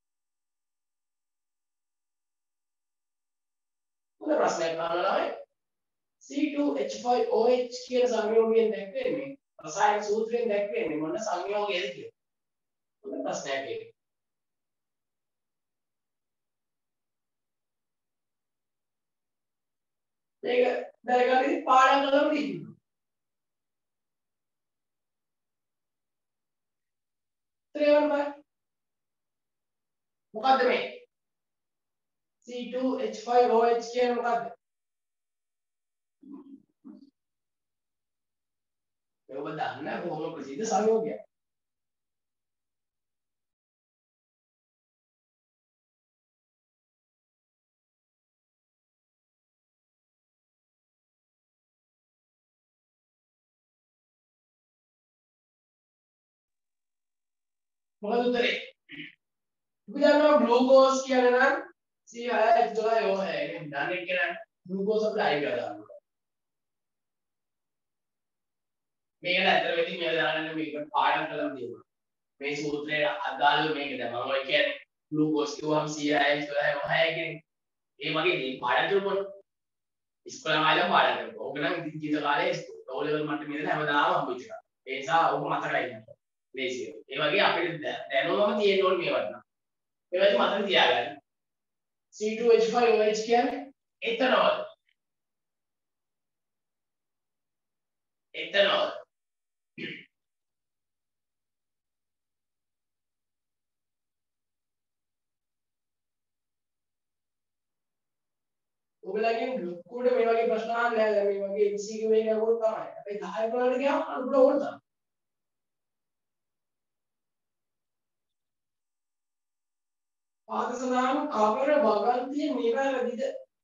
මොන ප්‍රශ්නයක් අහනවා C two H five O H කියන සංයෝගයෙන් දැක්වෙන්නේ රසායන සූත්‍රයෙන් දැක්වෙන්නේ මොන සංයෝගයද කියලා. මොන ප්‍රශ්නයක් ඒක. මේක දැනගන්න පාඩම් කරලා තියෙනවා. ත්‍රිවර්ණ මොකද්ද මේ C two H five O H කියන්නේ මොකද්ද? ඒක ඔබ දන්නේ කොහොම ප්‍රසිද්ධ සංයෝගයක්. මොකද උත්තරේ? අපි දන්නවා ග්ලූකෝස් කියන්නේ නම් C six H twelve O है ये दाने के ना ग्लूकोज අපිට අයින් කරලා දානවා. මේක ඇත්තට වෙදී මේ දාන්න මේක පාඩම් කරලා දෙනවා. මේ සූත්‍රයේ අදාළව මේක තමයි මම කියන්නේ ග්ලූකෝස් කිව්වම C six H twelve O है කියන්නේ. ඒ වගේ දේ පාඩම් කරපොන ඉස්කෝලේ ආයෙත් පාඩම් කරපො. ඕක නම් ජීවිත කාලේ O level මට්ටමේ ඉඳලා හැමදාම හම්බුච්ච එකක්. ඒ නිසා ඕක මතකයි ඉන්න. ලේසියි. ඒ වගේ අපිට දැනුමම තියෙන්න ඕනේ මේවට නම්. ඒ වගේ මතක තියාගන්න. C two H five O H කියන්නේ එතනෝල්. එතනෝල්. ඔයගලගෙන් කුඩ මේ වගේ ප්‍රශ්න අහන්න නෑ මේ වගේ M C Q එකක් වුණොත් තමයි. අපි දහය පොළට ගියාම අනුර ඕන තමයි. පාදසනාම කවර වගන්තිය නිවැරදිද?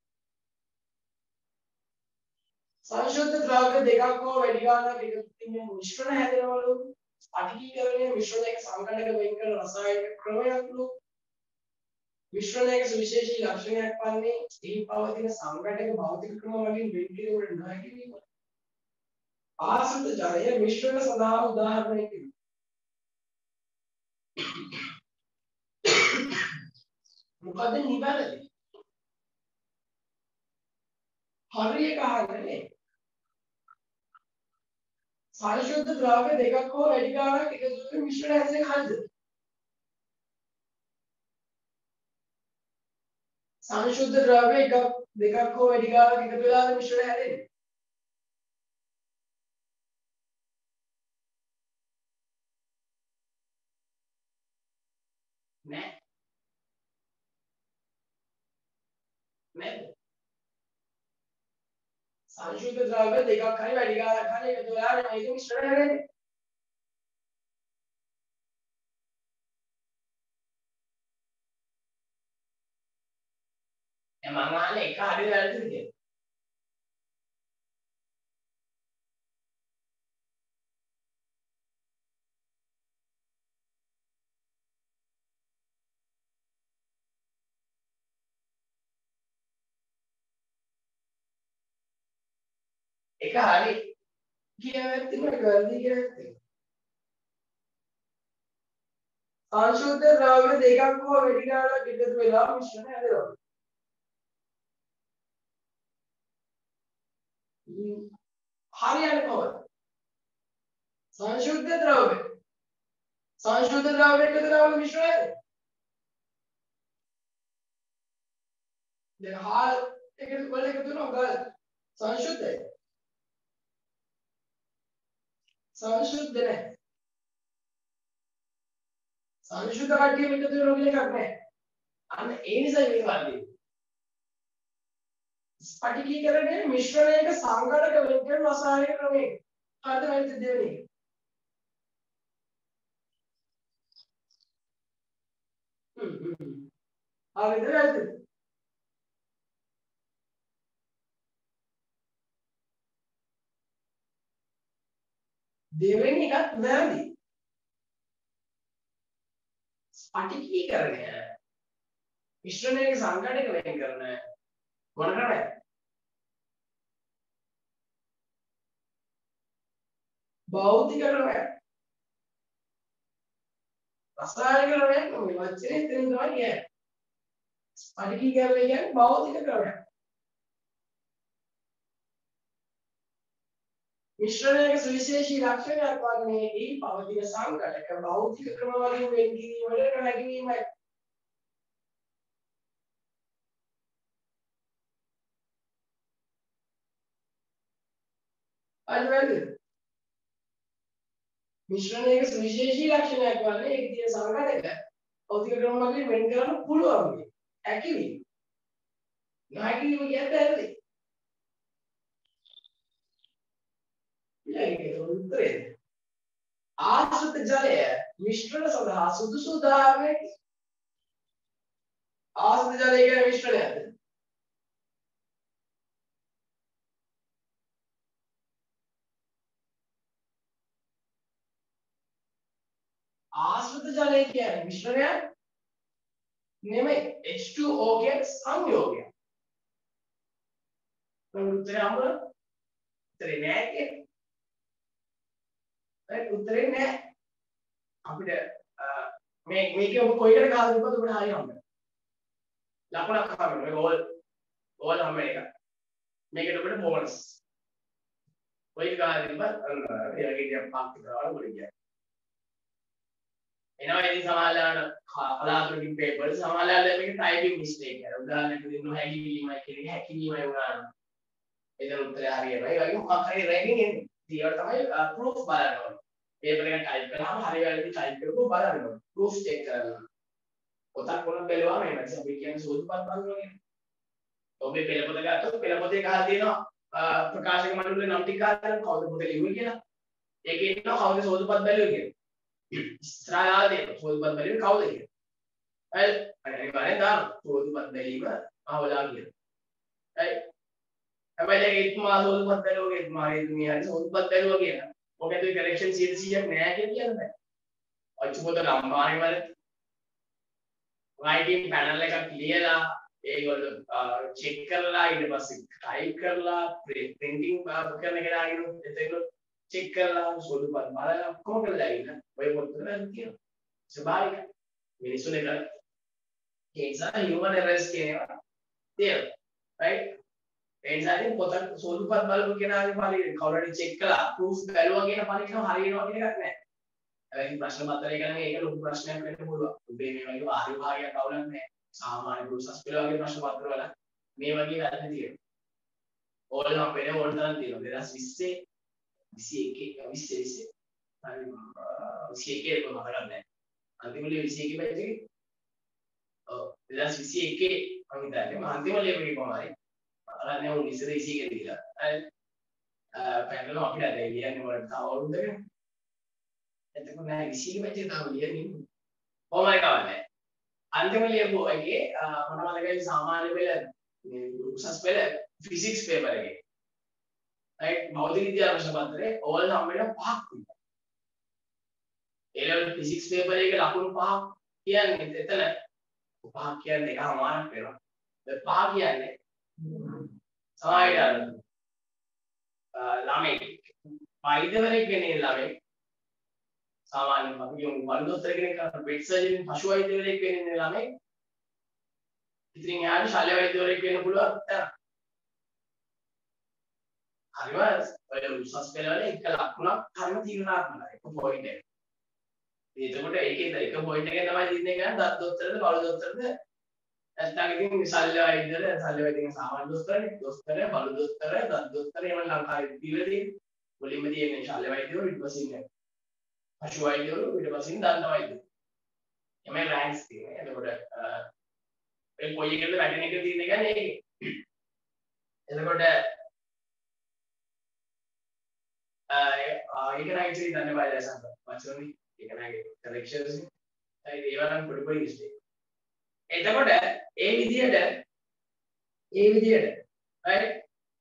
සංශුද්ධ ද්‍රව්‍ය දෙකක් හෝ වැඩි ගානක් එකතු වීමෙන් මිශ්‍රණ හැදෙනවලු. ස්ඵටිකීකරණය මිශ්‍රණයක සංකණක වෙන් කරන රසායනික ක්‍රමයක්ලු. මිශ්‍රණයක සුවිශේෂී ලක්ෂණයක් වන්නේ එහි පවතින සංකටක භෞතික ක්‍රම වලින් වෙන් කිරීමට නොහැකි වීම. ආශ්‍රිත ජලය මිශ්‍රණ සඳහා උදාහරණයකි. මොකද නිවැරදි? හරි එක අහන්නේ. සංශුද්ධ ද්‍රව්‍ය දෙකක් හෝ වැඩි ගානක් එකතු වීම මිශ්‍රණ හැදෙන එක හරිද? සංශුද්ධ ද්‍රව්‍ය එකක් දෙකක් හෝ වැඩි ගානක් එකතු වෙලා මිශ්‍රණය හැදෙන්නේ. නෑ. නේද? සංශුද්ධ ද්‍රව්‍ය දෙකක් හරි වැඩි ගානක් හරි එකතු වෙලා මේක මිශ්‍රණය හැදෙන්නේ. දැන් මම අහන්නේ එක හරි වැරදිද කියලා. එක හරි කියවෙත් තිබුණා එක වැරදි කියවෙත් තිබුණා. සංශුද්ධ ද්‍රව්‍ය දෙකක් හෝ වැඩි ගානක් එකතු වෙලා මිශ්‍රණය හැදෙනවා. හරියන්නේ කොහොමද? සංශුද්ධ ද්‍රව්‍ය සංශුද්ධ ද්‍රව්‍ය එකතු වෙලා මිශ්‍රණය හැදෙනවා. දැන් හාල් එකතු වල එකතු වෙනවා ගල් සංශුද්ධයි. සංශුද්ධ නැහැ. සංශුද්ධ කට්ටිය එකතු වෙනවා කියන එකක් නැහැ. අන්න ඒ නිසා මේක වර්ධනය. ස්ඵටිකීකරණය මිශ්‍රණයක සංඝටක වෙන් කරන රසායනික ක්‍රමයක. හරිද නැද්ද දෙවෙනි එක? හරිද වැරදිද? දෙවෙනි එකත් වැරදි. ස්පටිකීකරණය මිශ්‍රණයේ සංඝටක වෙන් කරන මොන ක්‍රමයක්ද? භෞතික ක්‍රමයක්. රසායනික ක්‍රමයක් නෙවෙයි. වචනේ එතන තමයි කියන්නේ. ස්පටිකීකරණය කියන්නේ භෞතික ක්‍රමයක්. මිශ්‍රණයක සුවිශේෂී ලක්ෂණයක් වන්නේ ඒ පවතින සංඝටක භෞතික ක්‍රම වලින් වෙන් කිරීමට නොහැකිවීමයි. අනිවාර්යයෙන් මිශ්‍රණයක සුවිශේෂී ලක්ෂණයක් වන්නේ ඒ කියන සංඝටක භෞතික ක්‍රම වලින් වෙන් කරන්න පුළුවන් වේ. හැකිවීම. නොහැකිවීම කියන්නේ ඇත්තද? ඊළඟට උත්තරේ ආශ්‍රිත ජලය මිශ්‍රණ සඳහා සුදුසු උදාහරණයක්. ආශ්‍රිත ජලය කියන්නේ මිශ්‍රණයක්ද? ආශ්‍රිත ජලය කියන්නේ මිශ්‍රණයක් නෙමෙයි. H two O කියන්නේ සංයෝගයක්. උත්තරේ අමර උත්තරේ නෑ කියන්නේ. right උත්තරේ නෑ. අපිට මේ මේක ඔබ කොයිකට ගහලා ඉපද ඔබට හරිය හම්බ. ලකුණක් හම්බ වෙනවා. මේක ඕල් ඕල් හම්බ එක. මේකට ඔබට බෝනස්. කොයි ගහලා ඉපද එයාගේ දිහා පාක් කරලා ඔබට කියන්නේ. එනවා ඉතින් සමහරවල්ලාට කලාතුරකින් පේපර් සමහරවල්ලාට මේක ටයිපින් මිස්ටේක් එක. උදාහරණයක් දෙන්න හැකිවීමයි කියන එක හැකිවීමයි වුණා. එතන උත්තරය හරියනවා. ඒ වගේම මොකක් හරි රැගින් එන්නේ. ඊට තමයි ප්‍රූෆ් බලන්න ඕනේ. පේපර් එක ටයිප් කරාම හරි වැරදි ටයිප් කරපුව බලන්න ඕනේ. ප්‍රූෆ් චෙක් කරන්න ඕනේ. පොතක් වුණත් බැලුවාම එහෙම නැත්නම් අපි කියන්නේ සෝදුපත් බලනවා කියන්නේ. ඔබේ පෙළපොත ගත්තොත් පෙළපොතේ ගහලා තියෙනවා ප්‍රකාශක මණ්ඩලයේ නම් ටික ගන්න කවුද පොත ලිව්වේ කියලා. ඒකේ ඉන්නවා කවුද සෝදුපත් බැලුවේ කියලා. ඉස්තරාලා දෙන්න සෝදුපත් බැලුවේ කවුද කියලා. හරි. අනිවාර්යෙන් දාන්න සෝදුපත් බැලීම අහවලා කියලා. හරි. හැබැයි ඒක ඉක්මවා සෝදුපත් බැලුවා ඉක්මවා ඉක්මී හරි සෝදුපත් බැලුවා කියලා. ඔකේ දුයි කලෙක්ෂන් සියයට සීයක් නෑ කියලා කියන්න බෑ. අච්චු පොත ලම්බානේ වල රයිටින් පැනල් එකක් ලියලා ඒගොල්ලෝ චෙක් කරලා ඊට පස්සේ ටයිප් කරලා ප්‍රින්ටිං කරන එක දාගෙන එතකොට චෙක් කරලා සෝදුපත් බලලා කොහොමද දාගෙන ඔය පොතේ තියෙනවා. ස්වභාවික මිනිස්සුනේ කරන්නේ. ඒ නිසා human errors කියනවා. තියෙනවා. right ඒ නිසා ඉතින් පොත සෝදුපත් බලපු කෙනාගේ පරිදි කවුරුහරි චෙක් කළා ප්‍රූෆ් බැලුවා කියන පරිදි හරියනවා කියන එකක් නැහැ. හැබැයි ප්‍රශ්න පත්‍රය ගැන මේක ලොකු ප්‍රශ්නයක් වෙන්න පුළුවන්. ඔබේ මේ වගේ වාර්ය විභාගයක් අවුලක් නැහැ. සාමාන්‍ය පුරුෂස් පෙළ වගේ ප්‍රශ්න පත්‍ර වල මේ වගේ වැරදි තියෙනවා. ඕල් නම් වෙන ඕල් තරම් තියෙනවා. දෙදාස් විස්සේ විසි එකේ විස්සේ විස්සේ හරි විසි එකේ මම මතක නැහැ. අන්තිම ලියුම විසි එකේ බැච් එකේ ඔව් දෙදාස් විසි එකේ මම හිතන්නේ මම අන්තිම ලියුම එකේ කොහමයි අරන්නේ උන් ඉස්සර විසි එකේ දීලා. හරි පැනල අපිට දැන් ලියන්නේ මොකටද තව අවුරුද්දක. එතකොට නෑ විසි එකේ බැච් එක තාම ලියන්නේ. කොහොමයි කවන්නේ. අන්තිම ලියපු එකේ මම මතකයි සාමාන්‍ය පෙළ මේ උසස් පෙළ ෆිසික්ස් පේපර් එකේ. right භෞතික විද්‍යා ප්‍රශ්න පත්‍රයේ ඕල් නම් වෙන පහක් තිබුණා. ඒ ලෙවල් ෆිසික්ස් පේපර් එකේ ලකුණු පහක් කියන්නේ එතන පහක් කියන්නේ එකමාරක් වෙනවා. ඒ පහ කියන්නේ සමායයට ළමයි වෛද්‍යවරයෙක් වෙන්නේ ළමයි සාමාන්‍යයෙන් අපි කියමු වල්දොස්තර කෙනෙක් කරන පෙට් සර්ජරි පශු වෛද්‍යවරයෙක් වෙන්නේ ළමයි. ඉතින් යාට ශල්‍ය වෛද්‍යවරයෙක් වෙන්න පුළුවන්. හරිම ඔය උසස් පෙළවල එක ලකුණක් හරිම තීරණාත්මකයි. එක පොයින්ට් එක. එතකොට ඒකේ එක පොයින්ට් එකෙන් තමයි දින්නේ ගන්න දත් දොස්තරද බල දොස්තරද නැත්නම් ඉතින් ශල්‍ය වෛද්‍යවල ශල්‍ය වෛද්‍යකෙන් සාමාන්‍ය දොස්තරනේ දොස්තර බල දොස්තර දත් දොස්තර එහෙම ලංකාවේ දීලා තියෙන්නේ. මුලින්ම තියෙන්නේ ශල්‍ය වෛද්‍යවරු ඊට පස්සේ ඉන්නේ පශු වෛද්‍යවරු ඊට පස්සේ දන්ත වෛද්‍යවරු. එමේ රෑන්ක්ස් තියෙනවා. එතකොට ඒ කොයි එකද වැටෙන එක තියෙන එක නේ ඒකේ. එතකොට ඒක නම් ඉතින් දන්නේ බයද සම්බ. වචනෝනි ඒක නගේ කලෙක්ෂන්ස් නේ. ඒ ඒවා නම් පොඩි පොඩි මිස්ටේක්. එතකොට ඒ විදිහට ඒ විදිහට right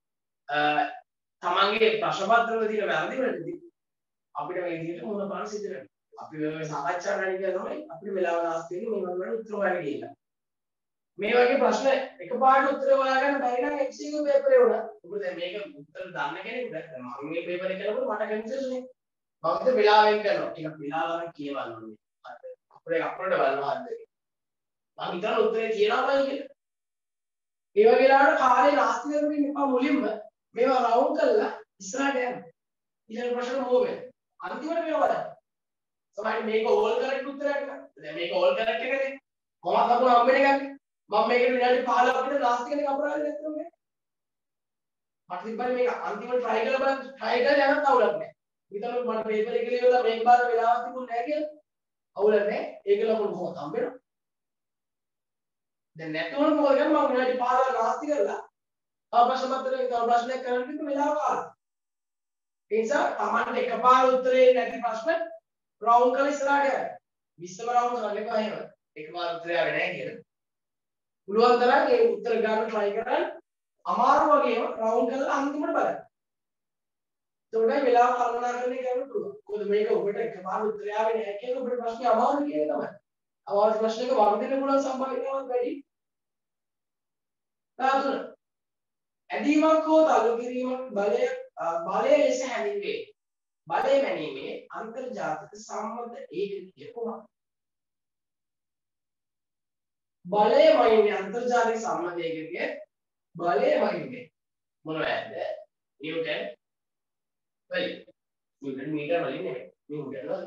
තමන්ගේ ප්‍රශ්න පත්‍රවල තියෙන වැරදි වලදී අපිට මේ විදිහට මොන පාන සිද්ධ වෙනවා. අපි මේ සාකච්ඡා කරන්න කියලා තමයි අපිට වෙලාව නාස්ති වෙන්නේ මේ වගේ උත්තර හොයන්න කියලා. මේ වගේ ප්‍රශ්න එකපාරට උත්තර හොයාගන්න බැරි නම් එම් සී කියු පේපරේ උනා. මොකද මේක උත්තර දන්න කෙනෙකුට මම මේ පේපර් එක කරනකොට මට කන්ෆියුස් නේ. මම හිත වෙලාවෙන් කරනවා. ටිකක් වෙලාවකට කියවන්න ඕනේ. අපේ අපරට බලනවා හරිද. මම හිතන උත්තරේ කියනවාමයි කියලා. ඒ වගේ වෙලාවට කාලේ නාස්ති කරමින් එපා මුලින්ම මේවා රවුන්ඩ් කරලා ඉස්සරහට යන්න. ඊළඟ ප්‍රශ්න මොකද? අන්තිමට මේවා බලන්න. සමහරවිට මේක ඕල් කරෙක්ට් උත්තරයක් නේ. දැන් මේක ඕල් කරෙක්ට් එකනේ. කොහොමද අපුණ හම්බෙන්නේ ගන්නේ? මම මේකට විනාඩි පහළොවක් විතර ලාස්ට් කෙනෙක් අපරාධ නැත්නම් මේ. මට තිබ්බනේ මේක අන්තිමට try කරලා බලන්න try කරලා යනත් අවුලක් නැහැ. විතර මට පේපර් එක ලියලා මේක බාර වෙලාවක් තිබුණේ නැහැ කියලා. අවුලක් නැහැ. ඒක ලකුණු කොහොමද හම්බෙන්නේ? දැන් නැතුවම මොකද කරන්නේ? මම විනාඩි පහළොවක් ලාස්ට් කරලා තව ප්‍රශ්න පත්‍රයක තව ප්‍රශ්නයක් කරන්න කිව්ව වෙලාව කාලා. ඒ නිසා Tamanට එකපාර උත්තරේ නැති ප්‍රශ්න රවුන්ඩ් කරලා ඉස්සරහට යන්න. විස්සම රවුන්ඩ් කරන්න එපා එහෙම. එකපාර උත්තරය ආවේ නැහැ කියලා. පුළුවන් තරම් ඒ උත්තර ගන්න try කරන්න. අමාරු වගේම රවුන්ඩ් කරලා අන්තිමට බලන්න. එතකොට වෙලාව කල්පනා කරන්න ගන්න පුළුවන්. මොකද මේක ඔබට එකපාර උත්තරය ආවේ නැහැ කියන ඔබට ප්‍රශ්නේ අමාරු කියන තමයි. අමාරු ප්‍රශ්නයක වර්ධනය පුළුවන් සම්භාව්‍යතාවක් වැඩි. තාතුන ඇදීමක් හෝ තල්ලු කිරීමක් බලය බලය ලෙස හැඳින්වේ. බලය මැනීමේ අන්තර්ජාතික සම්මත ඒකකය කොහොමද? බලය වයින්නේ අන්තර්ජාතික සම්මත ඒකකය බලය වයින්නේ මොනවද? නිව්ටන් වලින් නිව්ටන් මීටර වලින් නෙමෙයි. නිව්ටන් වලින්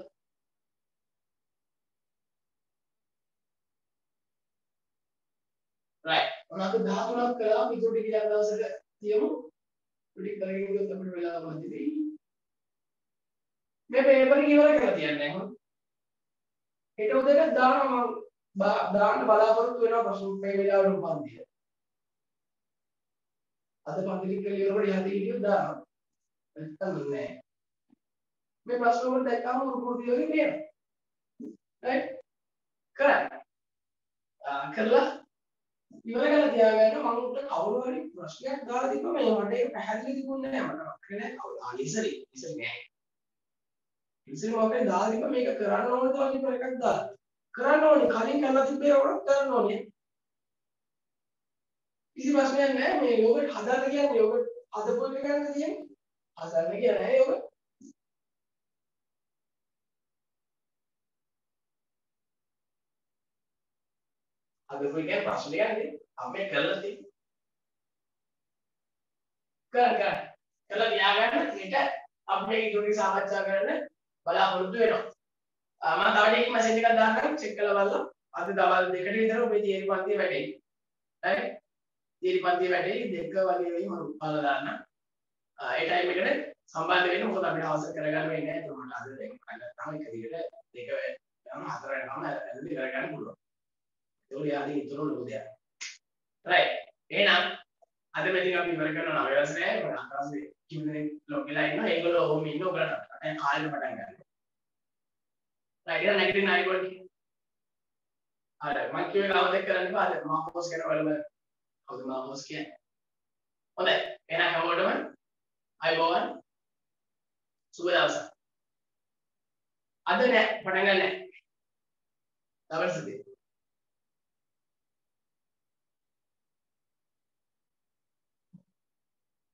right මොනවාද දහතුනක් කළා පිටුටි කියලා දවසක තියමු පිටි කරගෙන ගියොත් අපිට වෙලාව මදි වෙයි මේ පේපර් එක ඉවර කරලා තියන්නේ හොඳ හෙට උදේට දානවා මම දාන්න බලාපොරොත්තු වෙනවා ප්‍රශ්න මේ වෙලාවට පන්තිය අද පන්ති ලික් කරලා ඉවරවට යහදී හිටියොත් දානවා නැත්තම් නෑ මේ ප්‍රශ්න වල දැක්කම උරුපුරුදු වගේ තියෙනවා right කරන්න කරලා ඉවර කරලා තියාගන්න මම උන්ට කවුරු හරි ප්‍රශ්නයක් දාලා තිබ්බම මේ මට ඒක පැහැදිලි තිබුණේ නැහැ මට වක්‍රේ නැහැ කවුරු ආලිසරි ඉතින් නෑ ඉතින් මොකද දාලා තිබ්බ මේක කරන්න ඕනද වගේ ඉවර එකක් දාලා කරන්න ඕනේ කලින් කරලා තිබ්බේ වුණත් කරන්න ඕනේ කිසි ප්‍රශ්නයක් නැහැ මේ යෝගට් හදන්න කියන්නේ යෝගට් හදපු එක ගන්න තියෙන්නේ හදන්න කියන්නේ යෝගට් අද කොයි ප්‍රශ්නයක් නේ අපි කරලා තියෙන්නේ කර කර කරලා තියාගන්න ඊට අපි මේ ඉදිරි සාකච්ඡා කරන්න බලාපොරොත්තු වෙනවා මම තව ටිකක් මැසේජ් එකක් දාන්නම් චෙක් කරලා බලන්න අද දවල් දෙකට විතර ඔබේ තියරි පන්තිය වැඩේ හරි තියරි පන්තිය වැඩේ දෙක වගේ වෙයි මම බලලා දාන්න ඒ ටයිම් එකට සම්බන්ධ වෙන්න මොකද අපිට අවශ්‍ය කරගන්න වෙන්නේ නැහැ ඒකට අද දෙක ගන්න තමයි එක දිගට දෙක යන හතර වෙනකම් ඇදලි කරගන්න පුළුවන් ඒක යාදී ඉතුරු ලෝදයක් right එහෙනම් අද මෙතන අපි ඉවර කරන අවශ්‍ය නැහැ මම අහන්නේ කිව්වේ ලොග්ලා ඉන්නවා ඒගොල්ලෝ ඔහොම ඉන්න ඔයගලට දැන් කාලෙට පටන් ගන්න right එහෙනම් නැගිටින්න ආයෙත් අර මම කිව්වේ කවුද කරන්න බෑ අද මම පෝස්ට් කරන වලම කවුද මම පෝස්ට් කියන්නේ හොඳයි එහෙනම් හැමෝටම අයබෝවන් සුබ දවසක් අද නෑ පටන් ගන්න නෑ දවසදී